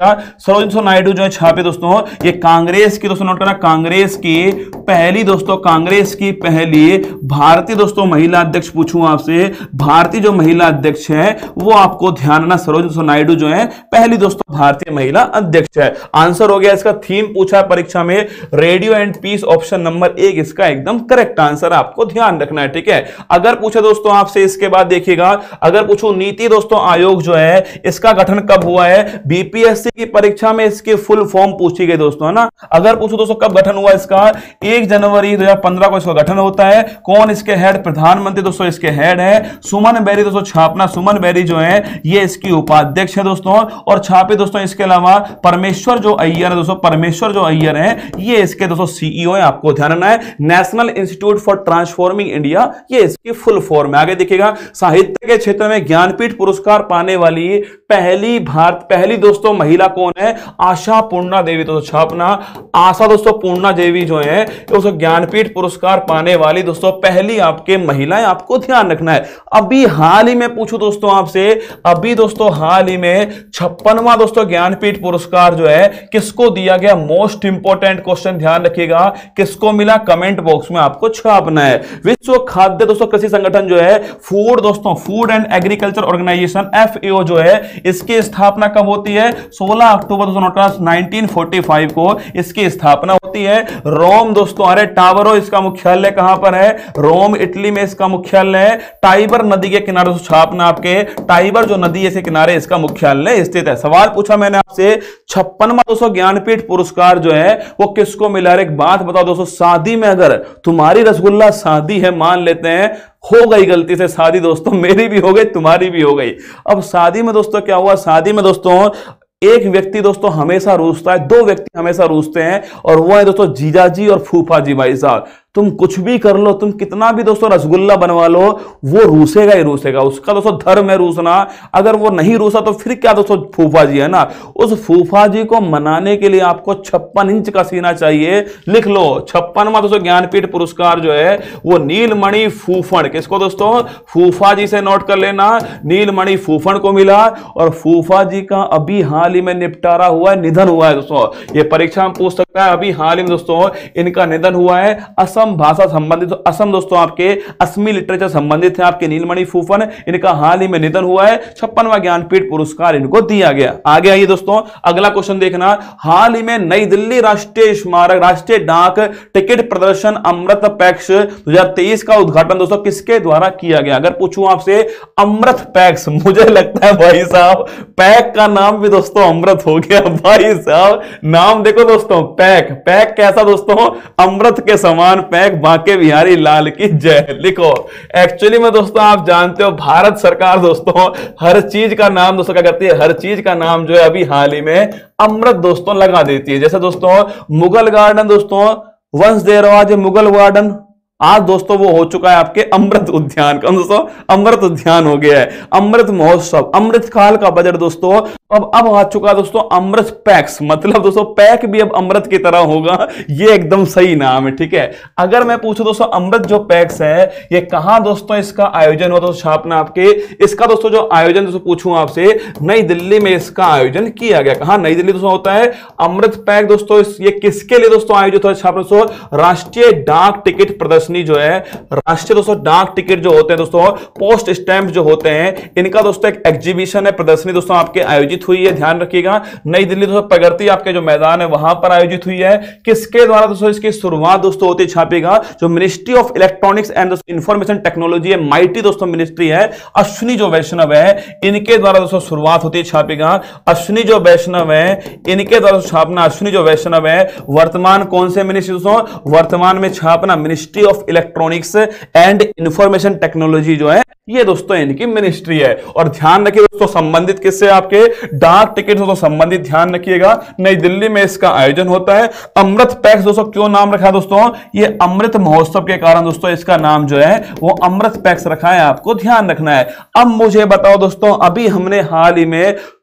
सरोजिनी नायडू जो है छापे दोस्तों, ये कांग्रेस की दोस्तों नोट करना, कांग्रेस की पहली दोस्तों कांग्रेस की पहली भारतीय दोस्तों महिला अध्यक्ष पूछूं आपसे, भारतीय जो महिला अध्यक्ष है वो आपको ध्यान रखना, सरोजिनी नायडू जो है पहली दोस्तों भारतीय महिला अध्यक्ष है। आंसर हो गया इसका। थीम पूछा है परीक्षा में radio and peace, option number एक इसका एकदम करेक्ट आंसर, आपको ध्यान रखना है, ठीक है। अगर पूछे दोस्तों आपसे इसके बाद देखिएगा, अगर पूछो नीति दोस्तों आयोग जो है इसका गठन कब हुआ है, बीपीएससी की परीक्षा में इसके फुल फॉर्म पूछी गई दोस्तों, है ना। अगर पूछो दोस्तों कब गठन हुआ इसका, एक जनवरी दो हजार पंद्रह को इसका गठन होता है। कौन इसके हेड, प्रधानमंत्री दोस्तों इसके हेड है। सुमन बेरी दोस्तों छापना, सुमन बेरी जो है ये इसकी उपाध्यक्ष है दोस्तों। और छापे दोस्तों इसके अलावा परमेश्वर जो अय्यर है दोस्तों, परमेश्वर जो अय्यर है ये इसके दोस्तों सीईओ है, आपको ध्यान रखना है। National institute for transforming India ये इसकी फुल फॉर्म है। आगे देखिएगा, साहित्य के क्षेत्र में ज्ञानपीठ पुरस्कार पाने वाली पहली भारत पहली दोस्तों महिला कौन है, आशा पूर्णा देवी दोस्तों छापना। आशा दोस्तों पूर्णा देवी जो है दोस्तों ज्ञानपीठ पुरस्कार पाने वाली दोस्तों पहली आपके महिला है, आपको ध्यान रखना है। अभी हाल ही में पूछूं दोस्तों आपसे, अभी दोस्तों हाल ही में छप्पनवां दोस्तों ज्ञानपीठ पुरस्कार जो है किसको दिया गया, मोस्ट इंपोर्टेंट क्वेश्चन ध्यान रखिएगा, किसको मिला, कमेंट बॉक्स में आपको छापना है। विश्व खाद्य दोस्तों कृषि संगठन जो है फूड दोस्तों food and agriculture organization F A O जो है इसकी स्थापना कब होती है, सोलह अक्टूबर उन्नीस सौ पैंतालीस को इसकी स्थापना होती है। रोम दोस्तों, अरे टावरो इसका मुख्यालय कहां पर है, रोम इटली में इसका मुख्यालय है। टाइबर नदी के किनारे दोस्तों छापना, आपके टाइबर जो नदी है इसके किनारे इसका मुख्यालय स्थित है। सवाल पूछा मैंने आपसे, छप्पनवां दोस्तों ज्ञानपीठ पुरस्कार जो है वो किसको मिला। एक बात बताओ दोस्तों, शादी में अगर तुम्हारी रसगुल्ला शादी है, मान लेते हैं हो गई गलती से शादी दोस्तों, मेरी भी हो गई तुम्हारी भी हो गई। अब शादी में दोस्तों क्या हुआ, शादी में दोस्तों एक व्यक्ति दोस्तों हमेशा रूसता है, दो व्यक्ति हमेशा रूसते हैं, और वो है दोस्तों जीजाजी और फूफाजी। भाई साहब तुम कुछ भी कर लो, तुम कितना भी दोस्तों रसगुल्ला बनवा लो, वो रूसेगा ही रूसेगा, उसका दोस्तों धर्म है रूसना। अगर वो नहीं रूसा तो फिर क्या दोस्तों, फूफा जी है ना। उस फूफा जी को मनाने के लिए आपको छप्पन इंच का सीना चाहिए। लिख लो, छप्पनवां दोस्तों ज्ञानपीठ पुरस्कार जो है वो नीलमणि फूफण, किसको दोस्तों, फूफा जी से नोट कर लेना, नीलमणि फूफण को मिला। और फूफा जी का अभी हाल ही में निपटारा हुआ है, निधन हुआ है दोस्तों। ये परीक्षा में पूछ सकता है, अभी हाल ही में दोस्तों इनका निधन हुआ है। असम भाषा संबंधित, तो असम दोस्तों आपके असमी लिटरेचर संबंधित है आपके नीलमणि फूफन, इनका हाल ही में निधन हुआ है। छप्पनवां ज्ञानपीठ पुरस्कार इनको दिया गया। आगे आइए दोस्तों, अगला क्वेश्चन देखना, हाल ही में नई दिल्ली राष्ट्रीय स्मारक राष्ट्रीय डाक टिकट प्रदर्शन अमृत पैक्स दो हज़ार तेईस का उद्घाटन दोस्तों किसके द्वारा किया गया। अगर पूछूं आपसे अमृत पैक्स, मुझे लगता है भाई साहब पैक का नाम भी दोस्तों अमृत हो गया। भाई साहब नाम देखो दोस्तों, पैक, पैक कैसा दोस्तों, अमृत के समान पैक, बांके बिहारी लाल की जय। लिखो, एक्चुअली में दोस्तों आप जानते हो भारत सरकार दोस्तों हर चीज का नाम दोस्तों क्या करती है, हर चीज का नाम जो है अभी हाल ही में अमृत दोस्तों लगा देती है। जैसे दोस्तों मुगल गार्डन दोस्तों वंश देरवाज मुगल गार्डन, आज दोस्तों वो हो चुका है आपके अमृत उद्यान का दोस्तों, अमृत उद्यान हो गया है, अमृत महोत्सव, अमृत काल का बजट दोस्तों अब अब आ चुका है दोस्तों अमृत पैक्स, मतलब दोस्तों पैक भी अब अमृत की तरह होगा। ये एकदम सही नाम है, ठीक है। अगर मैं पूछूं दोस्तों अमृत जो पैक्स है ये कहां दोस्तों इसका आयोजन हुआ, दोस्तों छापना आपके, इसका दोस्तों जो आयोजन दोस्तों पूछूं आपसे, नई दिल्ली में इसका आयोजन किया गया। कहां, नई दिल्ली दोस्तों होता है अमृत पैक दोस्तों। ये किसके लिए दोस्तों आयोजित हुआ छापना दोस्तों, राष्ट्रीय डाक टिकट प्रदर्शनी जो है, राष्ट्रीय दोस्तों डाक टिकट जो होते हैं दोस्तों, पोस्ट स्टैंप जो होते हैं, इनका दोस्तों एक एग्जीबिशन है, प्रदर्शनी दोस्तों आपके आयोजित हुई है। ध्यान रखिएगा, नई दिल्ली दोस्तों प्रगति आपके जो मैदान है वहां पर आयोजित हुई है। किसके द्वारा दोस्तों इसकी शुरुआत दोस्तों होती छापेगा, जो ministry of electronics and information technology है, माइटी दोस्तों मिनिस्ट्री है, अश्विनी जो वैष्णव है इनके द्वारा दोस्तों शुरुआत होती है छापेगा। अश्विनी जो वैष्णव है इनके द्वारा छापना, अश्विनी जो वैष्णव है वर्तमान कौन से मिनिस्ट्री दोस्तों, वर्तमान में छापना ministry of electronics and information technology जो है ये दोस्तों इनकी मिनिस्ट्री है। और ध्यान रखिए दोस्तों संबंधित किससे, आपके डाक टिकट दोस्तों संबंधित, ध्यान रखिएगा नई दिल्ली में इसका आयोजन होता है। अमृत पैक्स दोस्तों क्यों नाम रखा दोस्तों, ये अमृत महोत्सव के कारण दोस्तों इसका नाम जो है वो अमृत पैक्स रखा है, आपको ध्यान रखना है। अब मुझे बताओ दोस्तों, अभी हमने हाल ही में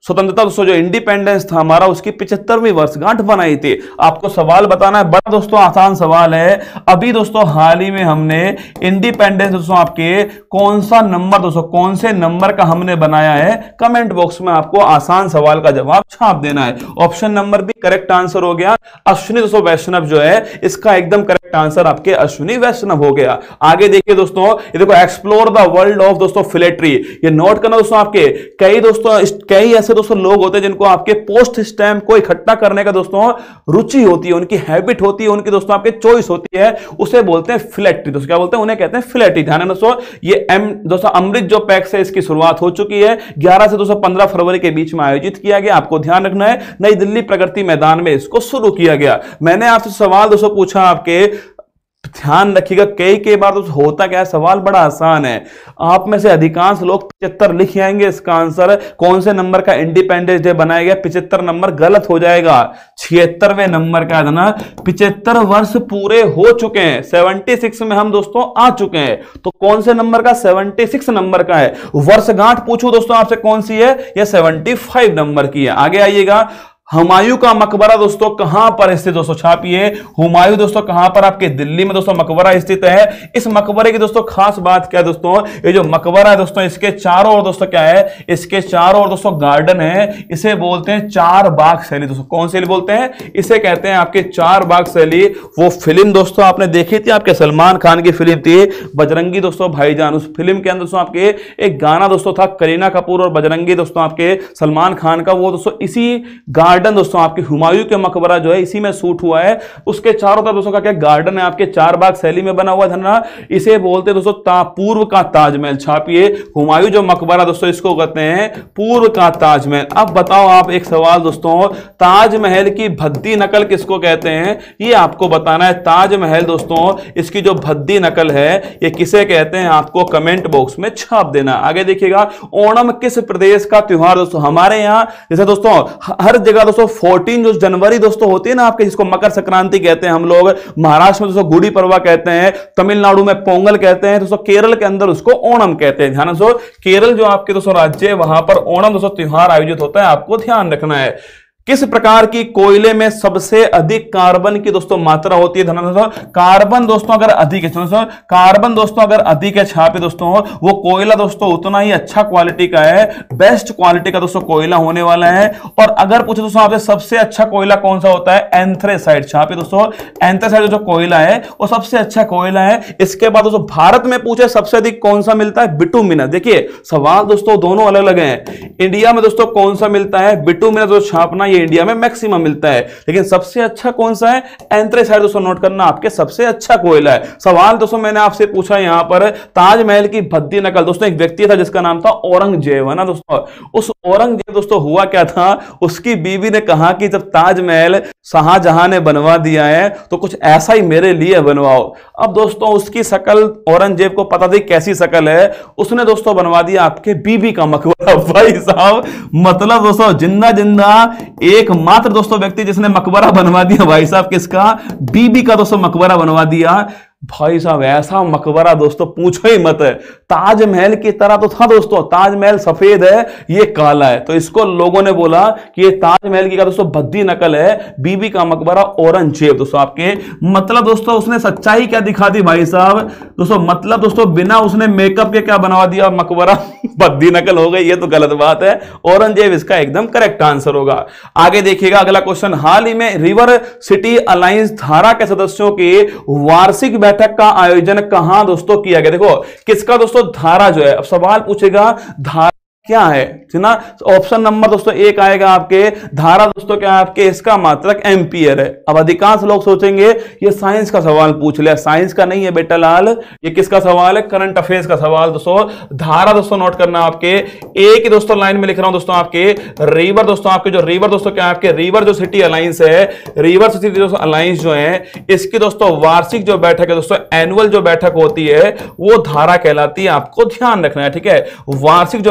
स्वतंत्रता दोस्तों जो इंडिपेंडेंस था हमारा, उसकी पिछहत्तरवीं वर्षगांठ बनाई थी। आपको सवाल बताना है, बड़ा दोस्तों आसान सवाल है। अभी दोस्तों हाल ही में हमने इंडिपेंडेंस दोस्तों आपके कौन सा नंबर दोस्तों कौन से नंबर का हमने बनाया है, कमेंट बॉक्स में आपको आसान सवाल का जवाब छाप देना है। ऑप्शन नंबर भी करेक्ट आंसर हो गया। अश्विनी दोस्तों वैष्णव जो है इसका एकदम करेक्ट आंसर आपके अश्विनी वैष्णव हो गया। आगे देखिए दोस्तों, ये देखो एक्सप्लोर द वर्ल्ड ऑफ दोस्तों फिलेट्री, ये नोट करना दोस्तों। आपके कई दोस्तों कई ऐसे दोस्तों लोग होते हैं जिनको आपके पोस्ट स्टैम्प को इकट्ठा करने का दोस्तों रुचि होती है, उनकी हैबिट होती है, उनकी दोस्तों आपके चॉइस होती है, उसे बोलते हैं फिलेट्री। दोस्तों क्या बोलते हैं, उन्हें कहते हैं फिलेट्री। ध्यान है दोस्तों, ये एम दोस्तों अमृत जो पैक्स है इसकी शुरुआत हो चुकी है, ग्यारह से दोस्तों पंद्रह फरवरी के बीच में आयोजित किया गया। आपको ध्यान रखना है, नई दिल्ली प्रगति मैदान में इसको शुरू किया गया। मैंने आपसे सवाल दोस्तों पूछा, आपके ध्यान रखिएगा, कई कई बार तो होता क्या है, सवाल बड़ा आसान है। आप में से अधिकांश लोग पिछहत्तर लिख आएंगे इसका आंसर, कौन से नंबर का इंडिपेंडेंस डे बनाया गया, पिछहत्तर नंबर गलत हो जाएगा, छिहत्तरवें नंबर का है ना। पिछहत्तर वर्ष पूरे हो चुके हैं, छिहत्तर में हम दोस्तों आ चुके हैं, तो कौन से नंबर का, छिहत्तर नंबर का है। वर्षगांठ पूछूं दोस्तों आपसे कौन सी है, यह पचहत्तर नंबर की है। आगे आइएगा, हुमायूं का मकबरा दोस्तों कहां पर स्थित दोस्तों छापिए। हुमायूं दोस्तों कहां पर, आपके दिल्ली में दोस्तों मकबरा स्थित है। इस मकबरे की दोस्तों खास बात क्या है दोस्तों, ये जो मकबरा है दोस्तों इसके चारों ओर दोस्तों क्या है, इसके चारों ओर दोस्तों गार्डन है। इसे बोलते हैं चार बाग शैली दोस्तों। कौन सी बोलते हैं, इसे कहते हैं आपके चार बाग शैली। वो फिल्म दोस्तों आपने देखी थी, आपके सलमान खान की फिल्म थी बजरंगी दोस्तों भाईजान। उस फिल्म के अंदर दोस्तों आपके एक गाना दोस्तों था, करीना कपूर और बजरंगी दोस्तों आपके सलमान खान का, वो दोस्तों इसी गार्डन दोस्तों आपके हुमायूं के मकबरा जो है इसी में शूट हुआ है। उसके चारों तरफ दोस्तों का क्या गार्डन है, आपके चार बाग शैली में बना हुआ धरना। इसे बोलते हैं दोस्तों ता, पूर्व का ताजमहल। छापिए, हुमायूं जो मकबरा दोस्तों इसको कहते हैं पूर्व का ताजमहल। अब बताओ आप एक सवाल दोस्तों, ताजमहल की भद्दी नकल किसको कहते हैं, ये आपको बताना है। ताजमहल दोस्तों इसकी जो भद्दी नकल है ये किसे कहते हैं, आपको कमेंट बॉक्स में छाप देना। आगे देखिएगा, ओणम किस प्रदेश का त्योहार दोस्तों, हमारे यहां जैसे दोस्तों हर जगह दोस्तों चौदह जो जनवरी दोस्तों होती है ना आपके, जिसको मकर संक्रांति कहते हैं हम लोग, महाराष्ट्र में दोस्तों गुड़ी पड़वा कहते हैं, तमिलनाडु में पोंगल कहते हैं दोस्तों, केरल के अंदर उसको ओणम कहते हैं। ध्यान दोस्तों, केरल जो आपके दोस्तों राज्य है वहां पर ओणम दोस्तों त्योहार आयोजित होता है, आपको ध्यान रखना है। किस प्रकार की कोयले में सबसे अधिक कार्बन की दोस्तों मात्रा होती है। दोस्तों कार्बन दोस्तों अगर अधिक है, दोस्तों कार्बन दोस्तों अगर अधिक है छापे दोस्तों, वो कोयला दोस्तों उतना ही अच्छा क्वालिटी का है, बेस्ट क्वालिटी का दोस्तों कोयला होने वाला है। और अगर पूछे दोस्तों आपसे सबसे अच्छा कोयला कौन सा होता है, एंथ्रेसाइट। छापे दोस्तों एंथ्रेसाइट जो कोयला है वो सबसे अच्छा कोयला है। इसके बाद दोस्तों भारत में पूछे सबसे अधिक कौन सा मिलता है, बिटुमिनस। देखिए सवाल दोस्तों दोनों अलग अलग हैं। इंडिया में दोस्तों कौन सा मिलता है, बिटुमिनस जो छापना ये इंडिया में मैक्सिमम मिलता है, लेकिन सबसे अच्छा कौन सा है, एंथ्रेसाइट। दोस्तों नोट करना, आपके सबसे अच्छा कोयला है। सवाल दोस्तों मैंने आपसे पूछा यहां पर, ताजमहल की भद्दी नकल। दोस्तों एक व्यक्ति था जिसका नाम था औरंगजेब, है ना दोस्तों। उस औरंगजेब दोस्तों हुआ क्या था, उसकी बीवी ने कहा कि जब ताजमहल शाहजहां ने बनवा दिया है तो कुछ ऐसा ही मेरे लिए बनवाओ। अब दोस्तों उसकी शकल औरंगजेब को पता थी कैसी शकल है, उसने दोस्तों बनवा दिया आपके बीबी का मकबरा। भाई साहब मतलब दोस्तों जिंदा जिंदा एक मात्र दोस्तों व्यक्ति जिसने मकबरा बनवा दिया, भाई साहब किसका, बीबी का दोस्तों मकबरा बनवा दिया। भाई साहब ऐसा मकबरा दोस्तों पूछो ही मत है, ताजमहल की तरह तो था दोस्तों। ताजमहल सफेद है, ये काला है, तो इसको लोगों ने बोला कि ये ताजमहल की का दोस्तों भद्दी नकल है, बीबी का मकबरा औरंगजेब। दोस्तों आपके मतलब दोस्तों उसने सच्चाई क्या दिखा दी भाई साहब दोस्तों, मतलब दोस्तों बिना उसने मेकअप के क्या बनवा दिया, मकबरा भद्दी नकल हो गई, ये तो गलत बात है। औरंगजेब इसका एकदम करेक्ट आंसर होगा। आगे देखिएगा अगला क्वेश्चन, हाल ही में रिवर सिटी अलायंस धारा के सदस्यों की वार्षिक बैठक का आयोजन कहां दोस्तों किया गया। देखो किसका दोस्तों, धारा जो है। अब सवाल पूछेगा धारा क्या है ना, ऑप्शन नंबर दोस्तों एक आएगा आपके, धारा दोस्तों क्या है आपके, इसका मात्रक एम्पियर है। अब अधिकांश लोग सोचेंगे ये साइंस का सवाल पूछ लिया, साइंस का नहीं है बेटा लाल, ये किसका सवाल है, करंट अफेयर्स का सवाल। दोस्तों धारा दोस्तों नोट करना, आपके एक ही दोस्तों लाइन में लिख रहा हूं दोस्तों, आपके रिवर दोस्तों, आपके जो रिवर दोस्तों क्या है आपके, रिवर जो सिटी अलायंस है, रिवर सिटी दोस्तों अलायंस जो है, इसकी दोस्तों वार्षिक जो बैठक है दोस्तों, एनुअल जो बैठक होती है वो धारा कहलाती है, आपको ध्यान रखना है। ठीक है, वार्षिक जो बैठक है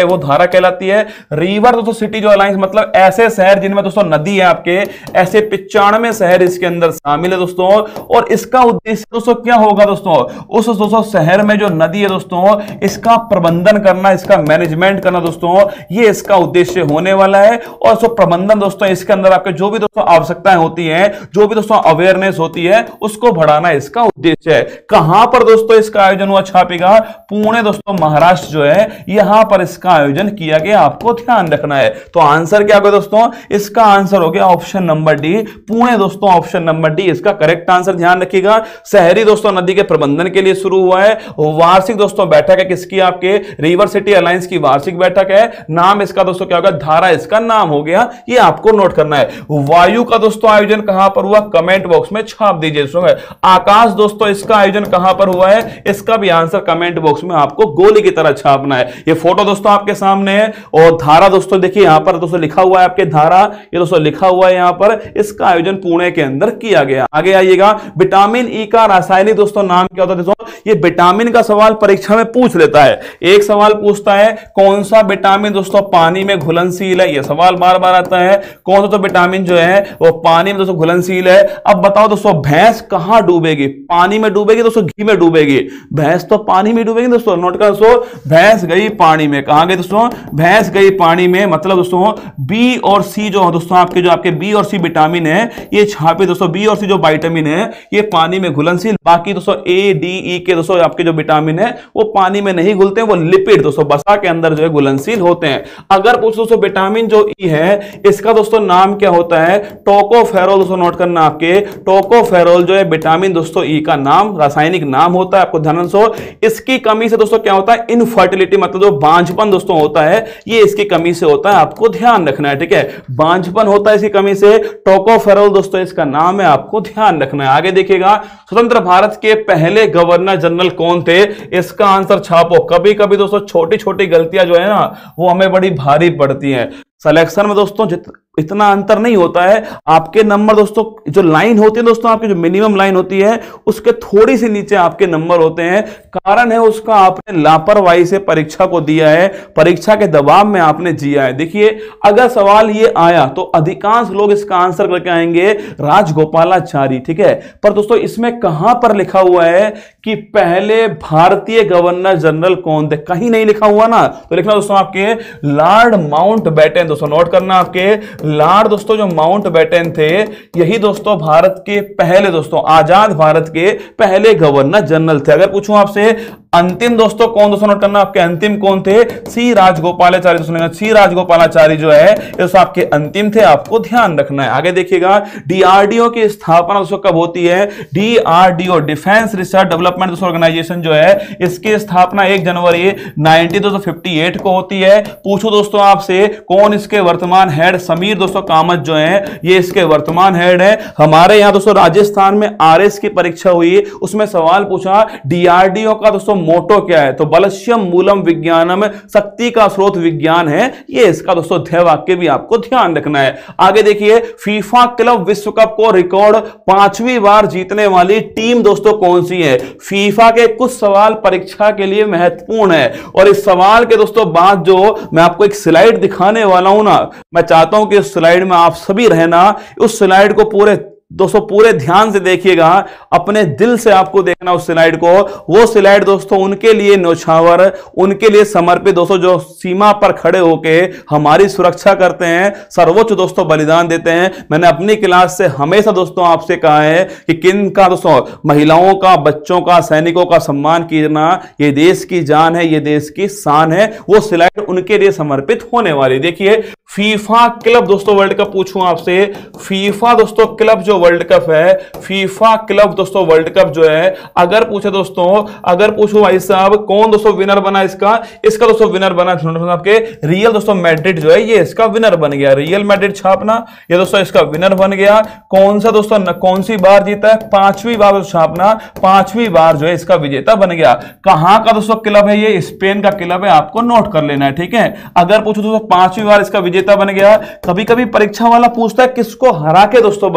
वो धारा कहलाती है। रिवर दोस्तों सिटी जो अलायंस मतलब ऐसे शहर जिनमें दोस्तों नदी है आपके, ऐसे पिचानवे शहर इसके अंदर शामिल है दोस्तों। और इसका उद्देश्य दोस्तों क्या होगा दोस्तों, उस दोस्तों शहर में जो नदी है दोस्तों इसका प्रबंधन करना, इसका मैनेजमेंट करना दोस्तों, ये इसका उद्देश्य होने वाला है। और सो प्रबंधन दोस्तों इसके अंदर आपके जो भी दोस्तों आवश्यकताएं होती हैं, जो भी दोस्तों अवेयरनेस होती है, उसको बढ़ाना इसका उद्देश्य है। कहां पर दोस्तों इसका आयोजन हुआ छापेगा, पुणे दोस्तों महाराष्ट्र जो है यहां पर इसका आयोजन किया गया, आपको ध्यान रखना है। तो आंसर क्या होगा दोस्तों, इसका आंसर हो गया ऑप्शन नंबर डी, पुणे दोस्तों, ऑप्शन नंबर डी इसका करेक्ट आंसर। ध्यान रखिएगा, शहरी दोस्तों नदी के प्रबंधन के लिए शुरू हुआ है। वार्षिक दोस्तों बैठक है किसकी, आपके रिवर सिटी अलायंस की वार्षिक बैठक है। नाम इसका दोस्तों क्या होगा, धारा इसका नाम हो गया, ये आपको नोट करना है। वायु का दोस्तों आयोजन कहां पर हुआ, कमेंट बॉक्स में छाप दीजिए। आकाश दोस्तों इसका आयोजन कहां पर हुआ है, इसका भी आंसर कमेंट बॉक्स में आपको गोली की तरह छापना है। ये फोटो दोस्तों आपके सामने है। और धारा दोस्तों देखिए यहां पर दोस्तों लिखा हुआ है आपके धारा, ये दोस्तों लिखा हुआ है यहां पर, इसका आयोजन पुणे के अंदर किया गया। आगे आइएगा, विटामिन ई का रासायनिक दोस्तों नाम क्या होता है दोस्तों, ये विटामिन का सवाल परीक्षा में पूछ लेता है। एक सवाल पूछता है कौन सा विटामिन दोस्तों पानी में घुलनशील है, यह सवाल बार बार आता है। कौन सा तो विटामिन जो है वो पानी में दोस्तों घुलनशील है। अब बताओ दोस्तों भैंस कहां डूबेगी, पानी में डूबेगी दोस्तों, घी में डूबेगी, भैंस तो पानी में डूबेगी दोस्तों। नोट कर सो, भैंस गई पानी में, कहां गई दोस्तों, भैंस गई पानी में। मतलब दोस्तों बी और सी जो दोस्तों आपके जो आपके बी और सी विटामिन है, ये छापे दोस्तों, बी और सी जो विटामिन है ये पानी में घुलनशील। बाकी दोस्तों ए डी ई के दोस्तों आपके जो विटामिन है वो पानी में नहीं घुलते, वो लिपिड दोस्तों वसा के अंदर जो है घुलनशील होते हैं। अगर पूछो दोस्तों विटामिन जो ई है इसका दोस्तों नाम क्या होता है, टोकोफेरोल दोस्तों। नोट करना आपके, टोकोफेरोल जो है विटामिन दोस्तों ई का नाम, रासायनिक नाम होता है, आपको ध्यान सो। इसकी कमी से दोस्तों क्या होता है, इनफर्टिलिटी मतलब जो बांझपन दोस्तों होता है ये इसकी कमी से होता है, आपको ध्यान रखना है। ठीक है, बांझपन होता है इसकी कमी से, टोकोफेरोल दोस्तों इसका नाम है, आपको ध्यान रखना है। आगे देखिएगा, स्वतंत्र भारत के पहले गवर्नर जनरल कौन थे, इसका आंसर छापो। कभी कभी दोस्तों छोटी छोटी गलतियां जो है ना वो हमें बड़ी भारी पड़ती हैं। सिलेक्शन में दोस्तों जित इतना अंतर नहीं होता है, आपके नंबर दोस्तों जो लाइन होती है दोस्तों, आपकी जो मिनिमम लाइन होती है उसके थोड़ी सी नीचे आपके नंबर होते हैं। कारण है उसका आपने लापरवाही से परीक्षा को दिया है, परीक्षा के दबाव में आपने जिया है। देखिए अगर सवाल ये आया तो अधिकांश लोग इसका आंसर करके आएंगे राजगोपालाचारी। ठीक है, पर दोस्तों इसमें कहां पर लिखा हुआ है कि पहले भारतीय गवर्नर जनरल कौन थे, कहीं नहीं लिखा हुआ ना, तो लिखना दोस्तों आपके लॉर्ड माउंटबेटन। दोस्तों नोट करना आपके, लॉर्ड दोस्तों जो माउंटबेटन थे यही दोस्तों भारत के पहले दोस्तों आजाद भारत के पहले गवर्नर जनरल थे। अगर पूछूं आपसे अंतिम दोस्तों कौन, दोस्तों नोट करना आपके अंतिम कौन थे, सी राजगोपालाचारी। दोस्तों सी राजगोपालाचारी जो है ये आपके अंतिम थे, आपको ध्यान रखना है। आगे देखिएगा, डीआरडीओ की स्थापना दोस्तों कब होती है, डीआरडीओ डिफेंस रिसर्च डेवलपमेंट दोस्तों ऑर्गेनाइजेशन जो है इसकी स्थापना एक जनवरी नाइनटीन फिफ्टी एट को होती है। पूछो दोस्तों आपसे कौन इसके वर्तमान हेड, समीर दोस्तों कामत जो है ये इसके वर्तमान हेड है। हमारे यहां दोस्तों राजस्थान में आरएस की परीक्षा हुई, उसमें सवाल पूछा डीआरडीओ का दोस्तों मोटो क्या है, तो बलश्यम मूलम विज्ञानम, शक्ति का स्रोत विज्ञान है, ये इसका दोस्तों ध्येय वाक्य भी आपको ध्यान रखना है। आगे देखिए, फीफा क्लब विश्व कप को रिकॉर्ड पांचवी बार जीतने वाली टीम दोस्तों कौन सी है। फीफा के कुछ सवाल परीक्षा के लिए महत्वपूर्ण है और इस सवाल के दोस्तों बाद जो मैं आपको एक स्लाइड दिखाने वाला हूं ना, मैं चाहता हूं कि उस स्लाइड में आप सभी रहना, उस स्लाइड को पूरे दोस्तों पूरे ध्यान से देखिएगा, अपने दिल से आपको देखना उस स्लाइड को। वो स्लाइड दोस्तों उनके लिए न्यौछावर, उनके लिए समर्पित दोस्तों जो सीमा पर खड़े होके हमारी सुरक्षा करते हैं, सर्वोच्च दोस्तों बलिदान देते हैं। मैंने अपनी क्लास से हमेशा दोस्तों आपसे कहा है कि किन का दोस्तों, महिलाओं का, बच्चों का, सैनिकों का सम्मान करना ये देश की जान है, ये देश की शान है। वो स्लाइड उनके लिए समर्पित होने वाली। देखिए फीफा क्लब दोस्तों वर्ल्ड कप पूछूं आपसे, फीफा दोस्तों क्लब जो वर्ल्ड कप है, फीफा क्लब दोस्तों वर्ल्ड कप जो है, अगर पूछे दोस्तों, अगर पूछो भाई साहब कौन दोस्तों विनर बना इसका, इसका दोस्तों विनर बना आपके रियल दोस्तों मैड्रिड जो है ये इसका विनर बन गया। रियल मैड्रिड छापना, ये दोस्तों इसका विनर बन गया। कौन सा दोस्तों न, कौन सी बार जीता है, पांचवी बार छापना, पांचवी बार जो है इसका विजेता बन गया। कहां का दोस्तों क्लब है ये, स्पेन का क्लब है, आपको नोट कर लेना है। ठीक है, अगर पूछो दोस्तों पांचवी बार इसका विजेता बन गया। कभी कभी परीक्षा वाला पूछता है किसको हरा के दोस्तों बनाया, नोट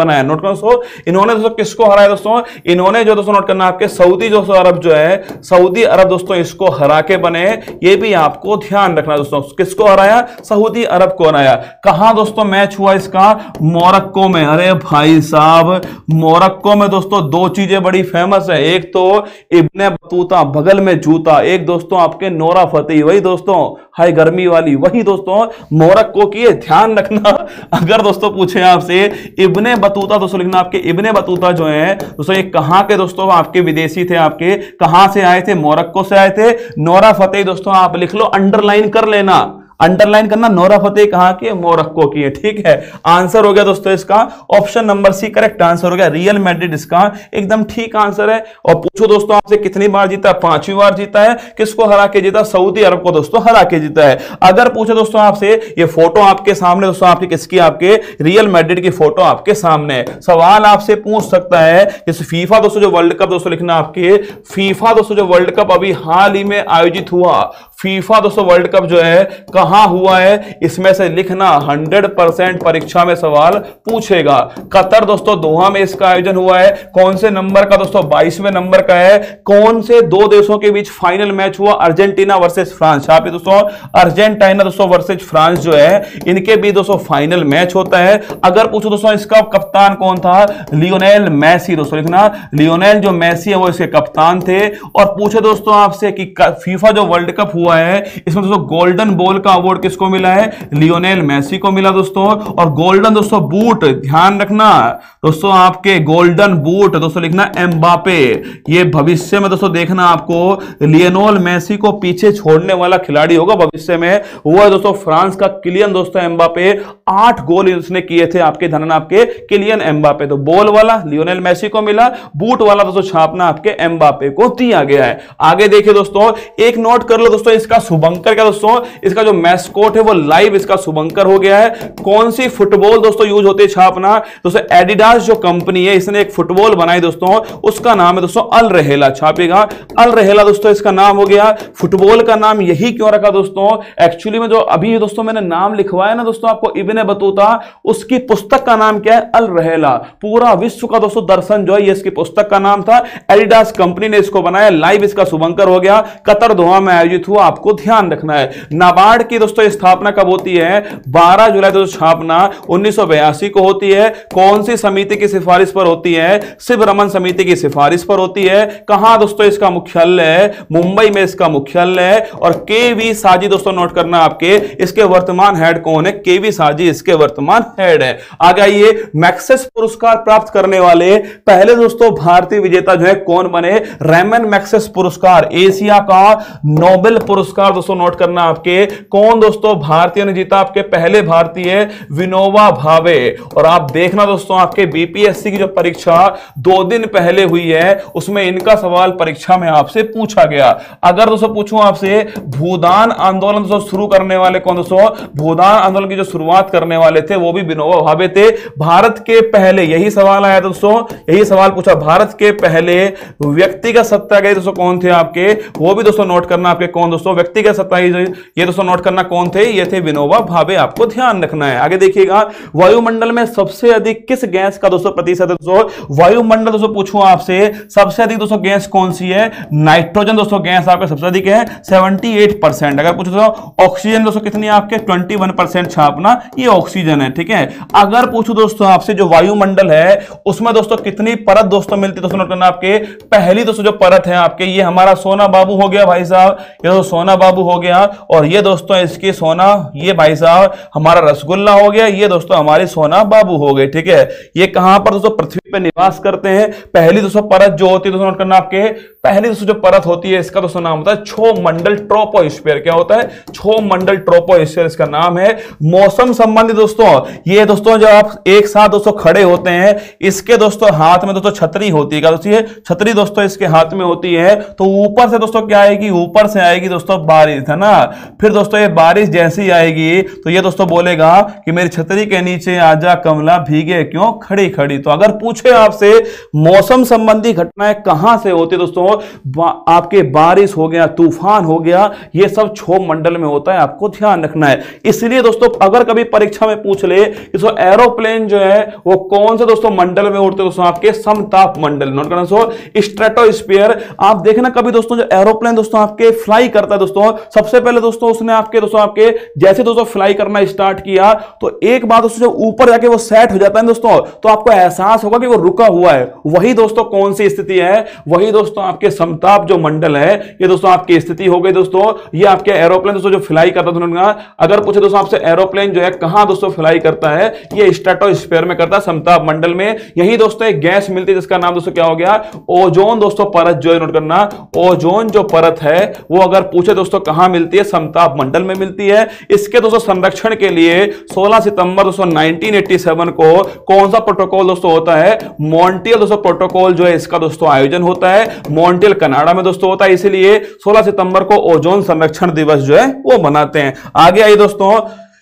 रहे हो दोस्तों, इन्होंने दोस्तों किसको हराया दोस्तों, इन्होंने जो दोस्तों नोट करना आपके सऊदी दोस्तों अरब जो है, सऊदी अरब दोस्तों इसको हरा के बने, ये भी आपको ध्यान रखना दोस्तों। किसको हराया, सऊदी अरब को हराया। कहां दोस्तों मैच हुआ इसका, मोरक्को में। अरे भाई साहब, मोरक्को में दोस्तों दो चीजें बड़ी फेमस है, एक तो इब्ने बतूता बगल में जूता, एक दोस्तों आपके नोरा फतेही, वही दोस्तों हाय गर्मी वाली, वही दोस्तों मोरक्को की है, ध्यान रखना। अगर दोस्तों पूछे आपसे इब्ने बतूता, दोस्तों लिखना आपके इब्ने बतूता जो है दोस्तों ये कहां के दोस्तों आपके विदेशी थे, आपके कहां से आए थे, मोरक्को से आए थे। नोरा फतेही दोस्तों आप लिख लो, अंडरलाइन कर लेना, अंडरलाइन करना, नोरा फतेही कहां की है, मोरक्को की है, ठीक है। आंसर हो गया दोस्तों इसका option number C correct answer हो गया, रियल मैड्रिड इसका एकदम ठीक आंसर है। और पूछो दोस्तों आपसे कितनी बार जीता, पांचवी बार जीता है। किसको हरा के जीता, सऊदी अरब को दोस्तों हरा के जीता है। अगर पूछो दोस्तों आपसे, ये फोटो आपके सामने दोस्तों, आपकी किसकी, आपके रियल मैड्रिड की फोटो आपके सामने, सवाल आपसे पूछ सकता है इस फीफा दोस्तों जो वर्ल्ड कप दोस्तों लिखना आपके, फीफा दोस्तों जो वर्ल्ड कप अभी हाल ही में आयोजित हुआ, फीफा दोस्तों वर्ल्ड कप जो है कहां हुआ है, इसमें से लिखना, हंड्रेड परसेंट परीक्षा में सवाल पूछेगा। कतर दोस्तों दोहा में इसका आयोजन हुआ है, कौन से नंबर का दोस्तों, बाईसवें नंबर का है। कौन से दो देशों के बीच फाइनल मैच हुआ, अर्जेंटीना वर्सेस फ्रांस। यहाँ पे दोस्तों अर्जेंटीना दोस्तों वर्सेस फ्रांस जो है, इनके बीच दोस्तों फाइनल मैच होता है। अगर पूछो दोस्तों इसका कप्तान कौन था, लियोनेल मैसी, दोस्तों लिखना लियोनेल जो मैसी है वो इसके कप्तान थे। और पूछे दोस्तों आपसे कि फीफा जो वर्ल्ड कप हुआ है, इसमें दोस्तों गोल्डन बॉल का अवार्ड किसको मिला है, लियोनेल मैसी को मिला दोस्तों। और गोल्डन दोस्तों बूट, ध्यान रखना दोस्तों, आपके गोल्डन बूट दोस्तों लिखना एम्बापे। ये भविष्य में दोस्तों देखना आपको लियोनेल मैसी को पीछे छोड़ने वाला खिलाड़ी होगा भविष्य में, वो है दोस्तों फ्रांस का किलियन दोस्तों एम्बापे। आठ गोल उसने किए थे आपके धनन आपके किलियन एम्बापे। तो बॉल वाला लियोनेल मैसी को मिला, बूट वाला दोस्तों छापना आपके एम्बापे को दिया गया है। आगे देखिए दोस्तों, एक नोट कर लो दोस्तों, इसका शुभंकर क्या दोस्तों, इसका जो मैस्कोट है वो लाइव इसका शुभंकर हो गया है। कौन सी फुटबॉल दोस्तों यूज होती है छापना, दोस्तों एडिडास जो कंपनी है इसने एक फुटबॉल बनाई दोस्तों, उसका नाम है दोस्तों अल रहेला, छापेगा अल रहेला दोस्तों इसका नाम हो गया। फुटबॉल का नाम यही क्यों रखा दोस्तों, एक्चुअली में जो अभी दोस्तों मैंने नाम लिखवाया ना दोस्तों आपको इब्ने बतूता, उसकी पुस्तक का नाम क्या है, अल रहेला। पूरा विश्व का दोस्तों दर्शन जो है ये इसकी पुस्तक का नाम था, एडिडास कंपनी ने इसको बनाया, लाइव इसका शुभंकर हो गया। कतर दोहा में आयोजित हुआ, आपको ध्यान रखना है। नाबार्ड की दोस्तों स्थापना कब होती है, बारह जुलाई दोस्तों स्थापना उन्नीस सौ बयासी को होती है। कौन सी समिति की सिफारिश पर होती है, शिव रमन समिति की सिफारिश पर होती है। कहां दोस्तों इसका मुख्यालय है, मुंबई में इसका मुख्यालय है। और के वी साजी दोस्तों नोट करना आपके, इसके वर्तमान हेड कौन है, के वी साजी इसके वर्तमान हेड है। आगे आइए, मैक्सेस पुरस्कार प्राप्त करने वाले पहले दोस्तों भारतीय विजेता जो है कौन बने, रेमन मैक्सेस पुरस्कार, एशिया का नोबेल पुरस्कार दोस्तों नोट करना आपके, कौन दोस्तों भारतीय ने जीता, आपके पहले भारतीय विनोबा भावे। और आप देखना दोस्तों आपके बीपीएससी की जो परीक्षा दो दिन पहले हुई है उसमें इनका सवाल परीक्षा में आपसे पूछा गया। अगर दोस्तों पूछूं आपसे, भूदान आंदोलन दोस्तों शुरू करने वाले कौन दोस्तों, भूदान आंदोलन की जो शुरुआत करने वाले थे वो भी विनोबा भावे थे। भारत के पहले, यही सवाल आया दोस्तों, यही सवाल पूछा, भारत के पहले व्यक्तिगत सत्याग्रही दोस्तों कौन थे आपके, वो भी दोस्तों नोट करना आपके, कौन दोस्तों व्यक्तिगत सत्याग्रही, ये दोस्तों नोट करना कौन थे, ये थे विनोबा भावे, आपको ध्यान रखना है। आगे देखिएगा, वायुमंडल में सबसे अधिक किस गैस का दोस्तों प्रतिशत है दोस्तों, वायुमंडल दोस्तों पूछूं आपसे सबसे अधिक दोस्तों गैस कौन सी है, नाइट्रोजन दोस्तों गैस आपका सबसे अधिक है अठहत्तर परसेंट। अगर पूछो तो ऑक्सीजन दोस्तों कितनी है आपके इक्कीस परसेंट छापना, ये ऑक्सीजन है, ठीक है। अगर पूछो दोस्तों आपसे जो वायुमंडल है उसमें दोस्तों कितनी परत दोस्तों मिलती है, दोस्तों नोट करना आपके, पहली दोस्तों जो परत है आपके, ये हमारा सोना बाबू हो गया भाई साहब, ये तो सोना बाबू हो गया। और ये दोस्तों इसकी सोना, ये भाई साहब हमारा रसगुल्ला हो गया, ये दोस्तों हमारी सोना बाबू हो गए, ठीक है। ये कहां पर दोस्तों पृथ्वी पे निवास करते हैं। पहली दोस्तों परत जो होती है दोस्तों नोट करना आपके, पहली दोस्तों जो परत होती है इसका दोस्तों नाम होता है क्षोमंडल ट्रोपोस्फीयर। क्या होता है, क्षोमंडल ट्रोपोस्फीयर इसका नाम है। मौसम संबंधी दोस्तों, ये दोस्तों जब आप एक साथ दोस्तों खड़े होते हैं, इसके दोस्तों हाथ में दोस्तों छतरी होती है, क्या दोस्तों, छतरी दोस्तों इसके हाथ में होती है, तो ऊपर से दोस्तों क्या आएगी, ऊपर से आएगी दोस्तों बारिश, है ना। फिर दोस्तों ये बारिश जैसी आएगी तो ये दोस्तों बोलेगा कि मेरी छतरी के नीचे आजा कमला, भीगे क्यों खड़ी खड़ी। तो अगर पूछे आपसे मौसम संबंधी घटनाएं कहां से होती है दोस्तों, आपके बारिश हो गया, तूफान हो गया, ये सब क्षोभ मंडल में होता है, आपको ध्यान रखना है। इसलिए दोस्तों अगर कभी परीक्षा में पूछ ले दोस्तों एरोप्लेन जो है वो कौन से दोस्तों मंडल में उड़ते, दोस्तों आपके समताप मंडल, नोट करना दोस्तों स्ट्रेटोस्फीयर। आप देखना कभी दोस्तों जो एरोप्लेन दोस्तों आपके फ्लाई करता है दोस्तों, सबसे पहले दोस्तों उसने आपके दोस्तों आपके जैसे दोस्तों फ्लाई करना स्टार्ट किया तो एक बार दोस्तों जब ऊपर जाके वो सेट हो जाता है दोस्तों तो आपको एहसास होगा कि वो रुका हुआ है। वही दोस्तों कौन सी स्थिति है, वही दोस्तों आपके समताप जो मंडल है, ये दोस्तों आपकी स्थिति हो गई दोस्तों। ये आपके एरोप्लेन दोस्तों जो फ्लाई करता है, अगर पूछे दोस्तों आपसे एरोप्लेन जो है कहां दोस्तों फ्लाई करता है, ये स्ट्रेटोस्फीयर में करता है, समताप मंडल में। यही दोस्तों एक गैस मिलती है जिसका नाम दोस्तों क्या हो गया, ओजोन दोस्तों परत जो है, नोट करना ओजोन जो परत है वो अगर पूछे दोस्तों कहां मिलती है, समताप मंडल में मिलती है। इसके दोस्तों संरक्षण के लिए सोलह सितंबर दोस्तों नाइनटीन एटी सेवन को कौन सा प्रोटोकॉल दोस्तों होता है, मॉन्ट्रियल दोस्तों प्रोटोकॉल जो है इसका दोस्तों आयोजन होता है, मॉन्ट्रियल कनाडा में दोस्तों होता है, इसलिए सोलह सितंबर को ओजोन संरक्षण दिवस जो है वो मनाते हैं। आगे आइए दोस्तों,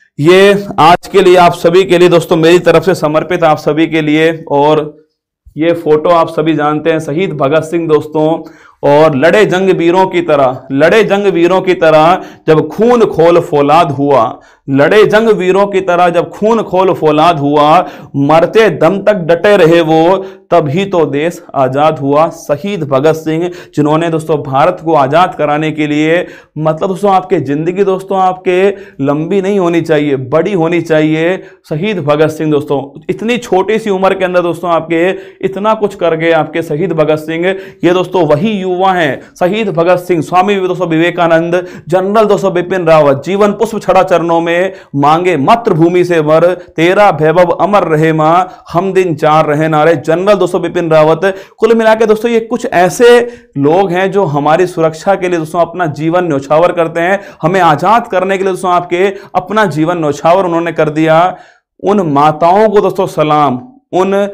ये आज के लिए आप सभी के लिए दोस्तों मेरी तरफ से समर्पित आप सभी के लिए, और ये फोटो आप सभी जानते हैं शहीद भगत सिंह दोस्तों, और लड़े जंग वीरों की तरह, लड़े जंग वीरों की तरह जब खून खोल फौलाद हुआ, लड़े जंग वीरों की तरह जब खून खोल फौलाद हुआ, मरते दम तक डटे रहे वो, तभी तो देश आजाद हुआ। शहीद भगत सिंह जिन्होंने दोस्तों भारत को आजाद कराने के लिए, मतलब दोस्तों आपके जिंदगी दोस्तों आपके लंबी नहीं होनी चाहिए, बड़ी होनी चाहिए। शहीद भगत सिंह दोस्तों इतनी छोटी सी उम्र के अंदर दोस्तों आपके इतना कुछ कर गए आपके शहीद भगत सिंह। ये दोस्तों वही युवा हैं, शहीद भगत सिंह, स्वामी दोस्तों विवेकानंद, जनरल दोस्तों बिपिन रावत, जीवन पुष्प छड़ा चरणों में मांगे मातृभूमि से वर, तेरा वैभव अमर रहे मां, हम दिन चार रहे नारे, जनरल दोस्तों बिपिन रावत। कुल मिलाकर दोस्तों ये कुछ ऐसे लोग हैं जो हमारी सुरक्षा के लिए दोस्तों अपना जीवन न्यौछावर करते हैं, हमें आजाद करने के लिए दोस्तों आपके अपना जीवन न्यौछावर उन्होंने कर दिया। उन माताओं को दोस्तों सलाम, उन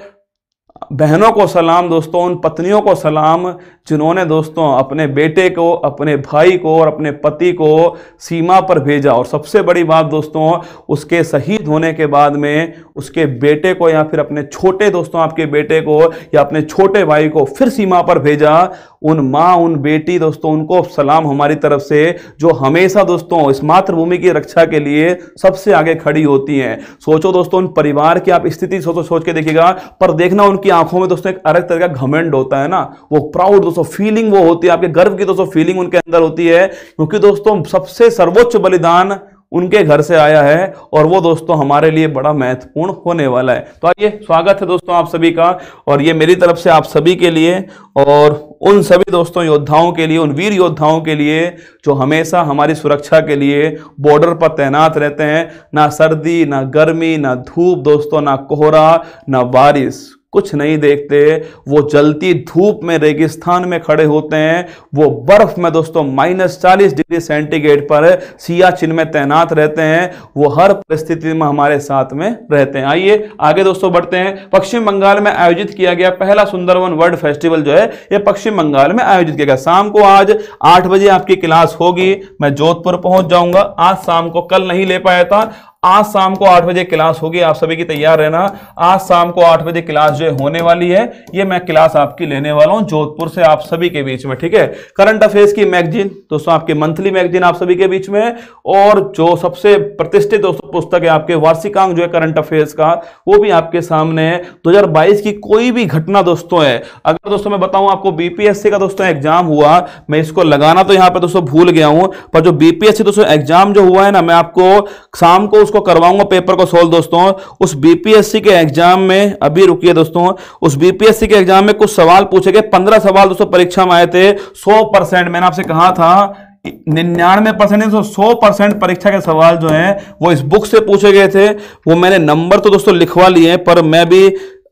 बहनों को सलाम दोस्तों, उन पत्नियों को सलाम जिन्होंने दोस्तों अपने बेटे को, अपने भाई को और अपने पति को सीमा पर भेजा, और सबसे बड़ी बात दोस्तों उसके शहीद होने के बाद में उसके बेटे को या फिर अपने छोटे दोस्तों आपके बेटे को या अपने छोटे भाई को फिर सीमा पर भेजा। उन माँ, उन बेटी दोस्तों, उनको सलाम हमारी तरफ से, जो हमेशा दोस्तों इस मातृभूमि की रक्षा के लिए सबसे आगे खड़ी होती हैं। सोचो दोस्तों उन परिवार की आप स्थिति सोचो, सोच के देखिएगा, पर देखना उनकी आंखों में दोस्तों एक अलग तरह का घमंड होता है ना, वो प्राउड दोस्तों फीलिंग वो होती है, आपके गर्व की दोस्तों फीलिंग उनके अंदर होती है, क्योंकि दोस्तों सबसे सर्वोच्च बलिदान उनके घर से आया है और वो दोस्तों हमारे लिए बड़ा महत्वपूर्ण होने वाला है। तो आइए, स्वागत है दोस्तों आप सभी का, और ये मेरी तरफ से आप सभी के लिए और उन सभी दोस्तों योद्धाओं के लिए, उन वीर योद्धाओं के लिए जो हमेशा हमारी सुरक्षा के लिए बॉर्डर पर तैनात रहते हैं। ना सर्दी, ना गर्मी, ना धूप दोस्तों, ना कोहरा, ना बारिश, कुछ नहीं देखते। वो जलती धूप में रेगिस्तान में खड़े होते हैं, वो बर्फ में दोस्तों माइनस चालीस डिग्री सेंटीग्रेड पर सियाचिन में तैनात रहते हैं, वो हर परिस्थिति में हमारे साथ में रहते हैं। आइए आगे दोस्तों बढ़ते हैं। पश्चिम बंगाल में आयोजित किया गया पहला सुंदरवन वर्ल्ड फेस्टिवल जो है ये पश्चिम बंगाल में आयोजित किया गया। शाम को आज आठ बजे आपकी क्लास होगी, मैं जोधपुर पहुंच जाऊंगा। आज शाम को, कल नहीं ले पाया था, आज शाम को आठ बजे क्लास होगी, आप सभी की तैयार रहना। आज शाम को आठ बजे क्लास जो होने वाली है, ये मैं क्लास आपकी लेने वाला हूं जोधपुर से आप सभी के बीच में, ठीक है। करंट अफेयर्स की मैगजीन दोस्तों, आपके मंथली मैगजीन आप सभी के बीच में, और जो सबसे प्रतिष्ठित दोस्तों पुस्तक है आपके वार्षिकांक जो है करंट अफेयर्स का, वो भी आपके सामने है। दो हजार बाईस की कोई भी घटना दोस्तों है, अगर दोस्तों मैं बताऊं आपको बीपीएससी का दोस्तों एग्जाम हुआ, मैं इसको लगाना तो यहां पर दोस्तों भूल गया हूं, पर जो बीपीएससी दोस्तों एग्जाम जो हुआ है ना, मैं आपको शाम को को करवाऊंगा पेपर को सोल्व दोस्तों। उस बीपीएससी के एग्जाम में, अभी रुकिए दोस्तों, उस बीपीएससी के एग्जाम में कुछ सवाल पूछे गए, पंद्रह सवाल दोस्तों परीक्षा में आए थे। सौ परसेंट मैंने आपसे कहा था निन्यानवे परसेंट सौ परसेंट परीक्षा के सवाल जो हैं वो इस बुक से पूछे गए थे। वो मैंने नंबर तो दोस्तों लिखवा लिए, पर मैं भी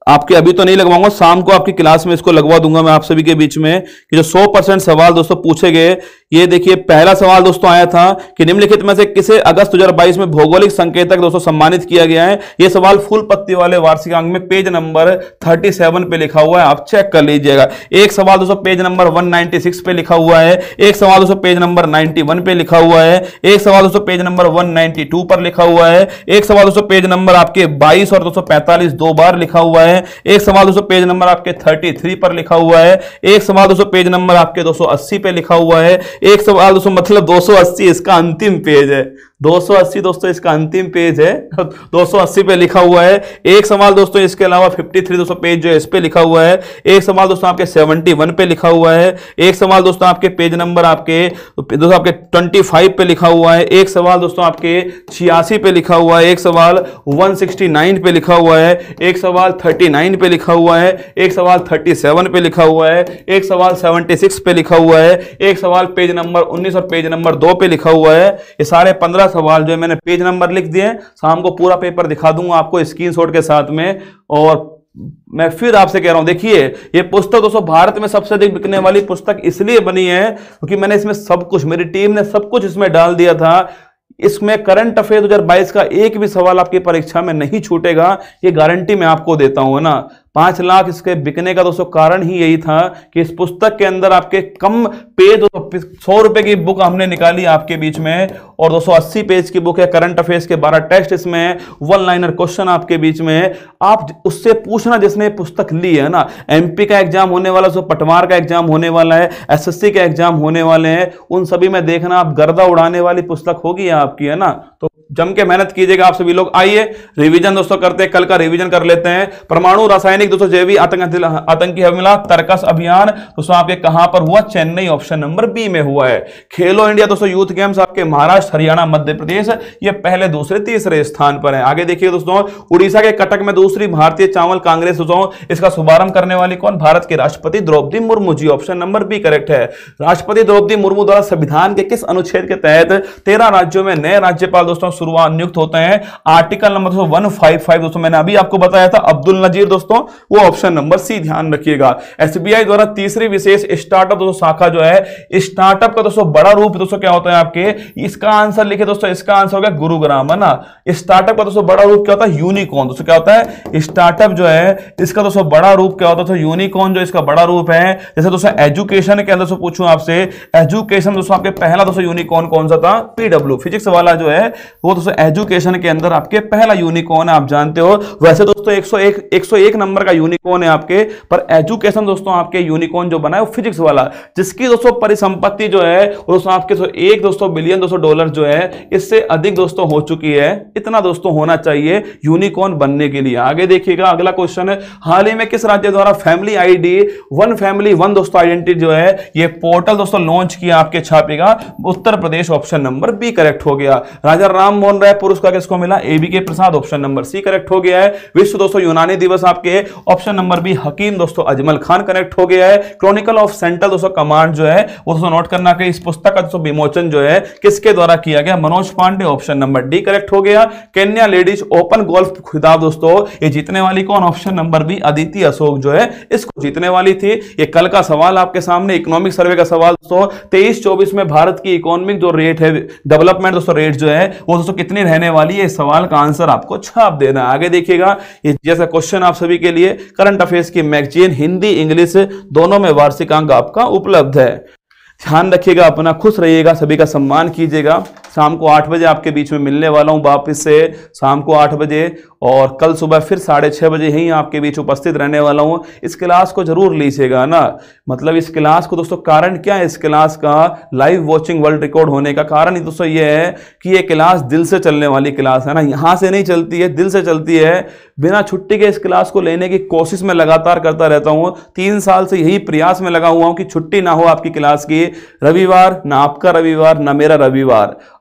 आपके अभी तो नहीं लगवाऊंगा, शाम को आपकी क्लास में इसको लगवा दूंगा मैं आप सभी के बीच में कि जो सौ परसेंट सवाल दोस्तों पूछे गए। ये देखिए पहला सवाल दोस्तों आया था कि निम्नलिखित में से किसे अगस्त दो हज़ार बाईस में भौगोलिक संकेतक दोस्तों सम्मानित किया गया है। ये सवाल फूल पत्ती वाले वार्षिक अंक में पेज नंबर सैंतीस पे लिखा हुआ है, आप चेक कर लीजिएगा। एक सवाल दोस्तों पेज नंबर एक सौ छियानवे पे लिखा हुआ है, एक सवाल दोस्तों पेज नंबर इक्यानवे पे लिखा हुआ है, एक सवाल दोस्तों पेज नंबर एक सौ बानवे पर लिखा हुआ है, एक सवाल दोस्तों पेज नंबर आपके बाईस और दो सौ पैंतालीस दो बार लिखा हुआ है, एक सवाल दोस्तों पेज नंबर आपके तैंतीस पर लिखा हुआ है, एक सवाल दोस्तों पेज नंबर आपके दो सौ अस्सी पे लिखा हुआ है, एक सवाल दोस्तों मतलब दो सौ अस्सी इसका अंतिम पेज है, दो सौ अस्सी दोस्तों इसका अंतिम पेज है, दो सौ अस्सी पे लिखा हुआ है। एक सवाल दोस्तों इसके अलावा तिरेपन दोस्तों पेज जो है इस पे लिखा हुआ है, एक सवाल दोस्तों आपके इकहत्तर पे लिखा हुआ है, एक सवाल दोस्तों आपके पेज नंबर आपके दोस्तों आपके पच्चीस पे लिखा हुआ है, एक सवाल दोस्तों आपके छियासी पे लिखा हुआ है, एक सवाल एक सौ उनहत्तर पे लिखा हुआ है, एक सवाल उनतालीस पे लिखा हुआ है, एक सवाल सैंतीस पे लिखा हुआ है, एक सवाल छिहत्तर पे लिखा हुआ है, एक सवाल पेज नंबर उन्नीस और पेज नंबर दो पे लिखा हुआ है। ये सारे पंद्रह सवाल जो है मैंने पेज नंबर लिख दिए, शाम को पूरा पेपर दिखा दूंगा आपको स्क्रीनशॉट के साथ में। और मैं फिर आपसे कह रहा हूं, देखिए ये पुस्तक दोस्तों भारत में सबसे अधिक बिकने वाली पुस्तक इसलिए बनी है क्योंकि मैंने इसमें सब कुछ, मेरी टीम ने सब कुछ इसमें डाल दिया था। इसमें करंट अफेयर दो हज़ार बाईस का एक भी सवाल आपकी परीक्षा में नहीं छूटेगा, ये गारंटी मैं आपको देता हूं, है ना। पांच लाख इसके बिकने का दोस्तों कारण ही यही था कि इस पुस्तक के अंदर आपके कम पेज, सौ रुपए की बुक हमने निकाली आपके बीच में और दो सौ अस्सी पेज की बुक है, करंट अफेयर्स के बारह टेस्ट इसमें, वन लाइनर क्वेश्चन आपके बीच में। आप उससे पूछना जिसने पुस्तक ली है ना, एमपी का एग्जाम होने वाला, सो पटवार का एग्जाम होने वाला है, एसएससी के एग्जाम होने वाले हैं, उन सभी में देखना आप गर्दा उड़ाने वाली पुस्तक होगी आपकी, है ना। तो जम के मेहनत कीजिएगा आप सभी लोग। आइए रिवीजन दोस्तों करते हैं, कल का रिवीजन कर लेते हैं। परमाणु रासायनिक दोस्तों जैविक आतंक आतंकी हमला तर्कस अभियान दोस्तों आपके कहां पर हुआ? चेन्नई, ऑप्शन नंबर बी में हुआ है। खेलो इंडिया दोस्तों यूथ गेम्स आपके महाराष्ट्र, हरियाणा, मध्य प्रदेश ये पहले दूसरे तीसरे स्थान पर है। आगे देखिए दोस्तों, उड़ीसा के कटक में दूसरी भारतीय चावल कांग्रेस दोस्तों, इसका शुभारंभ करने वाली कौन? भारत के राष्ट्रपति Droupadi Murmu ji, option number B correct है। राष्ट्रपति द्रौपदी मुर्मू द्वारा संविधान के किस अनुच्छेद के तहत तेरह राज्यों में नए राज्यपाल दोस्तों शुरुआत नियुक्त होते हैं? आर्टिकल नंबर दोस्तों एक सौ पचपन दोस्तों, मैंने अभी आपको बताया था, अब्दुल नजीर दोस्तों, वो ऑप्शन नंबर सी ध्यान रखिएगा। एसबीआई द्वारा तीसरी विशेष स्टार्टअप दोस्तों शाखा जो है, स्टार्टअप का दोस्तों बड़ा रूप दोस्तों क्या होता है आपके? इसका आंसर लिखे दोस्तों, इसका आंसर हो गया गुरुग्राम, है ना। स्टार्टअप का दोस्तों बड़ा रूप क्या होता है? यूनिकॉर्न। दोस्तों क्या होता है? स्टार्टअप जो है इसका दोस्तों बड़ा रूप क्या होता है? यूनिकॉर्न जो इसका बड़ा रूप है। जैसे दोस्तों एजुकेशन के अंदर से पूछूं आपसे, एजुकेशन दोस्तों आपके पहला दोस्तों यूनिकॉर्न कौन सा था? पीडब्ल्यू, फिजिक्स वाला जो है वो दोस्तों एजुकेशन के अंदर आपके पहला यूनिकॉर्न है, आप जानते हो। वैसे दोस्तों एक सौ एक एक सौ एक नंबर का यूनिकॉर्न है आपके, पर एजुकेशन दोस्तों आपके यूनिकॉर्न जो बना है वो फिजिक्स वाला, जिसकी दोस्तों परिसंपत्ति जो है वो दोस्तों आपके तो एक दोस्तों बिलियन दोस्तों डॉलर जो है इससे अधिक दोस्तों हो चुकी है। इतना दोस्तों होना चाहिए यूनिकॉर्न बनने के लिए। आगे देखिएगा अगला क्वेश्चन है, हाल ही में किस राज्य द्वारा family ID one family one दोस्तों आइडेंटिटी जो है ये पोर्टल दोस्तों लॉन्च किया आपके छापेगा? Uttar Pradesh, option number B correct हो गया। राजा राम मोहन राय पुरस्कार किसको मिला? एबी के Prasad, option number C correct हो गया है। विश्व दोस्तों यूनानी दिवस आपके, ऑप्शन नंबर बी हकीम दोस्तों अजमल खान करेक्ट हो गया है। क्रॉनिकल ऑफ सेंट्रल दोस्तों कमांड जो है वो दोस्तों नोट करना कि इस पुस्तक का दोस्तों विमोचन जो है किसके द्वारा किया गया? Manoj Pandey, option number D correct हो गया। केन्या लेडीज ओपन गोल्फ खिताब दोस्तों ये जीतने वाली कौन? Option number B Aditi Ashok जो है इसको जीतने वाली थी। ये कल का सवाल आपके सामने, इकोनॉमिक सर्वे का सवाल दोस्तों, तेईस चौबीस में भारत की इकोनॉमिक जो रेट है, डेवलपमेंट दोस्तों रेट जो है वो दोस्तों कितनी रहने वाली है? इस सवाल का आंसर आपको छाप देना। आगे देखिएगा, ये जैसा क्वेश्चन आप सभी के लिए करंट अफेयर्स की मैगजीन हिंदी इंग्लिश दोनों में वार्षिक अंक आपका उपलब्ध है। ध्यान रखिएगा अपना, खुश रहिएगा, सभी का सम्मान कीजिएगा। शाम को आठ बजे आपके बीच में मिलने वाला हूं वापिस से, शाम को आठ बजे, और कल सुबह फिर साढ़े छः बजे ही आपके बीच उपस्थित रहने वाला हूं। इस क्लास को जरूर लीजिएगा ना, मतलब इस क्लास को दोस्तों, कारण क्या है इस क्लास का लाइव वॉचिंग वर्ल्ड रिकॉर्ड होने का? कारण ही दोस्तों ये है कि ये क्लास दिल से चलने वाली क्लास है ना, यहाँ से नहीं चलती है, दिल से चलती है। बिना छुट्टी के इस क्लास को लेने की कोशिश में लगातार करता रहता हूँ, तीन साल से यही प्रयास में लगा हुआ हूँ कि छुट्टी ना हो आपकी क्लास की। रविवार ना आपका रविवार ना मेरा रविवार,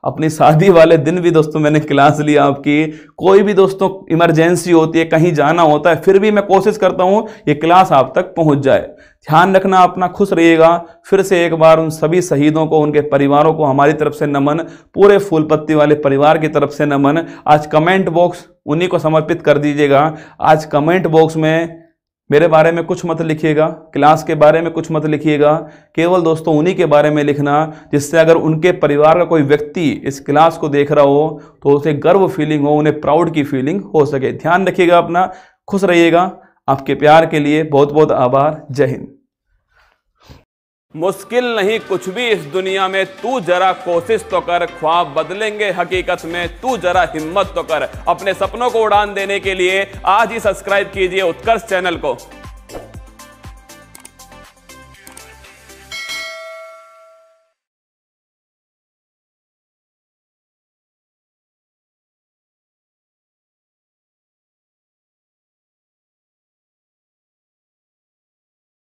अपनी शादी वाले दिन भी दोस्तों मैंने क्लास ली आपकी। कोई भी दोस्तों इमरजेंसी होती है, कहीं जाना होता है, फिर भी मैं कोशिश करता हूं ये क्लास आप तक पहुंच जाए। ध्यान रखना अपना, खुश रहिएगा। फिर से एक बार उन सभी शहीदों को, उनके परिवारों को हमारी तरफ से नमन, पूरे फूलपत्ती वाले परिवार की तरफ से नमन। आज कमेंट बॉक्स उन्हीं को समर्पित कर दीजिएगा। आज कमेंट बॉक्स में मेरे बारे में कुछ मत लिखिएगा, क्लास के बारे में कुछ मत लिखिएगा, केवल दोस्तों उन्हीं के बारे में लिखना, जिससे अगर उनके परिवार का कोई व्यक्ति इस क्लास को देख रहा हो तो उसे गर्व फीलिंग हो, उन्हें प्राउड की फीलिंग हो सके। ध्यान रखिएगा अपना, खुश रहिएगा। आपके प्यार के लिए बहुत बहुत आभार। जय हिंद। मुश्किल नहीं कुछ भी इस दुनिया में, तू जरा कोशिश तो कर, ख्वाब बदलेंगे हकीकत में, तू जरा हिम्मत तो कर। अपने सपनों को उड़ान देने के लिए आज ही सब्सक्राइब कीजिए उत्कर्ष चैनल को।